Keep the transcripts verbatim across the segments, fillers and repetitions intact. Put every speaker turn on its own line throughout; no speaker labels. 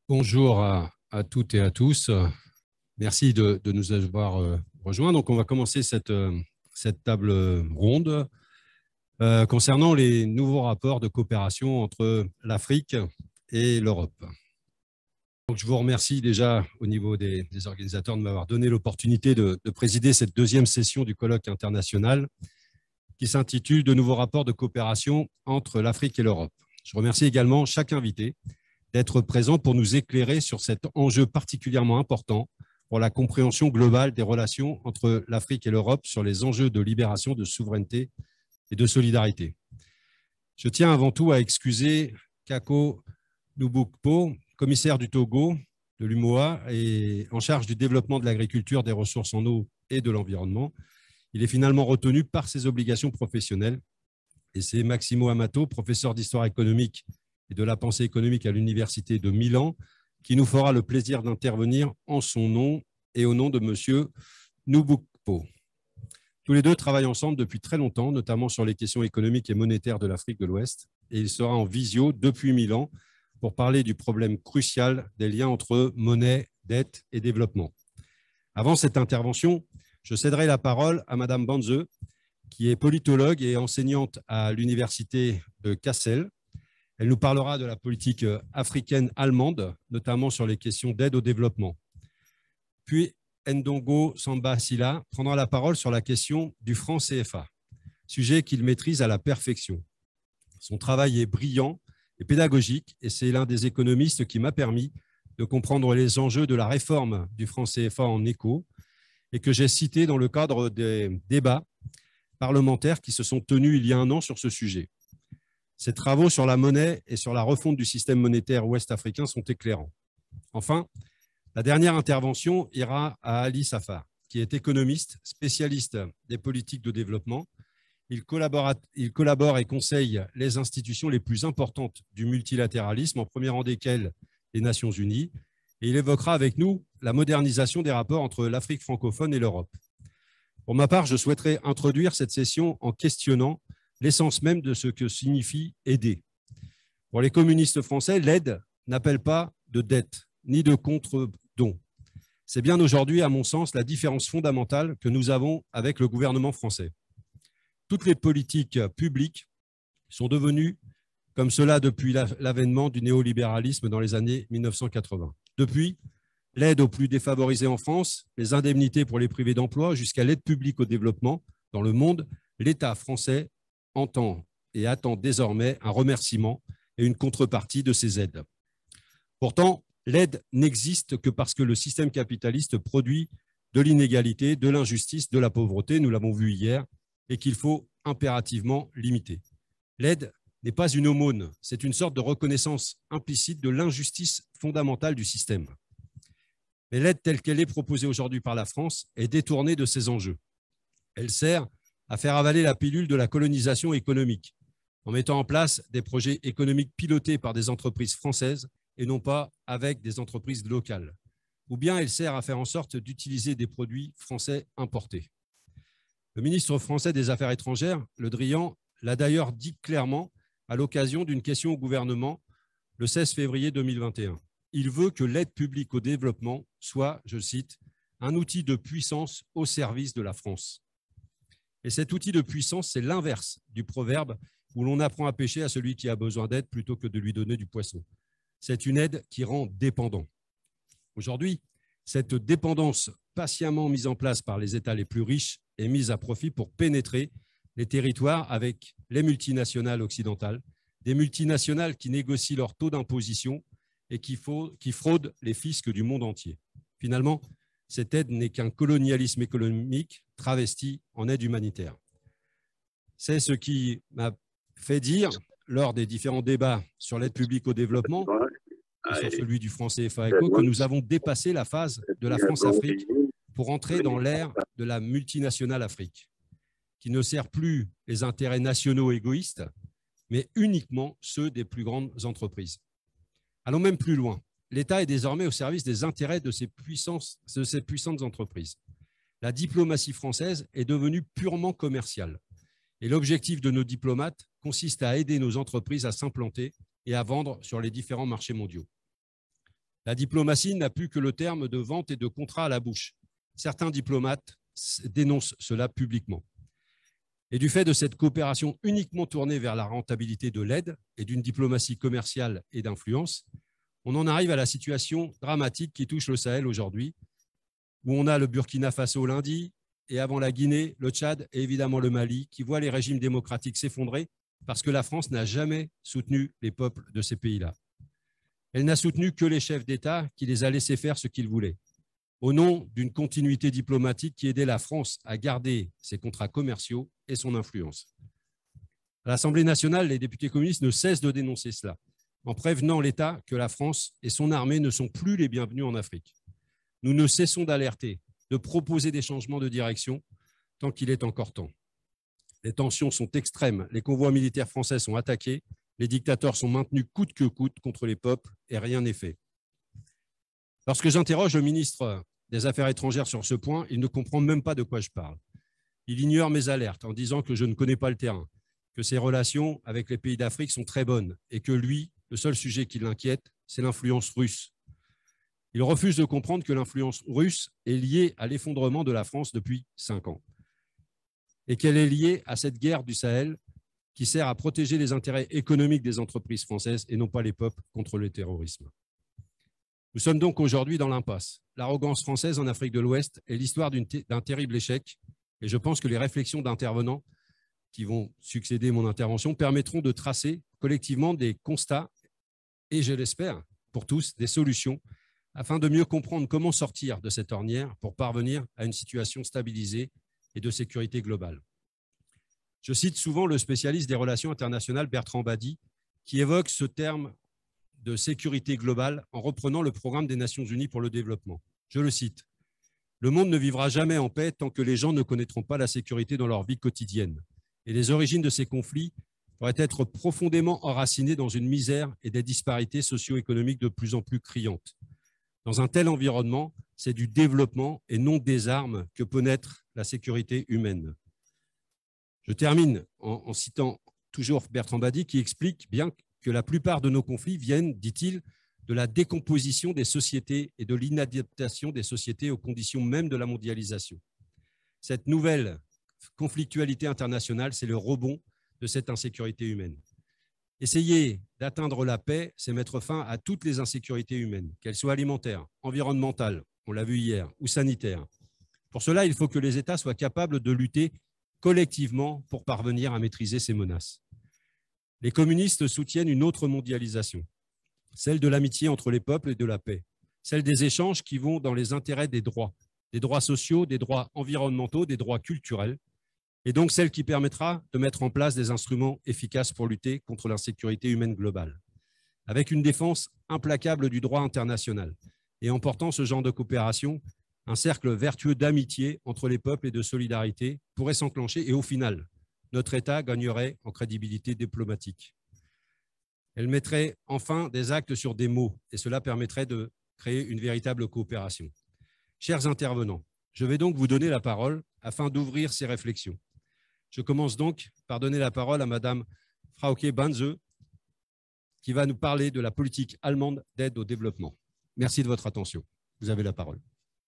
Bonjour à, à toutes et à tous. Merci de, de nous avoir rejoints. Donc, on va commencer cette, cette table ronde euh, concernant les nouveaux rapports de coopération entre l'Afrique et l'Europe. Donc, je vous remercie déjà au niveau des, des organisateurs de m'avoir donné l'opportunité de, de présider cette deuxième session du colloque international qui s'intitule « De nouveaux rapports de coopération entre l'Afrique et l'Europe ». Je remercie également chaque invité d'être présent pour nous éclairer sur cet enjeu particulièrement important pour la compréhension globale des relations entre l'Afrique et l'Europe sur les enjeux de libération, de souveraineté et de solidarité. Je tiens avant tout à excuser Kako Nubukpo, commissaire du Togo, de l'U M O A et en charge du développement de l'agriculture, des ressources en eau et de l'environnement. Il est finalement retenu par ses obligations professionnelles. Et c'est Maximo Amato, professeur d'histoire économique et de la pensée économique à l'Université de Milan, qui nous fera le plaisir d'intervenir en son nom et au nom de M. Nubukpo. Tous les deux travaillent ensemble depuis très longtemps, notamment sur les questions économiques et monétaires de l'Afrique de l'Ouest, et il sera en visio depuis Milan pour parler du problème crucial des liens entre monnaie, dette et développement. Avant cette intervention, je céderai la parole à Mme Banze, qui est politologue et enseignante à l'Université de Kassel. Elle nous parlera de la politique africaine allemande, notamment sur les questions d'aide au développement. Puis, Ndongo Samba-Sila prendra la parole sur la question du franc C F A, sujet qu'il maîtrise à la perfection. Son travail est brillant et pédagogique, et c'est l'un des économistes qui m'a permis de comprendre les enjeux de la réforme du franc C F A en éco, et que j'ai cité dans le cadre des débats parlementaires qui se sont tenus il y a un an sur ce sujet. Ces travaux sur la monnaie et sur la refonte du système monétaire ouest-africain sont éclairants. Enfin, la dernière intervention ira à Ali Safar, qui est économiste, spécialiste des politiques de développement. Il collabore, il collabore et conseille les institutions les plus importantes du multilatéralisme, en premier rang desquelles les Nations Unies, et il évoquera avec nous la modernisation des rapports entre l'Afrique francophone et l'Europe. Pour ma part, je souhaiterais introduire cette session en questionnant l'essence même de ce que signifie aider. Pour les communistes français, l'aide n'appelle pas de dette ni de contre-don. C'est bien aujourd'hui, à mon sens, la différence fondamentale que nous avons avec le gouvernement français. Toutes les politiques publiques sont devenues comme cela depuis l'avènement du néolibéralisme dans les années mille neuf cent quatre-vingts. Depuis, l'aide aux plus défavorisés en France, les indemnités pour les privés d'emploi, jusqu'à l'aide publique au développement dans le monde, l'État français entend et attend désormais un remerciement et une contrepartie de ces aides. Pourtant, l'aide n'existe que parce que le système capitaliste produit de l'inégalité, de l'injustice, de la pauvreté, nous l'avons vu hier, et qu'il faut impérativement limiter. L'aide n'est pas une aumône, c'est une sorte de reconnaissance implicite de l'injustice fondamentale du système. Mais l'aide telle qu'elle est proposée aujourd'hui par la France est détournée de ces enjeux. Elle sert à faire avaler la pilule de la colonisation économique, en mettant en place des projets économiques pilotés par des entreprises françaises et non pas avec des entreprises locales. Ou bien elle sert à faire en sorte d'utiliser des produits français importés. Le ministre français des Affaires étrangères, Le Drian, l'a d'ailleurs dit clairement à l'occasion d'une question au gouvernement le seize février deux mille vingt et un. Il veut que l'aide publique au développement soit, je cite, un outil de puissance au service de la France. Et cet outil de puissance, c'est l'inverse du proverbe où l'on apprend à pêcher à celui qui a besoin d'aide plutôt que de lui donner du poisson. C'est une aide qui rend dépendant. Aujourd'hui, cette dépendance patiemment mise en place par les États les plus riches est mise à profit pour pénétrer les territoires avec les multinationales occidentales, des multinationales qui négocient leur taux d'imposition et qui, faut, qui fraudent les fiscs du monde entier. Finalement, cette aide n'est qu'un colonialisme économique travesti en aide humanitaire. C'est ce qui m'a fait dire, lors des différents débats sur l'aide publique au développement et sur celui du franc C F A éco, que nous avons dépassé la phase de la France-Afrique pour entrer dans l'ère de la multinationale Afrique, qui ne sert plus les intérêts nationaux égoïstes, mais uniquement ceux des plus grandes entreprises. Allons même plus loin. L'État est désormais au service des intérêts de ces, puissances, de ces puissantes entreprises. La diplomatie française est devenue purement commerciale. Et l'objectif de nos diplomates consiste à aider nos entreprises à s'implanter et à vendre sur les différents marchés mondiaux. La diplomatie n'a plus que le terme de vente et de contrat à la bouche. Certains diplomates dénoncent cela publiquement. Et du fait de cette coopération uniquement tournée vers la rentabilité de l'aide et d'une diplomatie commerciale et d'influence, on en arrive à la situation dramatique qui touche le Sahel aujourd'hui, où on a le Burkina Faso lundi, et avant la Guinée, le Tchad et évidemment le Mali, qui voient les régimes démocratiques s'effondrer parce que la France n'a jamais soutenu les peuples de ces pays-là. Elle n'a soutenu que les chefs d'État qui les a laissés faire ce qu'ils voulaient, au nom d'une continuité diplomatique qui aidait la France à garder ses contrats commerciaux et son influence. À l'Assemblée nationale, les députés communistes ne cessent de dénoncer cela, en prévenant l'État que la France et son armée ne sont plus les bienvenus en Afrique. Nous ne cessons d'alerter, de proposer des changements de direction tant qu'il est encore temps. Les tensions sont extrêmes, les convois militaires français sont attaqués, les dictateurs sont maintenus coûte que coûte contre les peuples et rien n'est fait. Lorsque j'interroge le ministre des Affaires étrangères sur ce point, il ne comprend même pas de quoi je parle. Il ignore mes alertes en disant que je ne connais pas le terrain, que ses relations avec les pays d'Afrique sont très bonnes et que lui, le seul sujet qui l'inquiète, c'est l'influence russe. Il refuse de comprendre que l'influence russe est liée à l'effondrement de la France depuis cinq ans et qu'elle est liée à cette guerre du Sahel qui sert à protéger les intérêts économiques des entreprises françaises et non pas les peuples contre le terrorisme. Nous sommes donc aujourd'hui dans l'impasse. L'arrogance française en Afrique de l'Ouest est l'histoire d'un terrible échec et je pense que les réflexions d'intervenants qui vont succéder à mon intervention permettront de tracer collectivement des constats et, je l'espère, pour tous, des solutions afin de mieux comprendre comment sortir de cette ornière pour parvenir à une situation stabilisée et de sécurité globale. Je cite souvent le spécialiste des relations internationales Bertrand Badi qui évoque ce terme de sécurité globale en reprenant le programme des Nations Unies pour le développement. Je le cite. « Le monde ne vivra jamais en paix tant que les gens ne connaîtront pas la sécurité dans leur vie quotidienne. Et les origines de ces conflits pourraient être profondément enracinées dans une misère et des disparités socio-économiques de plus en plus criantes. Dans un tel environnement, c'est du développement et non des armes que peut naître la sécurité humaine. » Je termine en, en citant toujours Bertrand Badi qui explique bien que la plupart de nos conflits viennent, dit-il, de la décomposition des sociétés et de l'inadaptation des sociétés aux conditions mêmes de la mondialisation. Cette nouvelle conflictualité internationale, c'est le rebond de cette insécurité humaine. Essayer d'atteindre la paix, c'est mettre fin à toutes les insécurités humaines, qu'elles soient alimentaires, environnementales, on l'a vu hier, ou sanitaires. Pour cela, il faut que les États soient capables de lutter collectivement pour parvenir à maîtriser ces menaces. Les communistes soutiennent une autre mondialisation, celle de l'amitié entre les peuples et de la paix, celle des échanges qui vont dans les intérêts des droits, des droits sociaux, des droits environnementaux, des droits culturels, et donc celle qui permettra de mettre en place des instruments efficaces pour lutter contre l'insécurité humaine globale, avec une défense implacable du droit international. Et en portant ce genre de coopération, un cercle vertueux d'amitié entre les peuples et de solidarité pourrait s'enclencher et au final, notre État gagnerait en crédibilité diplomatique. Elle mettrait enfin des actes sur des mots et cela permettrait de créer une véritable coopération. Chers intervenants, je vais donc vous donner la parole afin d'ouvrir ces réflexions. Je commence donc par donner la parole à Madame Frauke Banse, qui va nous parler de la politique allemande d'aide au développement. Merci de votre attention. Vous avez la parole.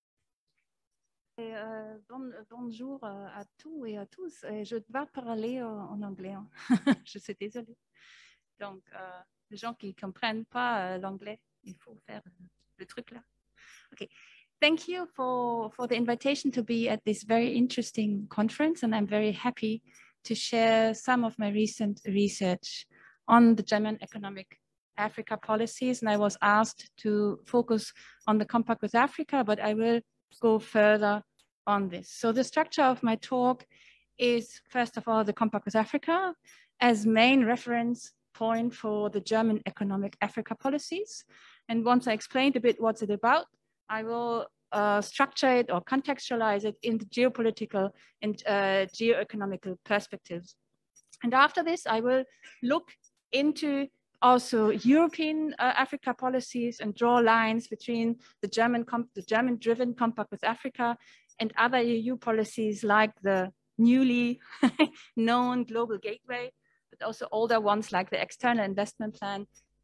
Euh, bon, bonjour à tous et à tous. Je vais parler en anglais. Je suis désolée. Donc, euh, les gens qui ne comprennent pas l'anglais, il faut faire le truc là. Okay. Thank you for, for the invitation to be at this very interesting conference, and I'm very happy to share some of my recent research on the German economic Africa policies. And I was asked to focus on the Compact with Africa, but I will go further on this. So the structure of my talk is, first of all, the Compact with Africa as main reference point for the German economic Africa policies. And once I explained a bit what's it about, I will uh, structure it or contextualize it in the geopolitical and uh, geoeconomical perspectives. And after this, I will look into also European uh, Africa policies and draw lines between the German, the German-driven Compact with Africa and other E U policies like the newly known Global Gateway, but also older ones like the External Investment Plan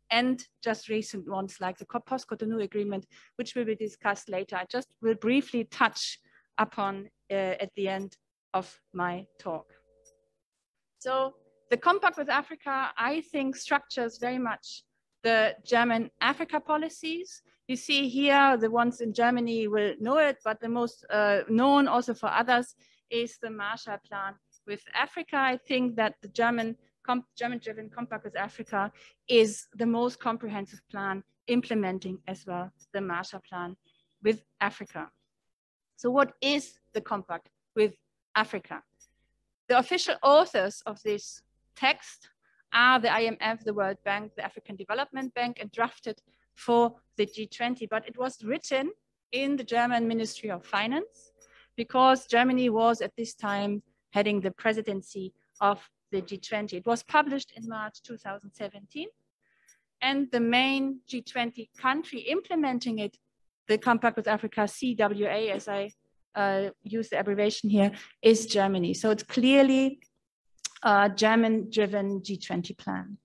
and just recent ones like the post-Cotonou Agreement, which will be discussed later. I just will briefly touch upon uh, at the end of my talk. So the Compact with Africa, I think, structures very much the German Africa policies. You see here, the ones in Germany will know it, but the most uh, known also for others is the Marshall Plan with Africa. I think that the German German-driven Compact with Africa is the most comprehensive plan implementing as well the Marshall Plan with Africa. So what is the Compact with Africa? The official authors of this text are the I M F, the World Bank, the African Development Bank, and drafted for the G twenty. But it was written in the German Ministry of Finance because Germany was at this time heading the presidency of the G twenty. It was published in March two thousand seventeen. And the main G twenty country implementing it, the Compact with Africa, C W A, as I uh, use the abbreviation here, is Germany. So it's clearly a German-driven G twenty plan.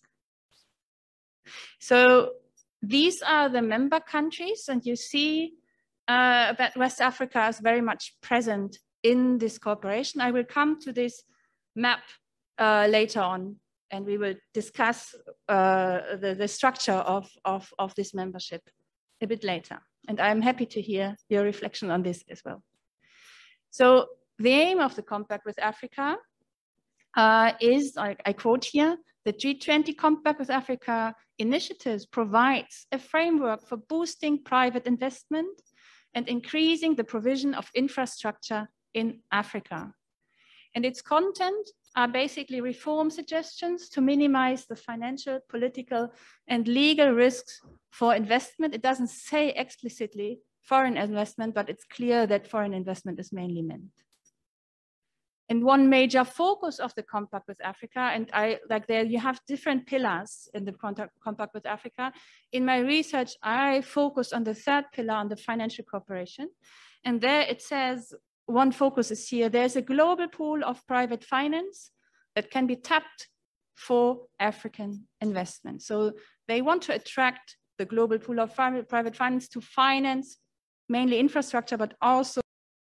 So these are the member countries, and you see uh, that West Africa is very much present in this cooperation. I will come to this map uh, later on, and we will discuss uh, the, the structure of, of, of this membership a bit later. And I'm happy to hear your reflection on this as well. So the aim of the Compact with Africa uh, is, I, I quote here, the G twenty Compact with Africa initiatives provides a framework for boosting private investment and increasing the provision of infrastructure in Africa. And its content are basically reform suggestions to minimize the financial, political, and legal risks for investment. It doesn't say explicitly foreign investment, but it's clear that foreign investment is mainly meant. And one major focus of the Compact with Africa, and I like there you have different pillars in the Compact with Africa. In my research, I focused on the third pillar, on the financial cooperation. And there it says, one focus is here, there's a global pool of private finance that can be tapped for African investment. So they want to attract the global pool of private finance to finance mainly infrastructure, but also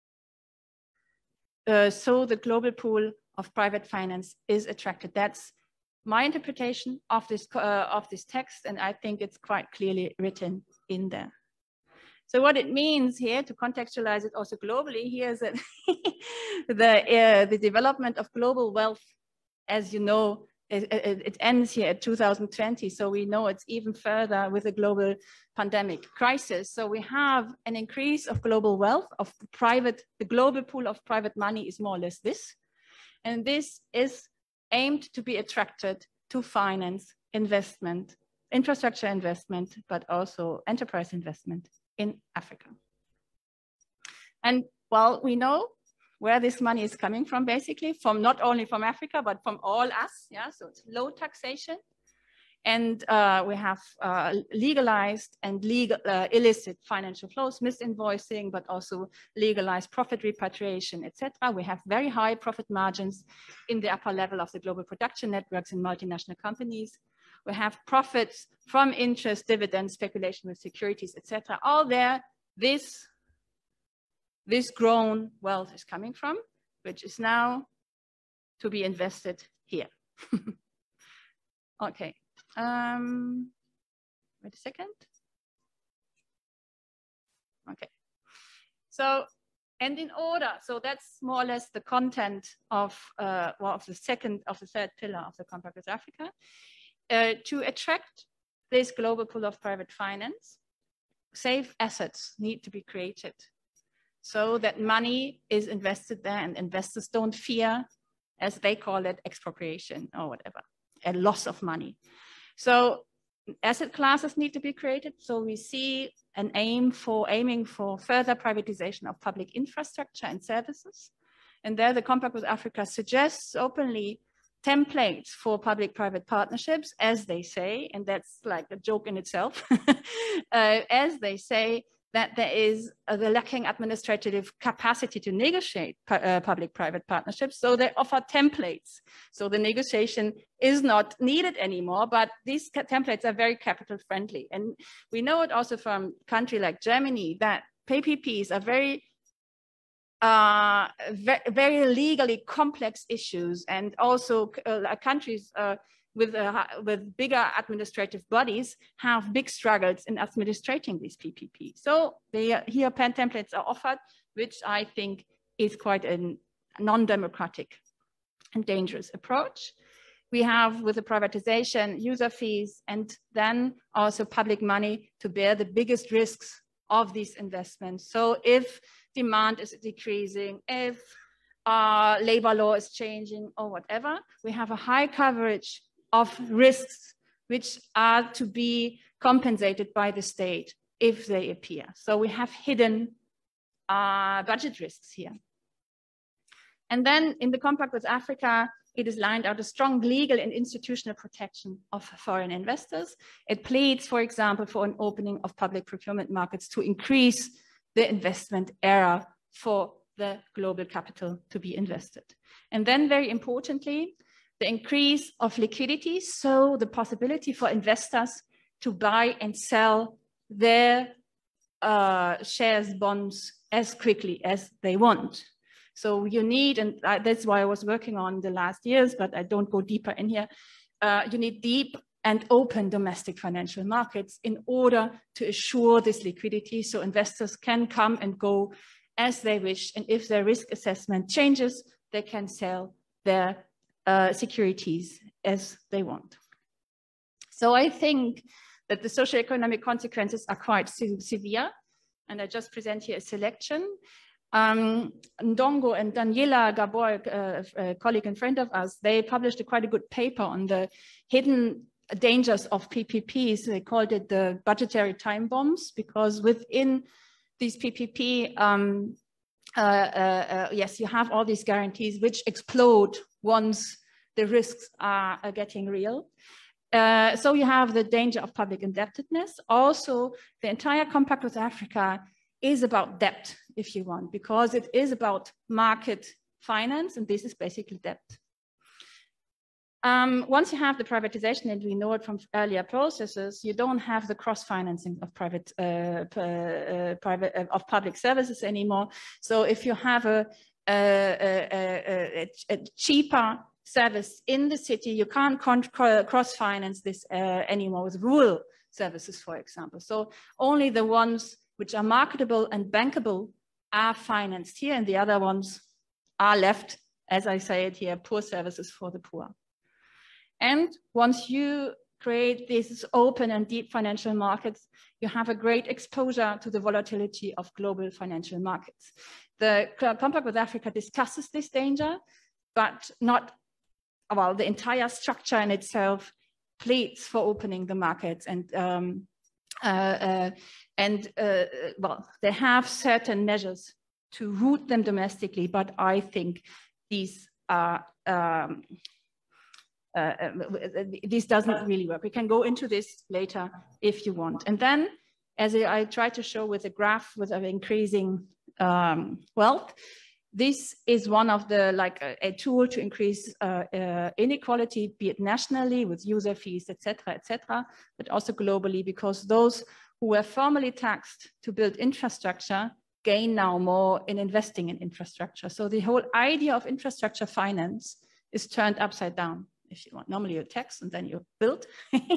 uh, so the global pool of private finance is attracted. That's my interpretation of this, uh, of this text, and I think it's quite clearly written in there. So what it means here, to contextualize it also globally, here is that the, uh, the development of global wealth, as you know, it, it, it ends here at two thousand twenty. So we know it's even further with the global pandemic crisis. So we have an increase of global wealth, of the private, the global pool of private money is more or less this. And this is aimed to be attracted to finance investment, infrastructure investment, but also enterprise investment in Africa. And well, we know where this money is coming from, basically, from not only from Africa, but from all us. Yeah, so it's low taxation. And uh, we have uh, legalized and legal, uh, illicit financial flows, misinvoicing, but also legalized profit repatriation, et cetera. We have very high profit margins in the upper level of the global production networks in multinational companies. We have profits from interest, dividends, speculation with securities, et cetera. All there, this, this grown wealth is coming from, which is now to be invested here. Okay, um, wait a second. Okay, so, and in order, so that's more or less the content of, uh, well, of the second, of the third pillar of the Compact with Africa. Uh, to attract this global pool of private finance, safe assets need to be created so that money is invested there and investors don't fear, as they call it, expropriation or whatever, a loss of money. So asset classes need to be created. So we see an aim for aiming for further privatization of public infrastructure and services. And there the Compact with Africa suggests openly templates for public-private partnerships, as they say, and that's like a joke in itself, uh, as they say, that there is uh, the lacking administrative capacity to negotiate pu uh, public-private partnerships. So they offer templates. So the negotiation is not needed anymore, but these templates are very capital friendly. And we know it also from a country like Germany that P P Ps are very uh, very, very legally complex issues, and also uh, countries uh, with, uh, with bigger administrative bodies have big struggles in administrating these P P Ps. So they, here pen templates are offered, which I think is quite a non-democratic and dangerous approach. We have with the privatization user fees, and then also public money to bear the biggest risks of these investments. So if demand is decreasing, if uh, labor law is changing or whatever, we have a high coverage of risks which are to be compensated by the state if they appear. So we have hidden uh, budget risks here. And then in the Compact with Africa, it is lined out a strong legal and institutional protection of foreign investors. It pleads, for example, for an opening of public procurement markets to increase the investment era for the global capital to be invested. And then very importantly, the increase of liquidity, so the possibility for investors to buy and sell their uh, shares, bonds as quickly as they want. So you need, and that's why I was working on the last years, but I don't go deeper in here, uh, you need deep and open domestic financial markets in order to assure this liquidity so investors can come and go as they wish, and if their risk assessment changes, they can sell their uh, securities as they want. So I think that the socioeconomic consequences are quite se severe, and I just present here a selection. Um, Ndongo and Daniela Gabor, uh, a colleague and friend of us, they published a quite a good paper on the hidden dangers of P P Ps. They called it the budgetary time bombs, because within these P P P, um, uh, uh, uh, yes, you have all these guarantees which explode once the risks are, are getting real. Uh, so you have the danger of public indebtedness. Also, the entire Compact with Africa is about debt, if you want, because it is about market finance, and this is basically debt. Um, once you have the privatization, and we know it from earlier processes, you don't have the cross-financing of private, uh, uh, private uh, of public services anymore. So if you have a, a, a, a, a cheaper service in the city, you can't cross-finance this uh, anymore with rural services, for example. So only the ones which are marketable and bankable are financed here, and the other ones are left, as I say it here, poor services for the poor. And once you create these open and deep financial markets, you have a great exposure to the volatility of global financial markets. The Compact with Africa discusses this danger, but not, well, the entire structure in itself pleads for opening the markets, and um, uh, uh, and uh, well, they have certain measures to root them domestically, but I think these are um, uh, this doesn't really work. We can go into this later if you want. And then, as I tried to show with a graph with an increasing um, wealth, this is one of the, like a, a tool to increase uh, uh, inequality, be it nationally with user fees, et cetera, et cetera, but also globally, because those who were formerly taxed to build infrastructure gain now more in investing in infrastructure. So the whole idea of infrastructure finance is turned upside down. If you want, normally you tax and then you build,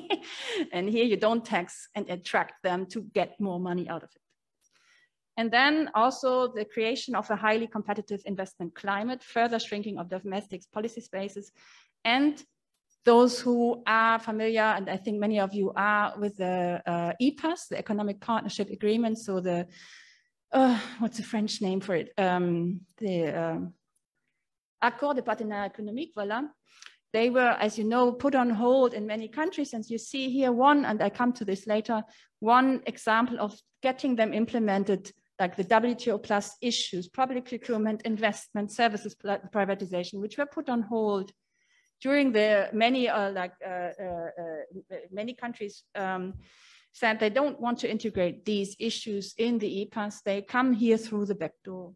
and here you don't tax and attract them to get more money out of it. And then also the creation of a highly competitive investment climate, further shrinking of domestic policy spaces, and those who are familiar, and I think many of you are, with the uh, E P A S, the Economic Partnership Agreement, so the, uh, what's the French name for it? Um, the um, Accord de Partenariat Économique, voilà. They were, as you know, put on hold in many countries, and you see here one, and I come to this later, one example of getting them implemented, like the W T O plus issues, public procurement, investment, services privatization, which were put on hold during the many, uh, like uh, uh, uh, many countries um, said they don't want to integrate these issues in the E P A S. They come here through the back door.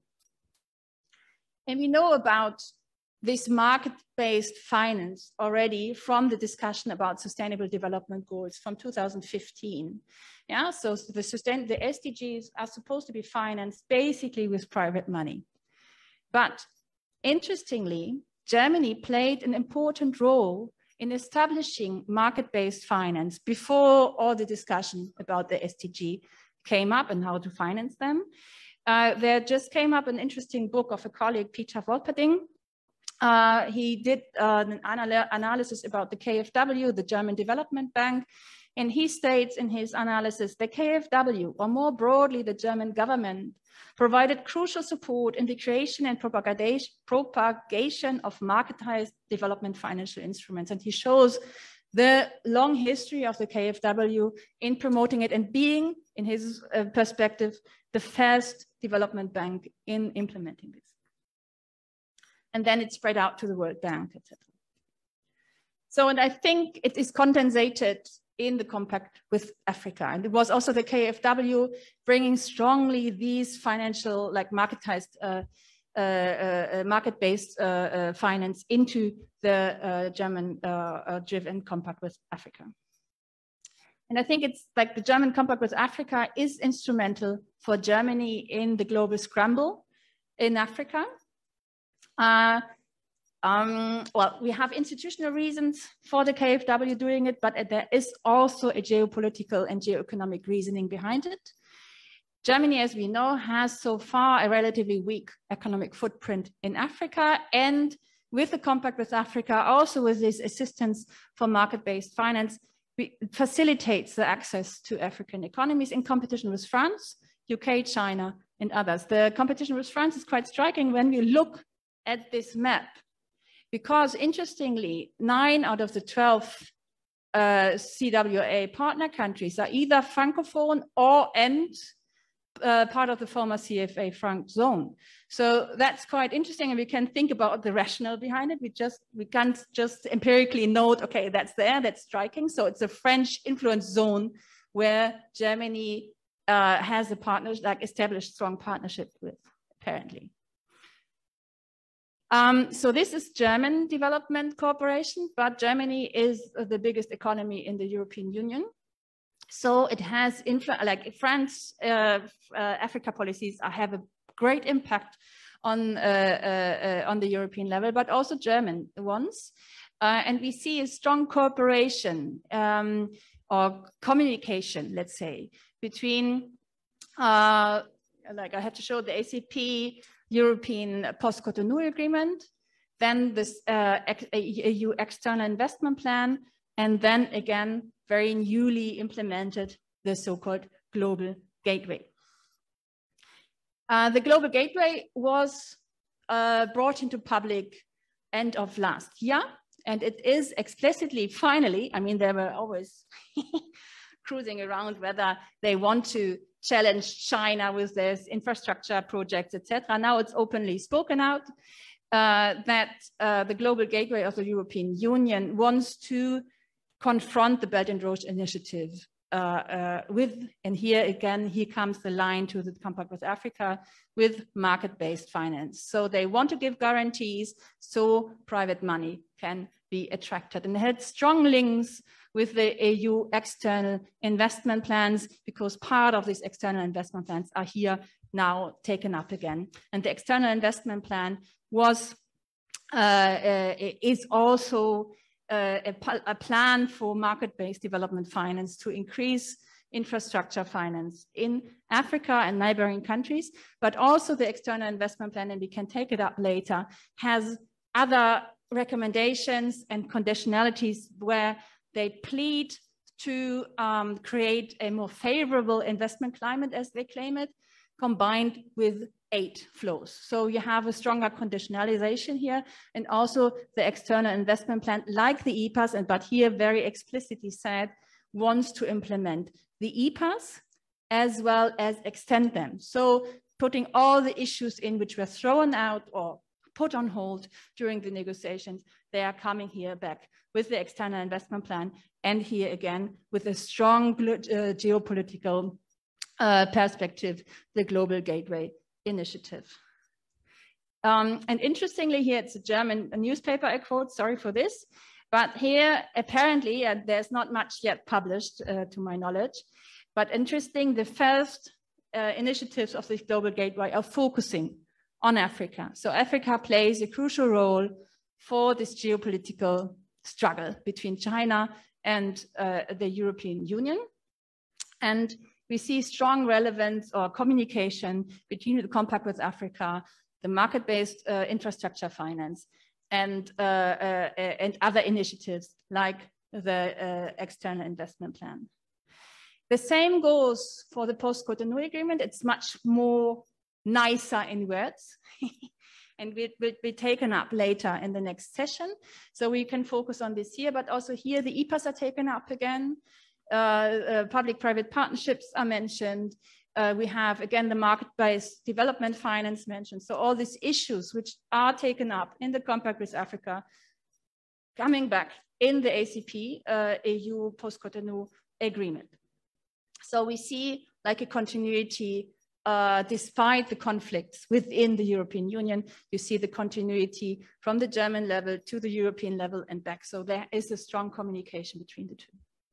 And we know about this market-based finance already from the discussion about sustainable development goals from two thousand fifteen. Yeah, so the, sustain, the S D Gs are supposed to be financed basically with private money. But interestingly, Germany played an important role in establishing market-based finance before all the discussion about the S D G came up and how to finance them. Uh, there just came up an interesting book of a colleague, Peter Wolperding. Uh, he did uh, an anal analysis about the K F W, the German Development Bank, and he states in his analysis, the K F W, or more broadly, the German government, provided crucial support in the creation and propagation, propagation of marketized development financial instruments. And he shows the long history of the K F W in promoting it and being, in his uh, perspective, the first development bank in implementing this. And then it spread out to the World Bank, et cetera. So, and I think it is condensated in the compact with Africa. And it was also the K F W bringing strongly these financial, like marketized, uh, uh, uh, market-based uh, uh, finance into the uh, German uh, uh, driven compact with Africa. And I think it's like the German compact with Africa is instrumental for Germany in the global scramble in Africa. Uh, um, well, we have institutional reasons for the K F W doing it, but there is also a geopolitical and geoeconomic reasoning behind it. Germany, as we know, has so far a relatively weak economic footprint in Africa, and with the compact with Africa, also with this assistance for market-based finance, we, facilitates the access to African economies in competition with France, U K, China, and others. The competition with France is quite striking when we look at this map, because interestingly, nine out of the twelve uh, C W A partner countries are either Francophone or and uh, part of the former C F A Franc zone. So that's quite interesting, and we can think about the rationale behind it. We just we can't just empirically note, okay, that's there, that's striking. So it's a French influence zone where Germany uh, has a partner, like established strong partnership with, apparently. Um, so this is German development cooperation, but Germany is the biggest economy in the European Union. So it has, like France, uh, uh, Africa policies have a great impact on, uh, uh, uh, on the European level, but also German ones. Uh, and we see a strong cooperation um, or communication, let's say, between, uh, like I have to show the A C P, European post-Cotonou agreement, then this uh, E U external investment plan, and then again, very newly implemented, the so-called Global Gateway. Uh, the Global Gateway was uh, brought into public end of last year, and it is explicitly, finally, I mean, they were always cruising around whether they want to challenge China with their infrastructure projects, et cetera. Now it's openly spoken out uh, that uh, the Global Gateway of the European Union wants to confront the Belt and Road Initiative uh, uh, with, and here again, here comes the line to the Compact with Africa, with market-based finance. So they want to give guarantees so private money can be attracted. And it had strong links with the E U external investment plans, because part of these external investment plans are here now taken up again. And the external investment plan was, uh, uh, is also uh, a, a plan for market-based development finance to increase infrastructure finance in Africa and neighboring countries, but also the external investment plan, and we can take it up later, has other recommendations and conditionalities where they plead to um, create a more favorable investment climate, as they claim it, combined with aid flows. So you have a stronger conditionalization here, and also the external investment plan, like the E P A S, and but here very explicitly said, wants to implement the E P A S as well as extend them. So putting all the issues in which were thrown out or put on hold during the negotiations, they are coming here back with the external investment plan, and here again with a strong uh, geopolitical uh, perspective, the Global Gateway Initiative. Um, and interestingly here, it's a German a newspaper I quote, sorry for this, but here apparently, and there's not much yet published uh, to my knowledge, but interesting, the first uh, initiatives of the Global Gateway are focusing on Africa. So Africa plays a crucial role for this geopolitical struggle between China and uh, the European Union. And we see strong relevance or communication between the Compact with Africa, the market-based uh, infrastructure finance, and, uh, uh, and other initiatives like the uh, external investment plan. The same goes for the post-Cotonou agreement. It's much more nicer in words, and it will be taken up later in the next session. So we can focus on this here, but also here the E P As are taken up again. Uh, uh, public-private partnerships are mentioned. Uh, we have, again, the market-based development finance mentioned. So all these issues which are taken up in the Compact with Africa, coming back in the A C P, uh, E U post-Cotonou agreement. So we see like a continuity uh, despite the conflicts within the European Union. You see the continuity from the German level to the European level and back. So there is a strong communication between the two.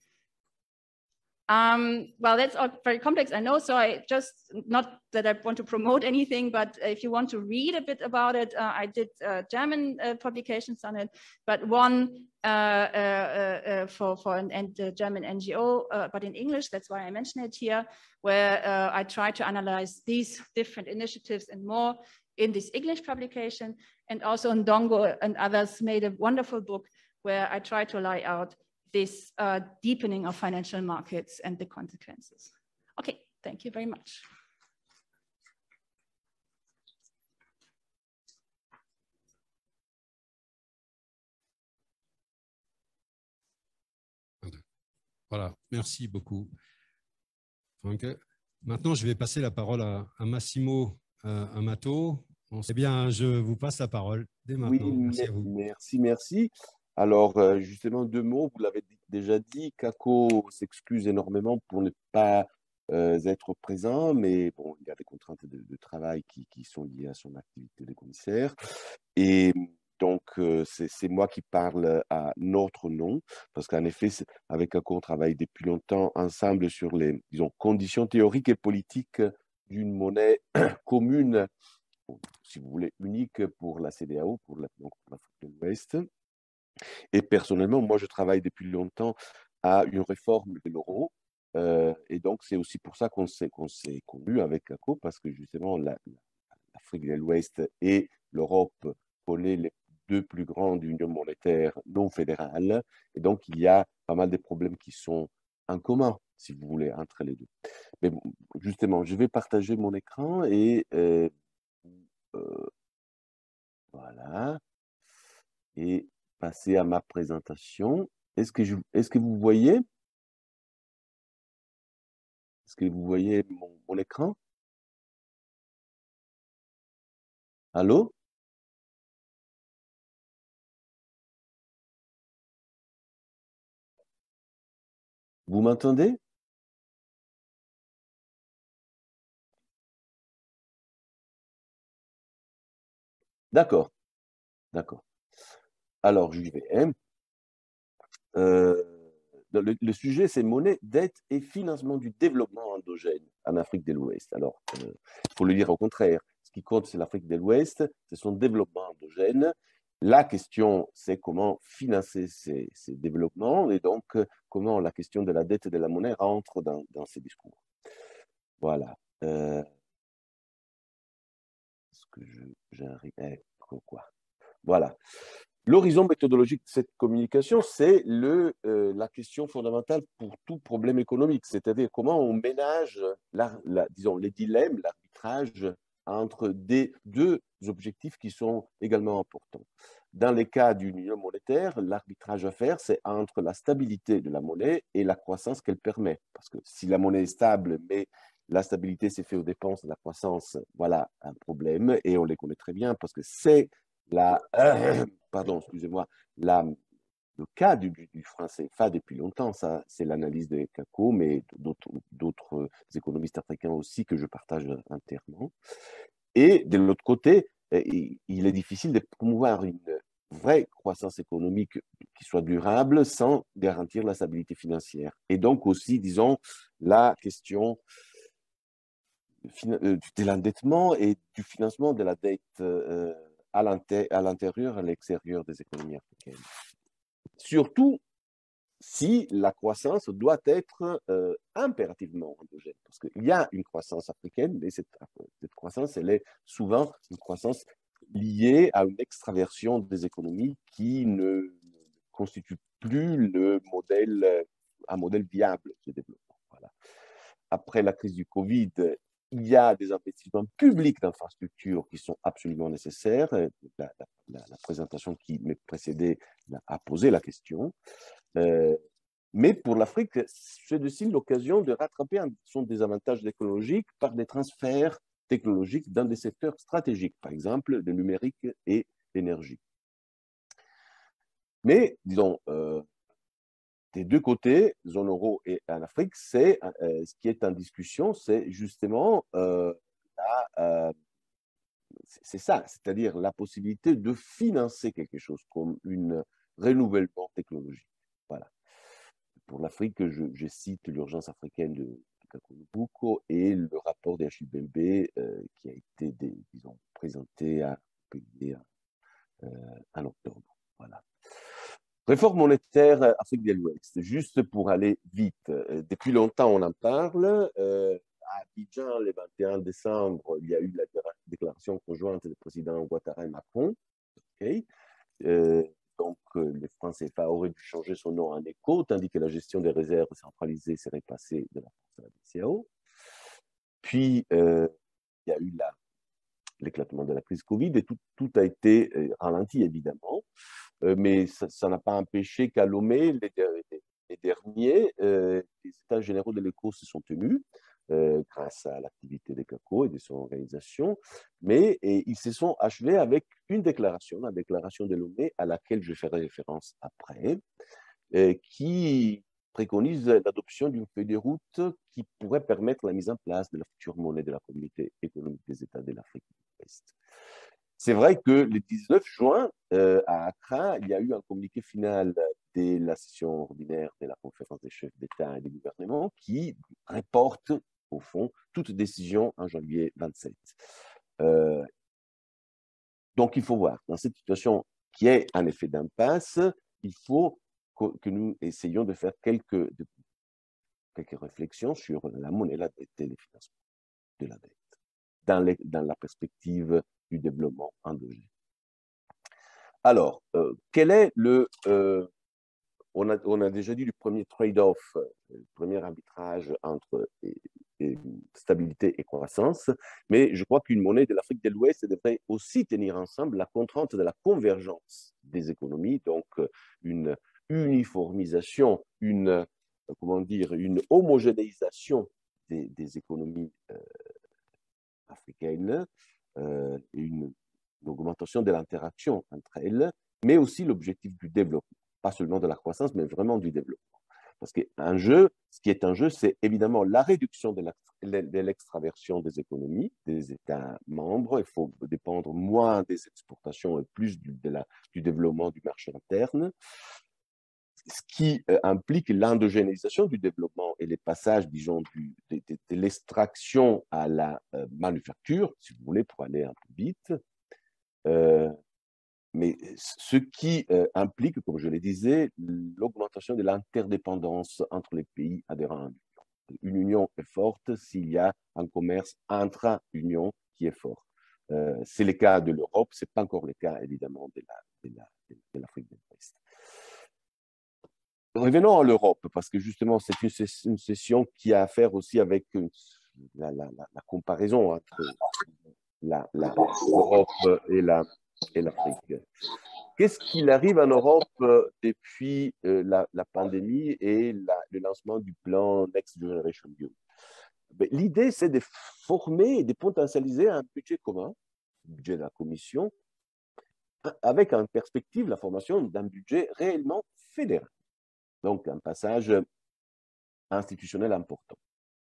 Um, well, that's all very complex, I know, so I just, not that I want to promote anything, but if you want to read a bit about it, uh, I did uh, German uh, publications on it, but one uh, uh, uh, for, for an, and the German N G O, uh, but in English, that's why I mention it here, where uh, I try to analyze these different initiatives and more in this English publication, and also Ndongo and others made a wonderful book where I try to lay out this uh, deepening of financial markets and the consequences. Okay, thank you very much.
Voilà, merci beaucoup, Franck. Maintenant, je vais passer la parole à, à Massimo euh, Amato. Eh bien, je vous passe la parole dès maintenant.
Oui,
merci à vous.
Merci, merci. Alors, euh, justement, deux mots, vous l'avez déjà dit, Kako s'excuse énormément pour ne pas euh, être présent, mais bon, il y a des contraintes de, de travail qui, qui sont liées à son activité de commissaire. Et donc, euh, c'est moi qui parle à notre nom, parce qu'en effet, avec Kako, on travaille depuis longtemps ensemble sur les, disons, conditions théoriques et politiques d'une monnaie commune, si vous voulez, unique pour la C D A O, pour l'Afrique de l'Ouest. Et personnellement, moi, je travaille depuis longtemps à une réforme de l'euro. Euh, et donc, c'est aussi pour ça qu'on s'est qu'on s'est connus avec Kako, parce que justement, l'Afrique de l'Ouest et l'Europe connaissent les deux plus grandes unions monétaires non fédérales. Et donc, il y a pas mal de problèmes qui sont en commun, si vous voulez, entre les deux. Mais bon, justement, je vais partager mon écran et euh, euh, voilà. Et passer à ma présentation. Est-ce que, je, est-ce que vous voyez Est-ce que vous voyez mon, mon écran? Allô? Vous m'entendez? D'accord, d'accord. Alors, j'y vais. Hein. Euh, le, le sujet, c'est monnaie, dette et financement du développement endogène en Afrique de l'Ouest. Alors, il euh, faut le dire au contraire. Ce qui compte, c'est l'Afrique de l'Ouest, c'est son développement endogène. La question, c'est comment financer ces, ces développements et donc comment la question de la dette et de la monnaie rentre dans, dans ces discours. Voilà. Euh, Est-ce que j'arrive eh, quoi? Voilà. L'horizon méthodologique de cette communication, c'est euh, la question fondamentale pour tout problème économique, c'est-à-dire comment on ménage, la, la, disons, les dilemmes, l'arbitrage entre des, deux objectifs qui sont également importants. Dans les cas d'une union monétaire, l'arbitrage à faire, c'est entre la stabilité de la monnaie et la croissance qu'elle permet. Parce que si la monnaie est stable, mais la stabilité s'est faite aux dépenses de la croissance, voilà un problème, et on les connaît très bien, parce que c'est la, euh, pardon, excusez-moi, la, le cas du, du franc C F A depuis longtemps, ça, c'est l'analyse de Kako, mais d'autres économistes africains aussi que je partage entièrement. Et de l'autre côté, il est difficile de promouvoir une vraie croissance économique qui soit durable sans garantir la stabilité financière. Et donc aussi, disons, la question de l'endettement et du financement de la dette euh, à l'intérieur et à l'extérieur des économies africaines. Surtout si la croissance doit être euh, impérativement endogène. Parce qu'il y a une croissance africaine, mais cette, cette croissance, elle est souvent une croissance liée à une extraversion des économies qui ne constitue plus le modèle, un modèle viable de développement. Voilà. Après la crise du Covid, il y a des investissements publics d'infrastructures qui sont absolument nécessaires. La, la, la présentation qui m'est précédée a posé la question. Euh, mais pour l'Afrique, c'est aussi l'occasion de rattraper son désavantage écologique par des transferts technologiques dans des secteurs stratégiques, par exemple le numérique et l'énergie. Mais, disons, euh, des deux côtés, zone euro et en Afrique, c'est euh, ce qui est en discussion, c'est justement euh, la, euh, c'est ça, c'est-à-dire la possibilité de financer quelque chose comme un renouvellement technologique. Voilà. Pour l'Afrique, je, je cite l'urgence africaine de Kako Lubuko et le rapport d'H I B M B euh, qui a été, des, disons, présenté à publié euh, en octobre. Voilà. Réforme monétaire Afrique de l'Ouest, juste pour aller vite. Depuis longtemps, on en parle. Euh, à Abidjan, le vingt et un décembre, il y a eu la déclaration conjointe des présidents Ouattara et Macron. Okay. Euh, donc, euh, le franc C F A aurait dû changer son nom en éco, tandis que la gestion des réserves centralisées serait passée de la France à la B C A O. Puis, euh, il y a eu l'éclatement de la crise Covid et tout, tout a été euh, ralenti, évidemment. Euh, mais ça n'a pas empêché qu'à Lomé, les, les, les derniers, euh, les états généraux de l'éco se sont tenus euh, grâce à l'activité des Kako et de son organisation, mais et, ils se sont achevés avec une déclaration, la déclaration de Lomé, à laquelle je ferai référence après, euh, qui préconise l'adoption d'une feuille de route qui pourrait permettre la mise en place de la future monnaie de la communauté économique des États de l'Afrique de l'Ouest. C'est vrai que le dix-neuf juin, euh, à Accra, il y a eu un communiqué final de la session ordinaire de la conférence des chefs d'État et des gouvernements qui reporte, au fond, toute décision en janvier vingt-sept. Euh, donc, il faut voir, dans cette situation qui est un effet d'impasse, il faut que, que nous essayions de faire quelques, de, quelques réflexions sur la monnaie, la dette et les financements de la dette, dans, les, dans la perspective du développement endogène. Alors, euh, quel est le... Euh, on, a, on a déjà dit le premier trade-off, le premier arbitrage entre et, et stabilité et croissance, mais je crois qu'une monnaie de l'Afrique de l'Ouest devrait aussi tenir ensemble la contrainte de la convergence des économies, donc une uniformisation, une, comment dire, une homogénéisation des, des économies euh, africaines, euh, une une augmentation de l'interaction entre elles, mais aussi l'objectif du développement. Pas seulement de la croissance, mais vraiment du développement. Parce qu'un jeu, ce qui est un jeu, c'est évidemment la réduction de l'extraversion des économies, des États membres. Il faut dépendre moins des exportations et plus du, de la, du développement du marché interne. Ce qui euh, implique l'endogénéisation du développement et les passages, disons, du, de, de, de l'extraction à la euh, manufacture, si vous voulez, pour aller un peu vite. Euh, mais ce qui euh, implique, comme je le disais, l'augmentation de l'interdépendance entre les pays adhérents à l'Union. Une union est forte s'il y a un commerce intra-union qui est fort. Euh, c'est le cas de l'Europe, ce n'est pas encore le cas, évidemment, de, la, de, la, de l'Afrique de l'Ouest. Revenons à l'Europe, parce que justement, c'est une, une session qui a à faire aussi avec une, la, la, la, la comparaison entre l'Europe et la et l'Afrique. Qu'est-ce qu'il arrive en Europe depuis euh, la, la pandémie et la, le lancement du plan Next Generation E U? L'idée, c'est de former et de potentialiser un budget commun, le budget de la Commission, avec en perspective la formation d'un budget réellement fédéral. Donc, un passage institutionnel important.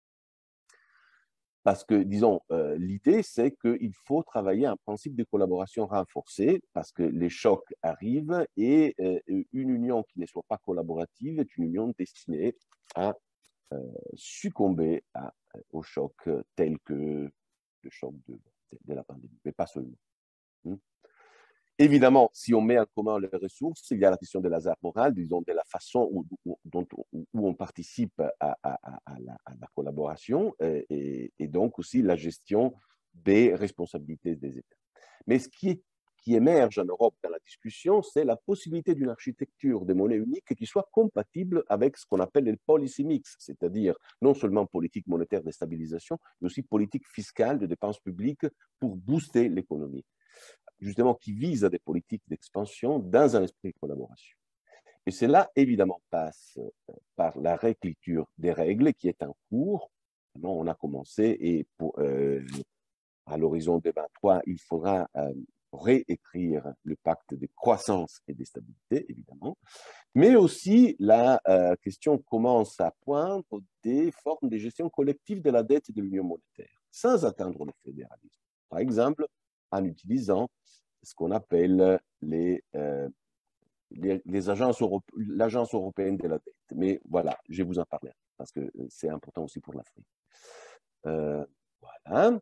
Parce que, disons, euh, l'idée, c'est qu'il faut travailler un principe de collaboration renforcé, parce que les chocs arrivent et euh, une union qui ne soit pas collaborative est une union destinée à euh, succomber à, aux chocs tels que le choc de, de la pandémie, mais pas seulement. Hum. Évidemment, si on met en commun les ressources, il y a la question de hasard moral, disons, de la façon où, où, dont, où on participe à, à, à, la, à la collaboration et, et donc aussi la gestion des responsabilités des États. Mais ce qui, est, qui émerge en Europe dans la discussion, c'est la possibilité d'une architecture de monnaie unique qui soit compatible avec ce qu'on appelle le policy mix, c'est-à-dire non seulement politique monétaire de stabilisation, mais aussi politique fiscale de dépenses publiques pour booster l'économie, justement, qui vise à des politiques d'expansion dans un esprit de collaboration. Et cela, évidemment, passe par la réécriture des règles qui est en cours. On a commencé et pour, euh, à l'horizon deux mille vingt-trois, il faudra euh, réécrire le pacte de croissance et de stabilité, évidemment. Mais aussi, la euh, question commence à poindre des formes de gestion collective de la dette et de l'union monétaire, sans atteindre le fédéralisme. Par exemple, en utilisant ce qu'on appelle les, euh, les, les agences europé l'agence européenne de la dette. Mais voilà, je vais vous en parler parce que c'est important aussi pour l'Afrique. Euh, voilà.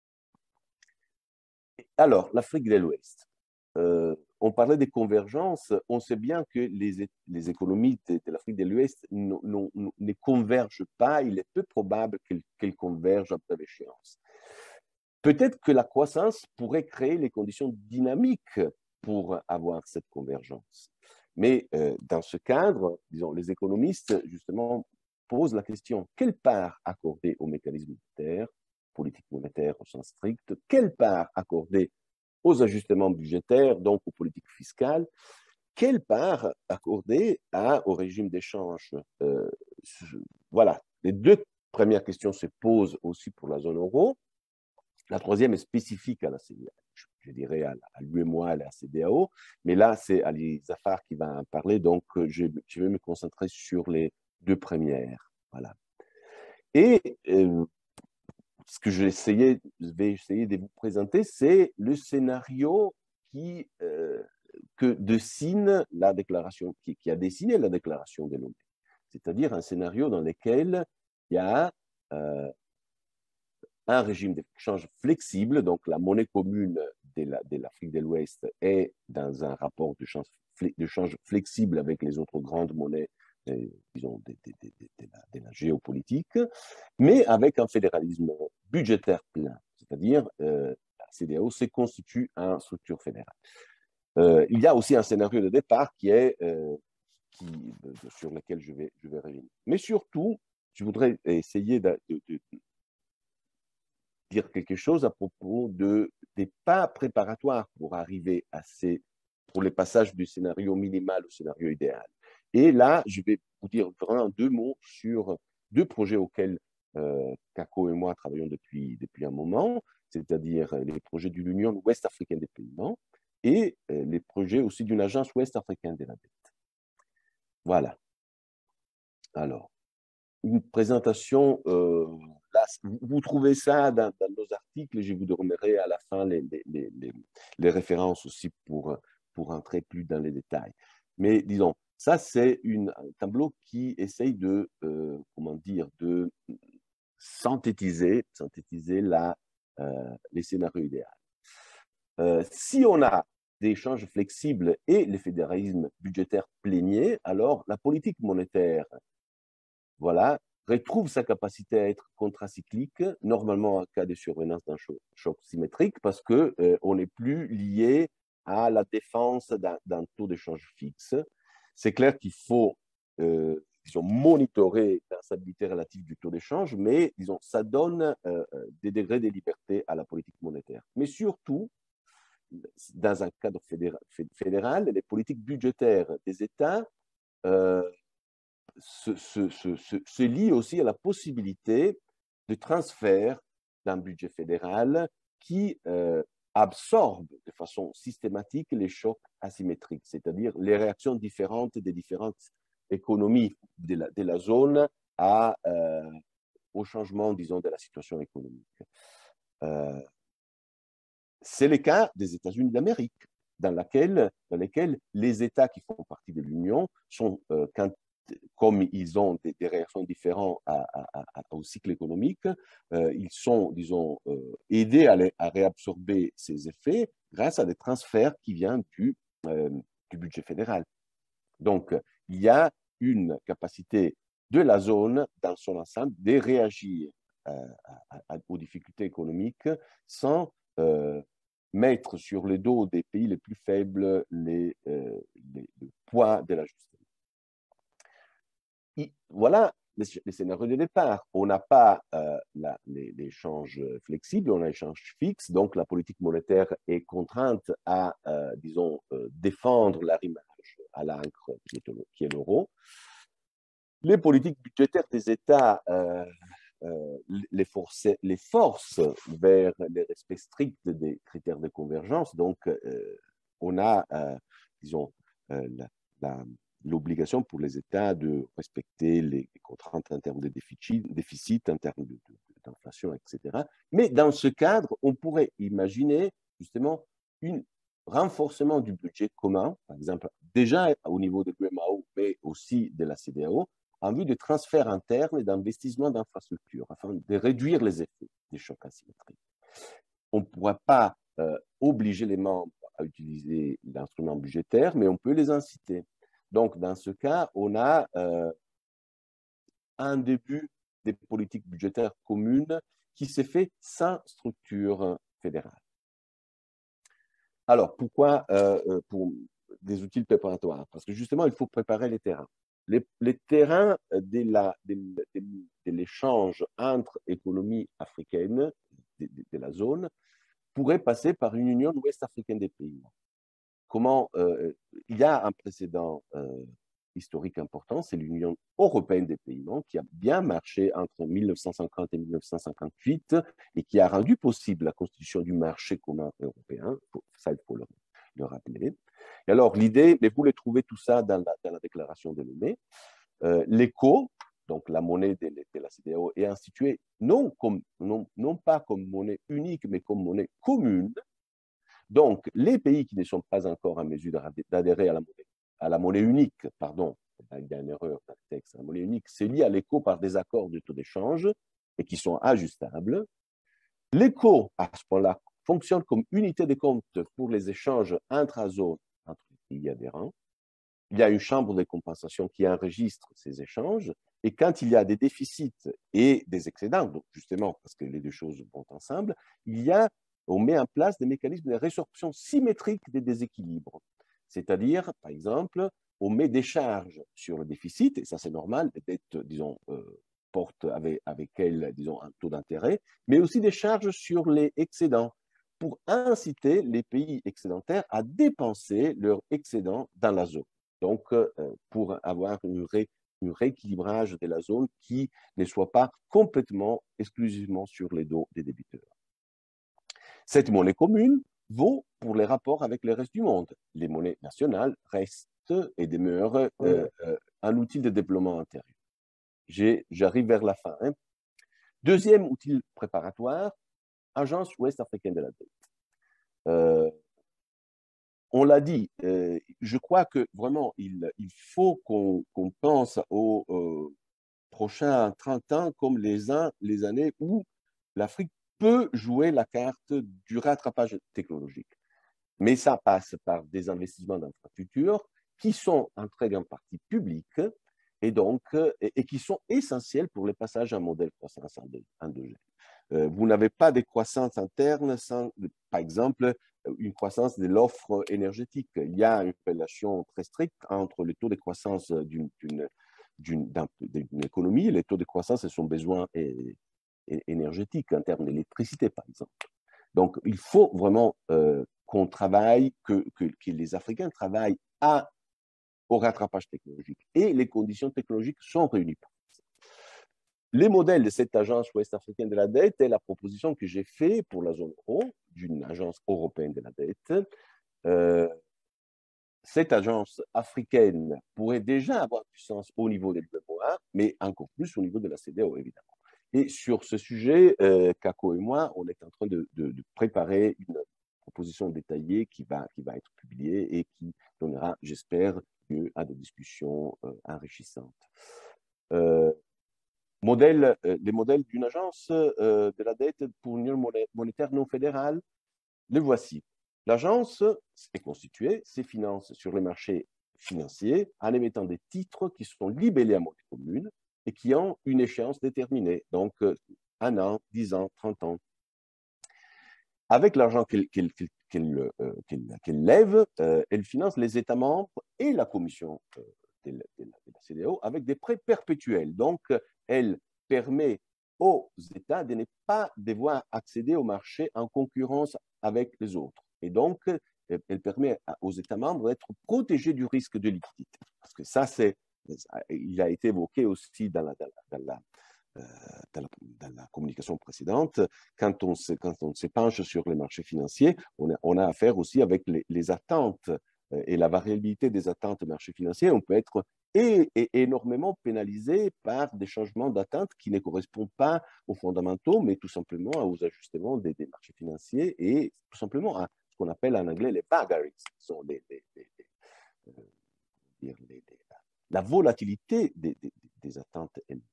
Alors, l'Afrique de l'Ouest. Euh, on parlait des convergences. On sait bien que les, les économies de, de l'Afrique de l'Ouest ne convergent pas. Il est peu probable qu'elles qu'elles convergent à brève échéance. Peut-être que la croissance pourrait créer les conditions dynamiques pour avoir cette convergence. Mais euh, dans ce cadre, disons, les économistes, justement, posent la question, quelle part accorder au mécanisme monétaire, politique monétaire au sens strict, quelle part accorder aux ajustements budgétaires, donc aux politiques fiscales, quelle part accorder à, au régime d'échange. euh, Voilà, les deux premières questions se posent aussi pour la zone euro. La troisième est spécifique à la C D A O, je dirais à l'U M O A et à la C D A O, mais là, c'est Ali Zafar qui va en parler, donc je, je vais me concentrer sur les deux premières. Voilà. Et euh, ce que je, essayais, je vais essayer de vous présenter, c'est le scénario qui, euh, que dessine la déclaration, qui, qui a dessiné la déclaration de Lomé, c'est-à-dire un scénario dans lequel il y a euh, un régime d'échange flexible, donc la monnaie commune de l'Afrique de l'Ouest est dans un rapport de change, de change flexible avec les autres grandes monnaies, euh, disons, de, de, de, de, la, de la géopolitique, mais avec un fédéralisme budgétaire plein, c'est-à-dire euh, la C D A O se constitue en structure fédérale. Euh, il y a aussi un scénario de départ qui est, euh, qui, sur lequel je vais, je vais revenir. Mais surtout, je voudrais essayer de, de, de dire quelque chose à propos de, des pas préparatoires pour arriver à ces, pour les passages du scénario minimal au scénario idéal. Et là, je vais vous dire vraiment deux mots sur deux projets auxquels euh, Kako et moi travaillons depuis, depuis un moment, c'est-à-dire les projets de l'Union ouest-africaine des paiements et euh, les projets aussi d'une agence ouest-africaine de la dette. Voilà. Alors, une présentation, euh, là, vous trouvez ça dans, dans nos articles, je vous donnerai à la fin les, les, les, les références aussi pour, pour entrer plus dans les détails. Mais disons, ça c'est un tableau qui essaye de, euh, comment dire, de synthétiser, synthétiser la, euh, les scénarios idéaux. Euh, si on a des échanges flexibles et le fédéralisme budgétaire plénier, alors la politique monétaire, voilà, retrouve sa capacité à être contracyclique, normalement en cas de survenance d'un choc, choc symétrique, parce qu'on euh, n'est plus lié à la défense d'un taux d'échange fixe. C'est clair qu'il faut euh, disons, monitorer la stabilité relative du taux d'échange, mais disons, ça donne euh, des degrés de liberté à la politique monétaire. Mais surtout, dans un cadre fédéral, fédéral les politiques budgétaires des États euh, se, se, se, se lie aussi à la possibilité de transfert d'un budget fédéral qui euh, absorbe de façon systématique les chocs asymétriques, c'est-à-dire les réactions différentes des différentes économies de la, de la zone à, euh, au changement, disons, de la situation économique. Euh, c'est le cas des États-Unis d'Amérique, dans, laquelle, dans lesquels les États qui font partie de l'Union sont, euh, quand, comme ils ont des, des réactions différentes à, à, à, au cycle économique, euh, ils sont, disons, euh, aidés à, les, à réabsorber ces effets grâce à des transferts qui viennent du, euh, du budget fédéral. Donc, il y a une capacité de la zone dans son ensemble de réagir euh, à, à, aux difficultés économiques sans euh, mettre sur le dos des pays les plus faibles les, euh, les, le poids de l'ajustement. Voilà le, le scénario de départ. On n'a pas euh, l'échange flexible, on a l'échange fixe, donc la politique monétaire est contrainte à, euh, disons, euh, défendre l'arrimage à l'encre qui est l'euro. Les politiques budgétaires des États euh, euh, les, forces, les forces vers les respects stricts des critères de convergence. Donc, euh, on a, euh, disons, euh, la, la l'obligation pour les États de respecter les contraintes en termes de déficit, déficit en termes d'inflation, et cetera. Mais dans ce cadre, on pourrait imaginer justement un renforcement du budget commun, par exemple, déjà au niveau de l'U M A O, mais aussi de la C E D E A O, en vue de transferts internes et d'investissements d'infrastructures, afin de réduire les effets des chocs asymétriques. On ne pourra pas euh, obliger les membres à utiliser l'instrument budgétaire, mais on peut les inciter. Donc, dans ce cas, on a euh, un début des politiques budgétaires communes qui s'est fait sans structure fédérale. Alors, pourquoi euh, pour des outils préparatoires? Parce que justement, il faut préparer les terrains. Les, les terrains de l'échange entre économies africaines de, de, de la zone pourraient passer par une union ouest-africaine des pays. Comment euh, il y a un précédent euh, historique important, c'est l'Union européenne des pays membres qui a bien marché entre mille neuf cent cinquante et mille neuf cent cinquante-huit et qui a rendu possible la constitution du marché commun européen. Ça, il faut le, le rappeler. Et alors, l'idée, mais vous les trouvez tout ça dans la, dans la déclaration de Lomé, euh, l'éco, donc la monnaie de, de la C E D E A O, est instituée non, comme, non, non pas comme monnaie unique, mais comme monnaie commune. Donc, les pays qui ne sont pas encore en mesure d'adhérer à la monnaie, à la monnaie unique, pardon, il y a une erreur dans le texte, la monnaie unique, c'est lié à l'éco par des accords de taux d'échange et qui sont ajustables. L'éco, à ce point-là, fonctionne comme unité de compte pour les échanges intra-zones entre les pays adhérents. Il y a une chambre de compensation qui enregistre ces échanges et quand il y a des déficits et des excédents, donc justement parce que les deux choses vont ensemble, il y a on met en place des mécanismes de résorption symétrique des déséquilibres. C'est-à-dire, par exemple, on met des charges sur le déficit, et ça c'est normal, les dettes, disons, euh, portent avec, avec elles, disons, un taux d'intérêt, mais aussi des charges sur les excédents, pour inciter les pays excédentaires à dépenser leurs excédents dans la zone. Donc, euh, pour avoir une ré, un rééquilibrage de la zone qui ne soit pas complètement, exclusivement sur les dos des débiteurs. Cette monnaie commune vaut pour les rapports avec le reste du monde. Les monnaies nationales restent et demeurent euh, euh, un outil de développement intérieur. J'arrive vers la fin. Hein. Deuxième outil préparatoire, Agence ouest africaine de la dette. Euh, on l'a dit, euh, je crois que vraiment, il, il faut qu'on qu'on pense aux euh, prochains trente ans comme les, uns, les années où l'Afrique peut jouer la carte du rattrapage technologique. Mais ça passe par des investissements d'infrastructures qui sont en très grande partie publics et, donc, et, et qui sont essentiels pour le passage à un modèle de croissance endogène. Euh, vous n'avez pas de croissance interne sans, par exemple, une croissance de l'offre énergétique. Il y a une relation très stricte entre le taux de croissance d'une économie et les taux de croissance et son besoin et, énergétique en termes d'électricité, par exemple. Donc, il faut vraiment euh, qu'on travaille, que, que, que les Africains travaillent à, au rattrapage technologique. Et les conditions technologiques sont réunies. les modèles de cette agence ouest-africaine de la dette est la proposition que j'ai faite pour la zone euro d'une agence européenne de la dette. Euh, cette agence africaine pourrait déjà avoir du sens au niveau des l'U E M O A, mais encore plus au niveau de la C D A O, évidemment. Et sur ce sujet, euh, Kako et moi, on est en train de, de, de préparer une proposition détaillée qui va, qui va être publiée et qui donnera, j'espère, lieu à des discussions euh, enrichissantes. Euh, modèle, euh, les modèles d'une agence euh, de la dette pour l'Union monétaire non fédérale, les voici. L'agence est constituée, ses finances sur les marchés financiers en émettant des titres qui sont libellés à monnaie commune et qui ont une échéance déterminée, donc un an, dix ans, trente ans. Avec l'argent qu'elle qu'elle, qu'elle, qu'elle, euh, qu'elle, qu'elle lève, euh, elle finance les États membres et la Commission euh, de, la, de, la, de la C D A O avec des prêts perpétuels. Donc, elle permet aux États de ne pas devoir accéder au marché en concurrence avec les autres. Et donc, elle permet aux États membres d'être protégés du risque de liquidité. Parce que ça, c'est, il a été évoqué aussi dans la, dans la, dans la, euh, dans la, dans la communication précédente. Quand on, se, quand on se penche sur les marchés financiers, on a, on a affaire aussi avec les, les attentes et la variabilité des attentes des marchés financiers. On peut être et, et énormément pénalisé par des changements d'attente qui ne correspondent pas aux fondamentaux, mais tout simplement aux ajustements des, des marchés financiers et tout simplement à ce qu'on appelle en anglais les vagaries, qui sont les, les, les, les, euh, les, les, la volatilité des, des, des attentes élevées.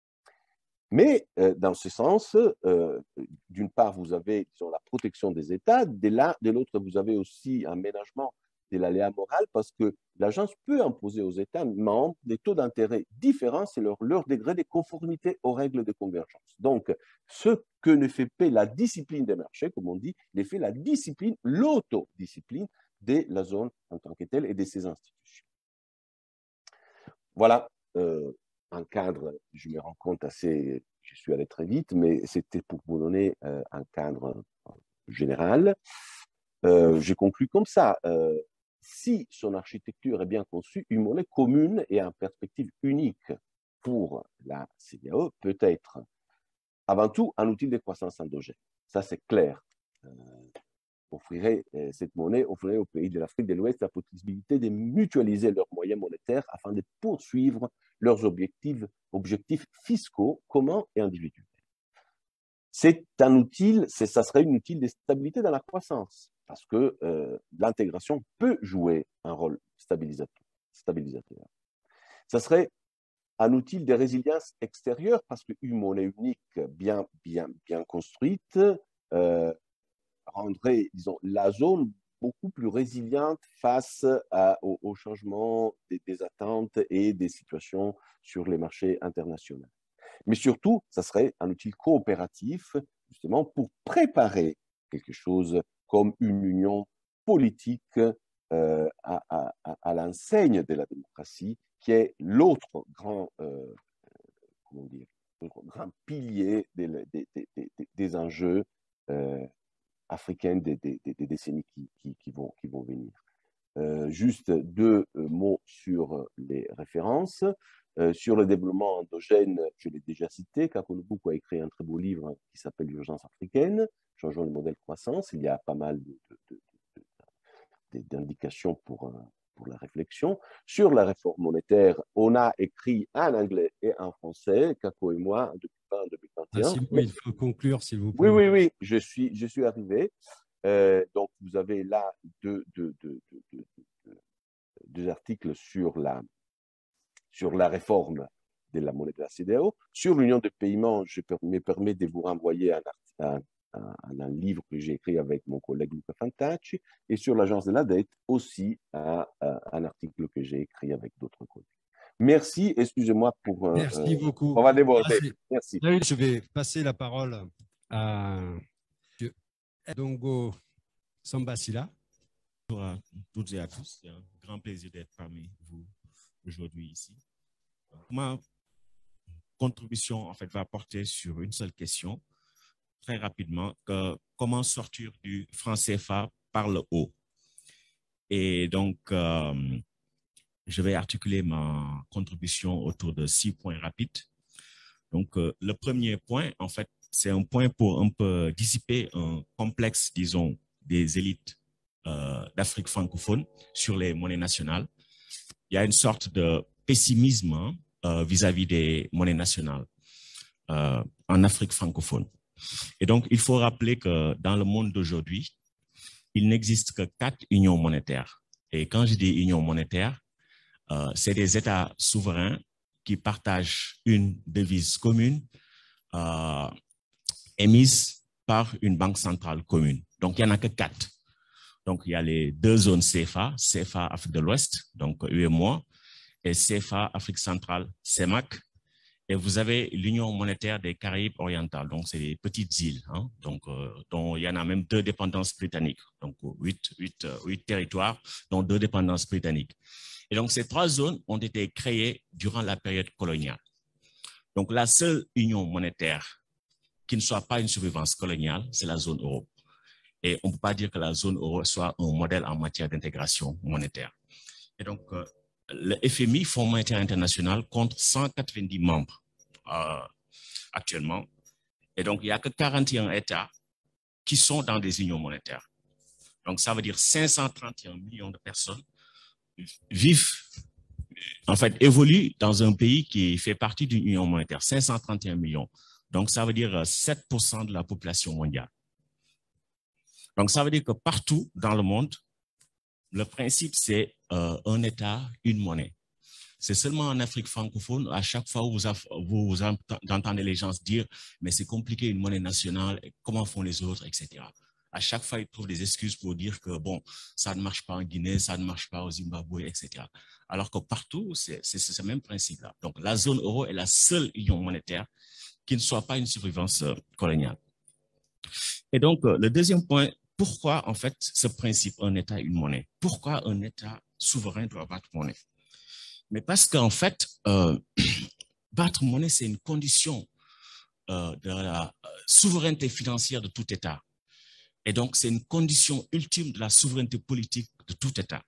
Mais euh, dans ce sens, euh, d'une part, vous avez disons, la protection des États, de l'autre, vous avez aussi un ménagement de l'aléa moral parce que l'agence peut imposer aux États membres des taux d'intérêt différents selon leur, leur degré de conformité aux règles de convergence. Donc, ce que ne fait pas la discipline des marchés, comme on dit, ne fait la discipline, l'autodiscipline de la zone en tant que telle et de ses institutions. Voilà euh, un cadre, je me rends compte assez, je suis allé très vite, mais c'était pour vous donner euh, un cadre général. Euh, J'ai conclu comme ça. Euh, si son architecture est bien conçue, une monnaie commune et en perspective unique pour la C D A O peut être avant tout un outil de croissance endogène. Ça, c'est clair. Euh, offrirait, euh, cette monnaie offrirait aux pays de l'Afrique de l'Ouest la possibilité de mutualiser leurs moyens monétaires afin de poursuivre leurs objectifs, objectifs fiscaux communs et individuels. C'est un outil, ça serait une outil de stabilité dans la croissance, parce que euh, l'intégration peut jouer un rôle stabilisateur. stabilisateur. Ça serait un outil de résilience extérieure, parce qu'une monnaie unique bien, bien, bien construite euh, rendrait, disons, la zone beaucoup plus résiliente face à, au, au changement des, des attentes et des situations sur les marchés internationaux. Mais surtout, ça serait un outil coopératif, justement, pour préparer quelque chose comme une union politique euh, à, à, à l'enseigne de la démocratie, qui est l'autre grand, euh, comment dire, grand pilier des, des, des, des enjeux euh, africains des, des, des décennies qui, qui, qui, vont, qui vont venir. Euh, juste deux mots sur les références. Euh, sur le développement endogène, je l'ai déjà cité, Kako Lubuku a écrit un très beau livre qui s'appelle L'urgence africaine, changeons le modèle croissance. Il y a pas mal d'indications pour, pour la réflexion. Sur la réforme monétaire, on a écrit en anglais et en français, Kako et moi, depuis fin deux mille vingt et un.
Merci, il faut conclure, s'il vous plaît.
Oui, oui, oui, je suis, je suis arrivé. Euh, donc, vous avez là deux, deux, deux, deux, deux, deux, deux articles sur la, sur la réforme de la monnaie de la C D A O. Sur l'union de paiement, je me permets de vous renvoyer à un, un, un, un livre que j'ai écrit avec mon collègue Luca Fantacci, et sur l'agence de la dette aussi à, à un article que j'ai écrit avec d'autres collègues. Merci, excusez-moi pour... Euh,
Merci
euh,
beaucoup.
On va déborder. Merci.
Je vais passer la parole à M. Dongo Sambasila.
Bonjour à toutes et à tous. C'est un grand plaisir d'être parmi vous aujourd'hui ici. Ma contribution en fait va porter sur une seule question, très rapidement, que, comment sortir du franc C F A par le haut. Et donc, euh, je vais articuler ma contribution autour de six points rapides. Donc, euh, le premier point, en fait, c'est un point pour un peu dissiper un complexe, disons, des élites euh, d'Afrique francophone sur les monnaies nationales. Il y a une sorte de pessimisme hein, euh, vis-à-vis des monnaies nationales euh, en Afrique francophone. Et donc, il faut rappeler que dans le monde d'aujourd'hui, il n'existe que quatre unions monétaires. Et quand je dis union monétaire, euh, c'est des États souverains qui partagent une devise commune euh, émise par une banque centrale commune. Donc, il n'y en a que quatre. Donc, il y a les deux zones C F A, C F A Afrique de l'Ouest, donc U E M O A, et C F A Afrique centrale, C E M A C. Et vous avez l'Union monétaire des Caraïbes orientales, donc c'est des petites îles, hein, donc, euh, dont il y en a même deux dépendances britanniques, donc huit, huit, huit territoires, dont deux dépendances britanniques. Et donc ces trois zones ont été créées durant la période coloniale. Donc la seule union monétaire qui ne soit pas une survivance coloniale, c'est la zone euro. Et on ne peut pas dire que la zone euro soit un modèle en matière d'intégration monétaire. Et donc, euh, le F M I, Fonds monétaire international, compte cent quatre-vingt-dix membres euh, actuellement. Et donc, il n'y a que quarante et un États qui sont dans des unions monétaires. Donc, ça veut dire cinq cent trente et un millions de personnes vivent, en fait, évoluent dans un pays qui fait partie d'une union monétaire. cinq cent trente et un millions. Donc, ça veut dire sept pour cent de la population mondiale. Donc, ça veut dire que partout dans le monde, le principe, c'est euh, un État, une monnaie. C'est seulement en Afrique francophone, à chaque fois où vous, vous, vous entendez les gens se dire « mais c'est compliqué, une monnaie nationale, comment font les autres, et cetera » À chaque fois, ils trouvent des excuses pour dire que bon, ça ne marche pas en Guinée, ça ne marche pas au Zimbabwe, et cetera. Alors que partout, c'est ce même principe-là. Donc, la zone euro est la seule union monétaire qui ne soit pas une survivance euh, coloniale. Et donc, euh, le deuxième point, pourquoi, en fait, ce principe, un État, une monnaie? Pourquoi un État souverain doit battre monnaie? Mais parce qu'en fait, euh, battre monnaie, c'est une condition euh, de la souveraineté financière de tout État. Et donc, c'est une condition ultime de la souveraineté politique de tout État.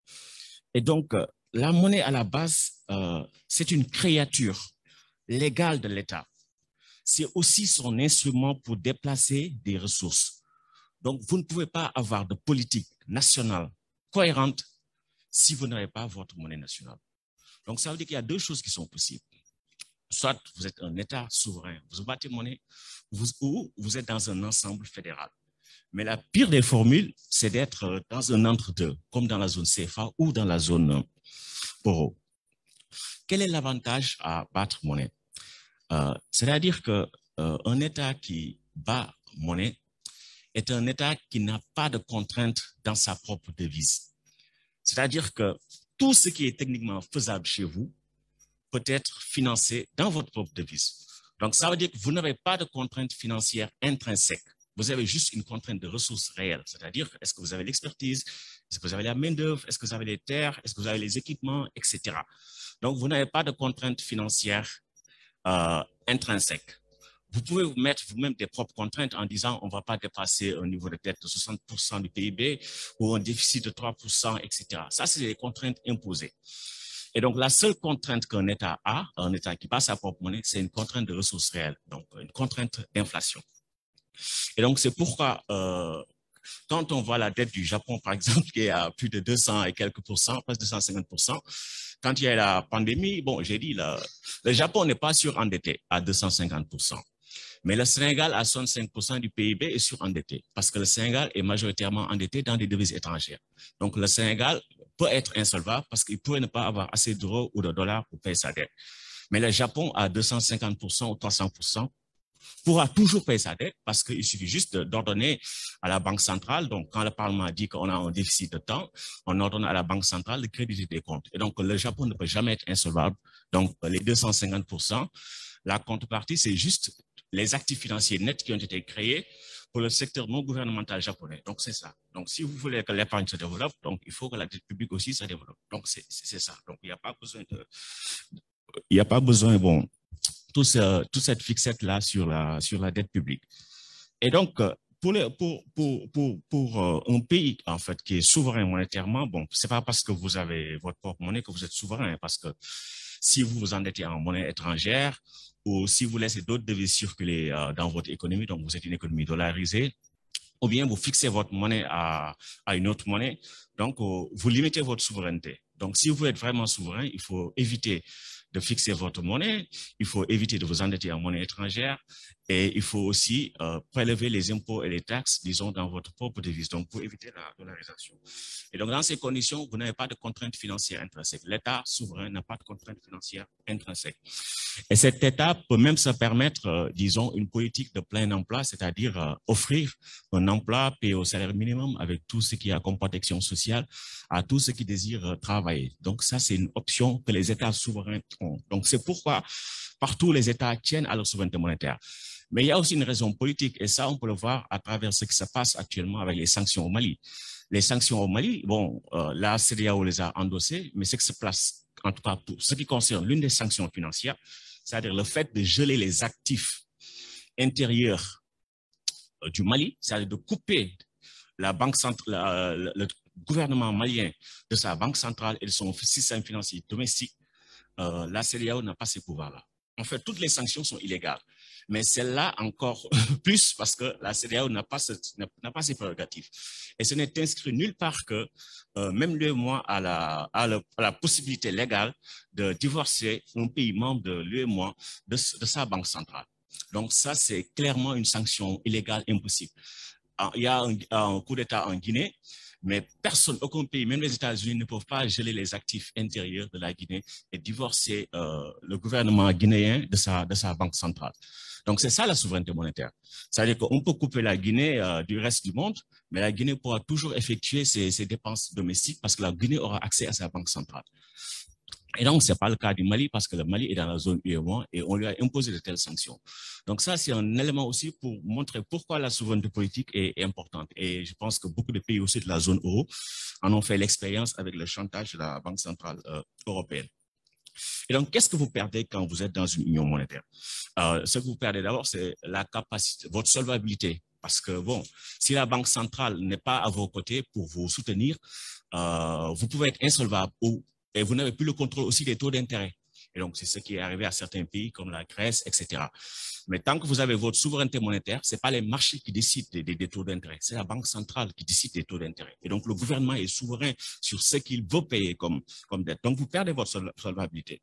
Et donc, euh, la monnaie, à la base, euh, c'est une créature légale de l'État. C'est aussi son instrument pour déplacer des ressources. Donc, vous ne pouvez pas avoir de politique nationale cohérente si vous n'avez pas votre monnaie nationale. Donc, ça veut dire qu'il y a deux choses qui sont possibles. Soit vous êtes un État souverain, vous battez monnaie, vous, ou vous êtes dans un ensemble fédéral. Mais la pire des formules, c'est d'être dans un entre-deux, comme dans la zone C F A ou dans la zone euro. Quel est l'avantage à battre monnaie? Euh, C'est-à-dire qu'un euh, État qui bat monnaie est un État qui n'a pas de contraintes dans sa propre devise. C'est-à-dire que tout ce qui est techniquement faisable chez vous peut être financé dans votre propre devise. Donc, ça veut dire que vous n'avez pas de contraintes financières intrinsèques. Vous avez juste une contrainte de ressources réelles. C'est-à-dire, est-ce que vous avez l'expertise? Est-ce que vous avez la main-d'œuvre? Est-ce que vous avez les terres? Est-ce que vous avez les équipements? Etc. Donc, vous n'avez pas de contraintes financières euh, intrinsèques. Vous pouvez vous mettre vous-même des propres contraintes en disant on ne va pas dépasser un niveau de dette de soixante pour cent du P I B ou un déficit de trois pour cent, et cetera. Ça, c'est des contraintes imposées. Et donc, la seule contrainte qu'un État a, un État qui passe sa propre monnaie, c'est une contrainte de ressources réelles, donc une contrainte d'inflation. Et donc, c'est pourquoi euh, quand on voit la dette du Japon, par exemple, qui est à plus de deux cents et quelques pourcents, presque deux cent cinquante pour cent, quand il y a la pandémie, bon, j'ai dit, là, le Japon n'est pas surendetté à deux cent cinquante pour cent. Mais le Sénégal, à soixante-cinq pour cent du P I B, est surendetté parce que le Sénégal est majoritairement endetté dans des devises étrangères. Donc, le Sénégal peut être insolvable parce qu'il pourrait ne pas avoir assez d'euros ou de dollars pour payer sa dette. Mais le Japon, à deux cent cinquante pour cent ou trois cents pour cent, pourra toujours payer sa dette parce qu'il suffit juste d'ordonner à la Banque centrale. Donc, quand le Parlement dit qu'on a un déficit de temps, on ordonne à la Banque centrale de créditer des comptes. Et donc, le Japon ne peut jamais être insolvable. Donc, les deux cent cinquante pour cent, la contrepartie, c'est juste les actifs financiers nets qui ont été créés pour le secteur non gouvernemental japonais. Donc, c'est ça. Donc, si vous voulez que l'épargne se développe, donc il faut que la dette publique aussi se développe. Donc, c'est ça. Donc, il n'y a pas besoin de... Il n'y a pas besoin, bon, tout ce, toute cette fixette-là sur la, sur la dette publique. Et donc, pour, les, pour, pour, pour, pour un pays, en fait, qui est souverain monétairement, bon, c'est pas parce que vous avez votre propre monnaie que vous êtes souverain, parce que si vous vous endettez en monnaie étrangère ou si vous laissez d'autres devises circuler euh, dans votre économie, donc vous êtes une économie dollarisée, ou bien vous fixez votre monnaie à, à une autre monnaie, donc euh, vous limitez votre souveraineté. Donc, si vous êtes vraiment souverain, il faut éviter de fixer votre monnaie, il faut éviter de vous endetter en monnaie étrangère et il faut aussi euh, prélever les impôts et les taxes, disons, dans votre propre devise, donc pour éviter la dollarisation. Et donc, dans ces conditions, vous n'avez pas de contraintes financières intrinsèques. L'État souverain n'a pas de contraintes financières intrinsèques. Et cet État peut même se permettre, euh, disons, une politique de plein emploi, c'est-à-dire euh, offrir un emploi payé au salaire minimum avec tout ce qui a comme protection sociale à tous ceux qui désirent euh, travailler. Donc, ça, c'est une option que les États souverains ont. Donc, c'est pourquoi partout les États tiennent à leur souveraineté monétaire. Mais il y a aussi une raison politique, et ça, on peut le voir à travers ce qui se passe actuellement avec les sanctions au Mali. Les sanctions au Mali, bon, euh, la C E D E A O les a endossées, mais ce qui se passe, en tout cas pour ce qui concerne l'une des sanctions financières, c'est-à-dire le fait de geler les actifs intérieurs euh, du Mali, c'est-à-dire de couper la banque centrale, euh, le, le gouvernement malien de sa banque centrale et de son système financier domestique, euh, la C E D E A O n'a pas ces pouvoirs-là. En fait, toutes les sanctions sont illégales. Mais celle-là encore plus parce que la C E D E A O n'a pas, n'a pas ses prérogatives. Et ce n'est inscrit nulle part que euh, même l'U E M O A a la, a la, a la possibilité légale de divorcer un pays membre de l'U E M O A de, de sa banque centrale. Donc ça, c'est clairement une sanction illégale impossible. Il y a un, un coup d'État en Guinée, mais personne, aucun pays, même les États-Unis, ne peuvent pas geler les actifs intérieurs de la Guinée et divorcer euh, le gouvernement guinéen de sa, de sa banque centrale. Donc, c'est ça la souveraineté monétaire. C'est-à-dire qu'on peut couper la Guinée euh, du reste du monde, mais la Guinée pourra toujours effectuer ses, ses dépenses domestiques parce que la Guinée aura accès à sa banque centrale. Et donc, ce n'est pas le cas du Mali parce que le Mali est dans la zone U E M O A et on lui a imposé de telles sanctions. Donc ça, c'est un élément aussi pour montrer pourquoi la souveraineté politique est, est importante. Et je pense que beaucoup de pays aussi de la zone euro en ont fait l'expérience avec le chantage de la Banque centrale euh, européenne. Et donc, qu'est-ce que vous perdez quand vous êtes dans une union monétaire? euh, Ce que vous perdez d'abord, c'est la capacité, votre solvabilité. Parce que, bon, si la Banque centrale n'est pas à vos côtés pour vous soutenir, euh, vous pouvez être insolvable ou et vous n'avez plus le contrôle aussi des taux d'intérêt. Et donc, c'est ce qui est arrivé à certains pays comme la Grèce, et cetera. Mais tant que vous avez votre souveraineté monétaire, ce n'est pas les marchés qui décident des, des, des taux d'intérêt, c'est la Banque centrale qui décide des taux d'intérêt. Et donc, le gouvernement est souverain sur ce qu'il veut payer comme, comme dette. Donc, vous perdez votre solvabilité.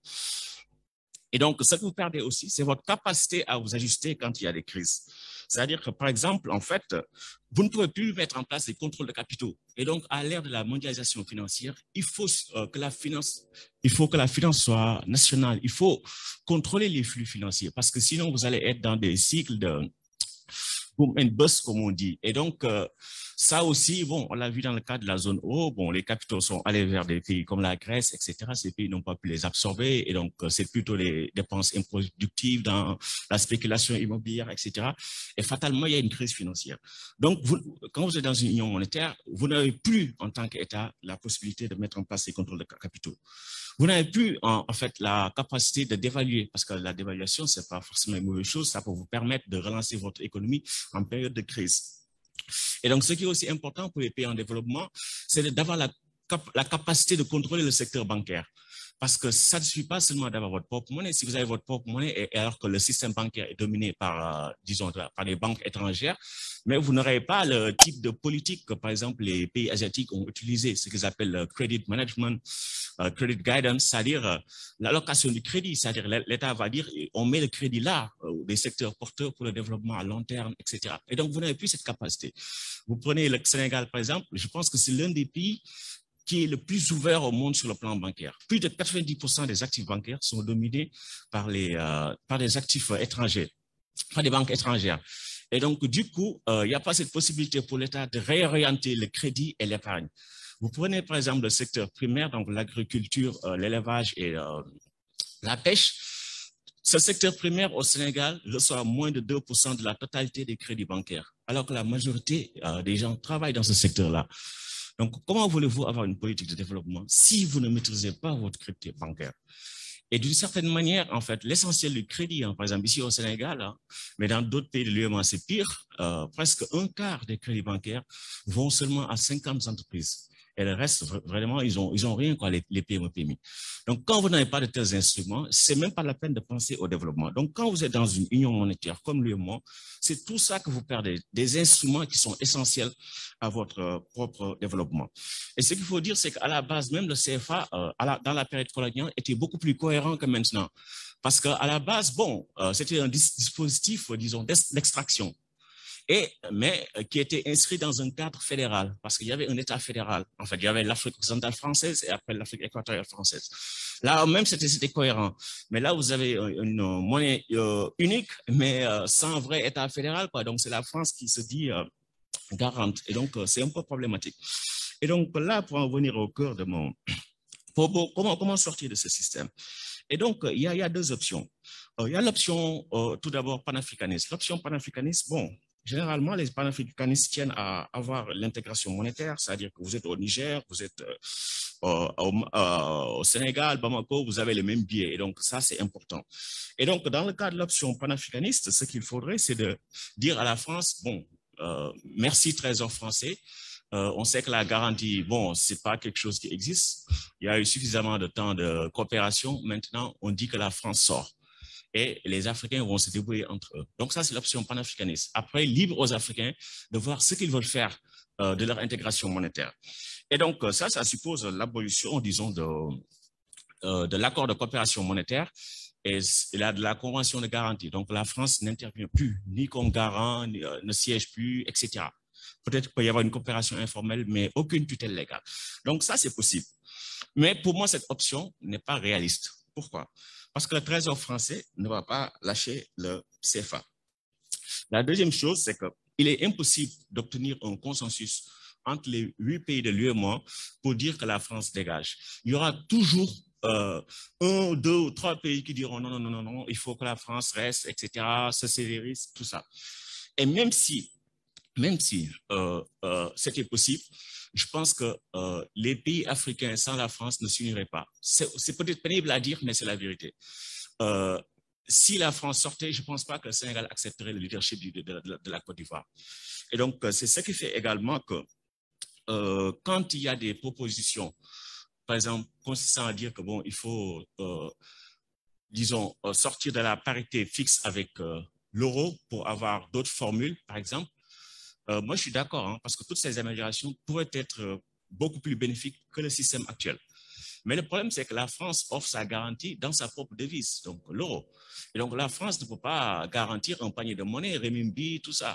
Et donc, ce que vous perdez aussi, c'est votre capacité à vous ajuster quand il y a des crises. C'est-à-dire que, par exemple, en fait, vous ne pouvez plus mettre en place des contrôles de capitaux. Et donc, à l'ère de la mondialisation financière, il faut, euh, que la finance, il faut que la finance soit nationale. Il faut contrôler les flux financiers parce que sinon, vous allez être dans des cycles de boom and bust, comme on dit. Et donc, euh, ça aussi, bon, on l'a vu dans le cas de la zone euro, bon, les capitaux sont allés vers des pays comme la Grèce, et cetera. Ces pays n'ont pas pu les absorber et donc, c'est plutôt les dépenses improductives dans la spéculation immobilière, et cetera. Et fatalement, il y a une crise financière. Donc, vous, quand vous êtes dans une union monétaire, vous n'avez plus, en tant qu'État, la possibilité de mettre en place ces contrôles de capitaux. Vous n'avez plus, en, en fait, la capacité de dévaluer, parce que la dévaluation, c'est pas forcément une mauvaise chose, ça peut vous permettre de relancer votre économie en période de crise. Et donc, ce qui est aussi important pour les pays en développement, c'est d'avoir la, cap la capacité de contrôler le secteur bancaire. Parce que ça ne suffit pas seulement d'avoir votre propre monnaie. Si vous avez votre propre monnaie, et, et alors que le système bancaire est dominé par, euh, disons, par les banques étrangères, mais vous n'aurez pas le type de politique que, par exemple, les pays asiatiques ont utilisé, ce qu'ils appellent le credit management, euh, credit guidance, c'est-à-dire euh, l'allocation du crédit, c'est-à-dire l'État va dire, on met le crédit là, euh, des secteurs porteurs pour le développement à long terme, et cetera. Et donc, vous n'avez plus cette capacité. Vous prenez le Sénégal, par exemple, je pense que c'est l'un des pays qui est le plus ouvert au monde sur le plan bancaire. Plus de quatre-vingt-dix pour cent des actifs bancaires sont dominés par, les, euh, par des actifs étrangers, par des banques étrangères. Et donc, du coup, il n'y a pas cette possibilité pour l'État de réorienter le crédit et l'épargne. Vous prenez, par exemple, le secteur primaire, donc l'agriculture, euh, l'élevage et euh, la pêche. Ce secteur primaire au Sénégal reçoit moins de deux pour cent de la totalité des crédits bancaires, alors que la majorité euh, des gens travaillent dans ce secteur-là. Donc, comment voulez-vous avoir une politique de développement si vous ne maîtrisez pas votre crédit bancaire? Et d'une certaine manière, en fait, l'essentiel du crédit, hein, par exemple ici au Sénégal, hein, mais dans d'autres pays de l'U E M O A, c'est pire, euh, presque un quart des crédits bancaires vont seulement à cinquante entreprises. Et le reste, vraiment, ils n'ont ils ont rien, quoi, les, les P M E P M I. Donc, quand vous n'avez pas de tels instruments, ce n'est même pas la peine de penser au développement. Donc, quand vous êtes dans une union monétaire comme l'U E M O A, c'est tout ça que vous perdez, des instruments qui sont essentiels à votre propre développement. Et ce qu'il faut dire, c'est qu'à la base, même le C F A, euh, à la, dans la période coloniale, était beaucoup plus cohérent que maintenant. Parce qu'à la base, bon, euh, c'était un dis dispositif, disons, d'extraction. Et, mais qui était inscrit dans un cadre fédéral, parce qu'il y avait un État fédéral. En fait, il y avait l'Afrique occidentale française et après l'Afrique équatoriale française. Là même, c'était cohérent. Mais là, vous avez une monnaie euh, unique, mais euh, sans vrai État fédéral, quoi. Donc, c'est la France qui se dit euh, garante. Et donc, euh, c'est un peu problématique. Et donc, là, pour en venir au cœur de mon... Pour, pour, comment, comment sortir de ce système? Et donc, il y a, il y a deux options. Euh, il y a l'option, euh, tout d'abord, panafricaniste. L'option panafricaniste, bon, généralement, les panafricanistes tiennent à avoir l'intégration monétaire, c'est-à-dire que vous êtes au Niger, vous êtes euh, au, euh, au Sénégal, Bamako, vous avez les mêmes billets. Et donc, ça, c'est important. Et donc, dans le cas de l'option panafricaniste, ce qu'il faudrait, c'est de dire à la France, bon, euh, merci Trésor français. Euh, on sait que la garantie, bon, c'est pas quelque chose qui existe. Il y a eu suffisamment de temps de coopération. Maintenant, on dit que la France sort. Et les Africains vont se débrouiller entre eux. Donc ça, c'est l'option panafricaniste. Après, libre aux Africains de voir ce qu'ils veulent faire euh, de leur intégration monétaire. Et donc ça, ça suppose l'abolition, disons, de, euh, de l'accord de coopération monétaire et la, de la convention de garantie. Donc la France n'intervient plus, ni comme garant, ni, euh, ne siège plus, et cetera. Peut-être qu'il peut y avoir une coopération informelle, mais aucune tutelle légale. Donc ça, c'est possible. Mais pour moi, cette option n'est pas réaliste. Pourquoi? Parce que le Trésor français ne va pas lâcher le C F A. La deuxième chose, c'est qu'il est impossible d'obtenir un consensus entre les huit pays de l'U E M O A pour dire que la France dégage. Il y aura toujours euh, un, deux ou trois pays qui diront non, non, non, non, non, il faut que la France reste, et cetera, se sévérise, tout ça. Et même si, même si euh, euh, c'était possible, je pense que euh, les pays africains sans la France ne s'uniraient pas. C'est peut-être pénible à dire, mais c'est la vérité. Euh, si la France sortait, je ne pense pas que le Sénégal accepterait le leadership de, de, de, de la Côte d'Ivoire. Et donc, c'est ce qui fait également que euh, quand il y a des propositions, par exemple, consistant à dire que bon, il faut, euh, disons, sortir de la parité fixe avec euh, l'euro pour avoir d'autres formules, par exemple, Euh, moi, je suis d'accord, hein, parce que toutes ces améliorations pourraient être euh, beaucoup plus bénéfiques que le système actuel. Mais le problème, c'est que la France offre sa garantie dans sa propre devise, donc l'euro. Et donc, la France ne peut pas garantir un panier de monnaie, renminbi, tout ça.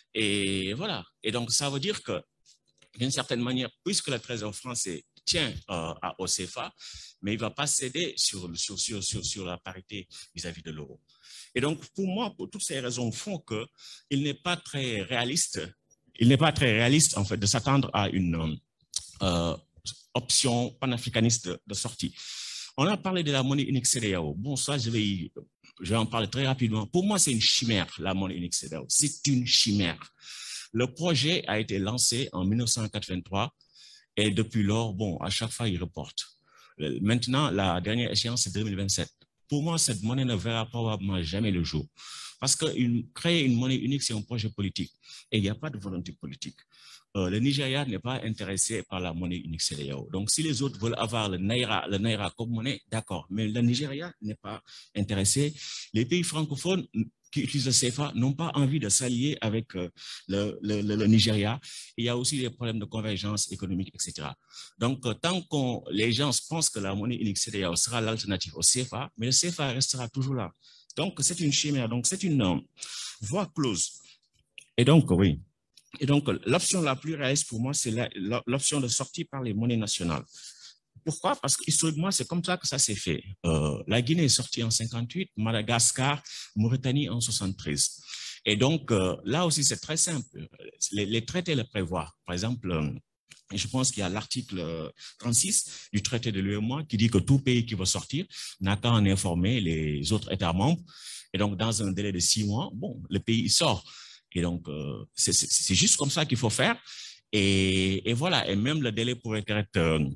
Et voilà. Et donc, ça veut dire que, d'une certaine manière, puisque le Trésor français tient euh, à, au C F A, mais il ne va pas céder sur, sur, sur, sur, sur la parité vis-à-vis de l'euro. Et donc, pour moi, pour toutes ces raisons font qu'il n'est pas très réaliste, il n'est pas très réaliste, en fait, de s'attendre à une euh, option panafricaniste de, de sortie. On a parlé de la monnaie unique C E D E A O. Bon, ça, je vais, y, je vais en parler très rapidement. Pour moi, c'est une chimère, la monnaie unique C E D E A O. C'est une chimère. Le projet a été lancé en mille neuf cent quatre-vingt-trois et depuis lors, bon, à chaque fois, il reporte. Maintenant, la dernière échéance, c'est deux mille vingt-sept. Pour moi, cette monnaie ne verra probablement jamais le jour. Parce que une, créer une monnaie unique, c'est un projet politique. Et il n'y a pas de volonté politique. Euh, le Nigeria n'est pas intéressé par la monnaie unique C E D E A O. Donc, si les autres veulent avoir le Naira, le Naira comme monnaie, d'accord. Mais le Nigeria n'est pas intéressé. Les pays francophones qui utilisent le C F A n'ont pas envie de s'allier avec euh, le, le, le, le Nigeria. Il y a aussi des problèmes de convergence économique, et cetera. Donc, euh, tant que les gens pensent que la monnaie unique C E D E A O sera l'alternative au C F A, mais le C F A restera toujours là. Donc, c'est une chimère. Donc, c'est une euh, voie close. Et donc, oui. Et donc, l'option la plus réaliste pour moi, c'est l'option de sortie par les monnaies nationales. Pourquoi? Parce que historiquement, c'est comme ça que ça s'est fait. Euh, la Guinée est sortie en cinquante-huit, Madagascar, Mauritanie en soixante-treize. Et donc, euh, là aussi, c'est très simple. Les, les traités le prévoient. Par exemple, euh, je pense qu'il y a l'article trente-six du traité de l'U E M O A qui dit que tout pays qui va sortir n'a qu'à en informer les autres États membres. Et donc, dans un délai de six mois, bon, le pays sort. Et donc, euh, c'est juste comme ça qu'il faut faire. Et, et voilà, et même le délai pourrait être euh,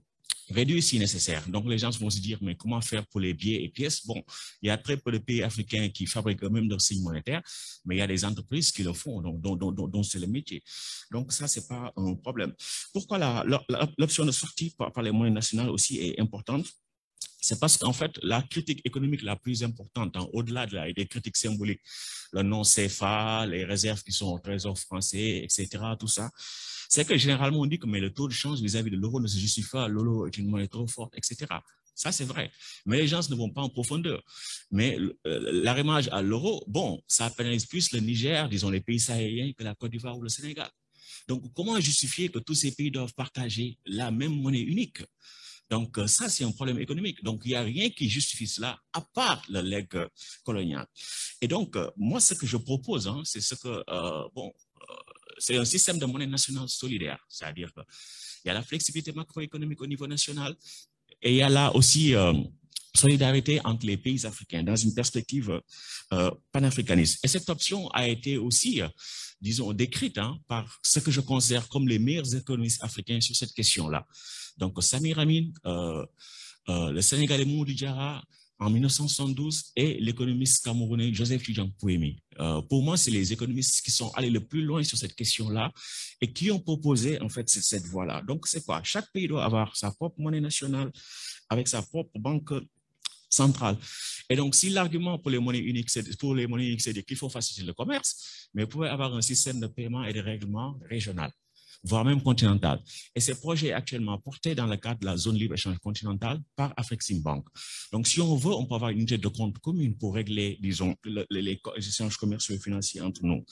réduire si nécessaire. Donc, les gens vont se dire, mais comment faire pour les billets et pièces? Bon, il y a très peu de pays africains qui fabriquent eux-mêmes leurs signes monétaires, mais il y a des entreprises qui le font, donc, dont, dont, dont, dont c'est le métier. Donc, ça, c'est pas un problème. Pourquoi l'option de sortie par, par les monnaies nationales aussi est importante? C'est parce qu'en fait, la critique économique la plus importante, hein, au-delà de la, des critiques symboliques, le non-C F A, les réserves qui sont au trésor français, et cetera, tout ça, c'est que généralement on dit que mais le taux de change vis-à-vis de l'euro ne se justifie pas, l'euro est une monnaie trop forte, et cetera. Ça, c'est vrai. Mais les gens ne vont pas en profondeur. Mais euh, l'arrimage à l'euro, bon, ça pénalise plus le Niger, disons les pays sahéliens, que la Côte d'Ivoire ou le Sénégal. Donc, comment justifier que tous ces pays doivent partager la même monnaie unique? Donc, ça, c'est un problème économique. Donc, il n'y a rien qui justifie cela, à part le legs colonial. Et donc, moi, ce que je propose, hein, c'est ce que, euh, bon, euh, c'est un système de monnaie nationale solidaire. C'est-à-dire qu'il y a la flexibilité macroéconomique au niveau national et il y a là aussi euh, solidarité entre les pays africains dans une perspective euh, panafricaniste. Et cette option a été aussi, euh, disons, décrite hein, par ce que je considère comme les meilleurs économistes africains sur cette question-là. Donc, Samir Amin, euh, euh, le Sénégalais Moumoudou Diarra en mille neuf cent soixante-douze et l'économiste camerounais Joseph Tidjane Pouémy. Euh, pour moi, c'est les économistes qui sont allés le plus loin sur cette question-là et qui ont proposé en fait cette, cette voie-là. Donc, c'est quoi? Chaque pays doit avoir sa propre monnaie nationale avec sa propre banque centrale. Et donc, si l'argument pour les monnaies uniques, c'est pour les monnaies uniques, c'est qu'il faut faciliter le commerce, mais vous pouvez avoir un système de paiement et de règlement régional, voire même continental. Et ces projets actuellement portés dans le cadre de la zone libre-échange continentale par Afreximbank. Donc, si on veut, on peut avoir une unité de compte commune pour régler, disons, le, les, les échanges commerciaux et financiers entre nous.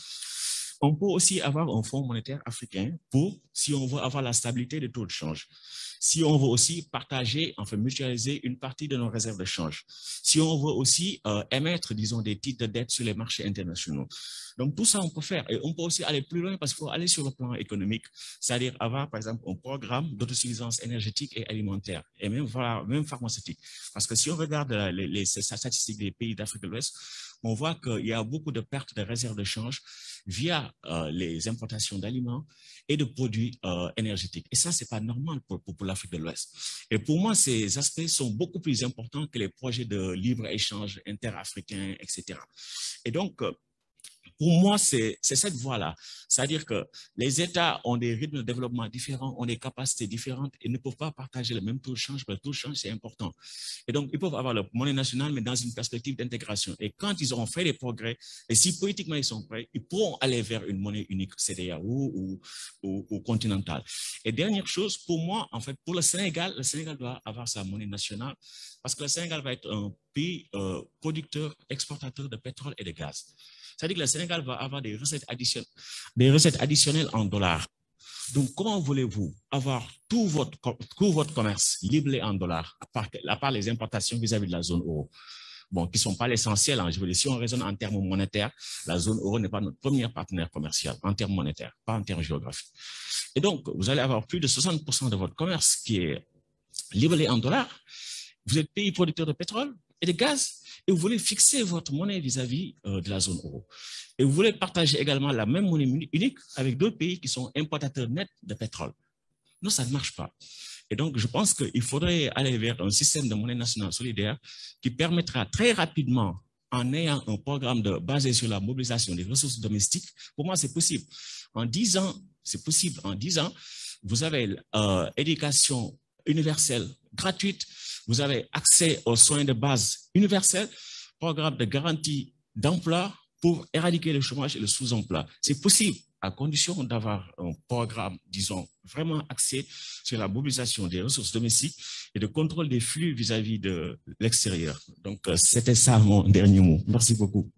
On peut aussi avoir un fonds monétaire africain pour, si on veut avoir la stabilité des taux de change. Si on veut aussi partager, enfin mutualiser une partie de nos réserves de change. Si on veut aussi euh, émettre, disons, des titres de dette sur les marchés internationaux. Donc, tout ça, on peut faire. Et on peut aussi aller plus loin parce qu'il faut aller sur le plan économique, c'est-à-dire avoir, par exemple, un programme d'autosuffisance énergétique et alimentaire, et même, voilà, même pharmaceutique. Parce que si on regarde les, les statistiques des pays d'Afrique de l'Ouest, on voit qu'il y a beaucoup de pertes de réserves de change via euh, les importations d'aliments et de produits euh, énergétiques. Et ça, ce n'est pas normal pour, pour, pour l'Afrique de l'Ouest. Et pour moi, ces aspects sont beaucoup plus importants que les projets de libre-échange interafricain, et cetera. Et donc, euh, pour moi, c'est cette voie-là. C'est-à-dire que les États ont des rythmes de développement différents, ont des capacités différentes et ne peuvent pas partager le même taux de change. Le taux de change, c'est important. Et donc, ils peuvent avoir leur monnaie nationale, mais dans une perspective d'intégration. Et quand ils auront fait des progrès, et si politiquement ils sont prêts, ils pourront aller vers une monnaie unique C D A O ou, ou, ou continentale. Et dernière chose, pour moi, en fait, pour le Sénégal, le Sénégal doit avoir sa monnaie nationale parce que le Sénégal va être un pays euh, producteur, exportateur de pétrole et de gaz. C'est-à-dire que le Sénégal va avoir des recettes additionnelles, des recettes additionnelles en dollars. Donc, comment voulez-vous avoir tout votre, tout votre commerce libellé en dollars, à part, à part les importations vis-à-vis de la zone euro? Bon, qui ne sont pas l'essentiel. Hein. Je veux dire, si on raisonne en termes monétaires, la zone euro n'est pas notre premier partenaire commercial en termes monétaires, pas en termes géographiques. Et donc, vous allez avoir plus de soixante pour cent de votre commerce qui est libellé en dollars. Vous êtes pays producteur de pétrole et de gaz, et vous voulez fixer votre monnaie vis-à-vis euh, de la zone euro. Et vous voulez partager également la même monnaie unique avec d'autres pays qui sont importateurs nets de pétrole. Non, ça ne marche pas. Et donc, je pense qu'il faudrait aller vers un système de monnaie nationale solidaire qui permettra très rapidement, en ayant un programme de, basé sur la mobilisation des ressources domestiques, pour moi, c'est possible. En dix ans, c'est possible. En dix ans, vous avez euh, éducation universelle gratuite, vous avez accès aux soins de base universels, programme de garantie d'emploi pour éradiquer le chômage et le sous-emploi. C'est possible à condition d'avoir un programme, disons, vraiment axé sur la mobilisation des ressources domestiques et de contrôle des flux vis-à-vis de l'extérieur. Donc, c'était ça mon dernier mot. Merci beaucoup.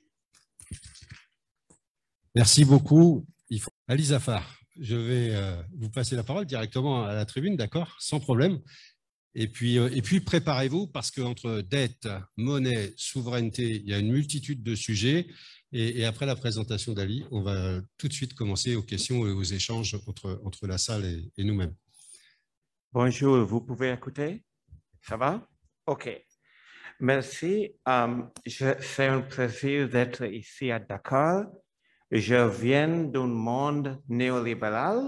Merci beaucoup. Ali Zafar, je vais euh, vous passer la parole directement à la tribune, d'accord, sans problème. Et puis, euh, et puis préparez-vous parce qu'entre dette, monnaie, souveraineté, il y a une multitude de sujets. Et, et après la présentation d'Ali, on va tout de suite commencer aux questions et aux échanges entre, entre la salle et, et nous-mêmes.
Bonjour, vous pouvez écouter? Ça va? OK. Merci. Um, C'est un plaisir d'être ici à Dakar. Je viens d'un monde néolibéral,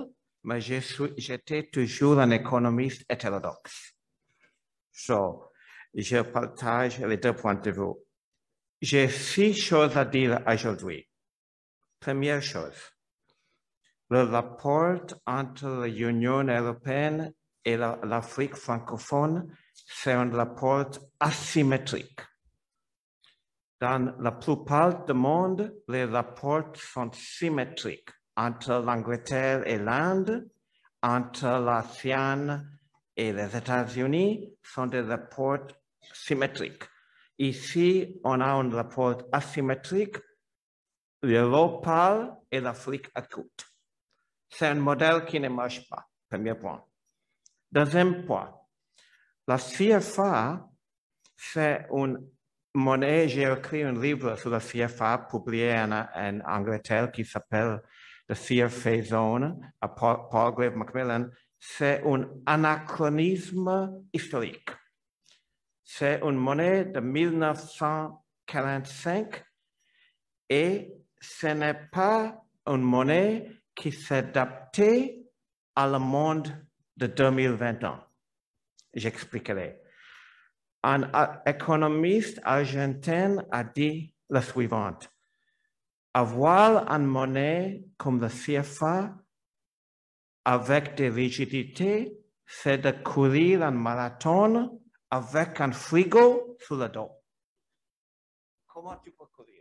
mais j'étais toujours un économiste hétérodoxe. So, je partage les deux points de vue. J'ai six choses à dire aujourd'hui. Première chose, le rapport entre l'Union européenne et l'Afrique francophone, c'est un rapport asymétrique. Dans la plupart du monde, les rapports sont symétriques entre l'Angleterre et l'Inde, entre l'ASEAN et les États-Unis, sont des rapports symétriques. Ici, on a un rapport asymétrique, l'Europe parle et l'Afrique écoute. C'est un modèle qui ne marche pas, premier point. Deuxième point, la C F A, c'est une monnaie, j'ai écrit un livre sur la C F A publié en, en Angleterre qui s'appelle The C F A Zone, à Paul, Paul Grave Macmillan. C'est un anachronisme historique. C'est une monnaie de mille neuf cent quarante-cinq et ce n'est pas une monnaie qui s'est adaptée à le monde de deux mille vingt ans. J'expliquerai. Un économiste argentin a dit le suivant. Avoir une monnaie comme le C F A avec des rigidités, c'est de courir un marathon avec un frigo sur le dos. Comment tu peux courir?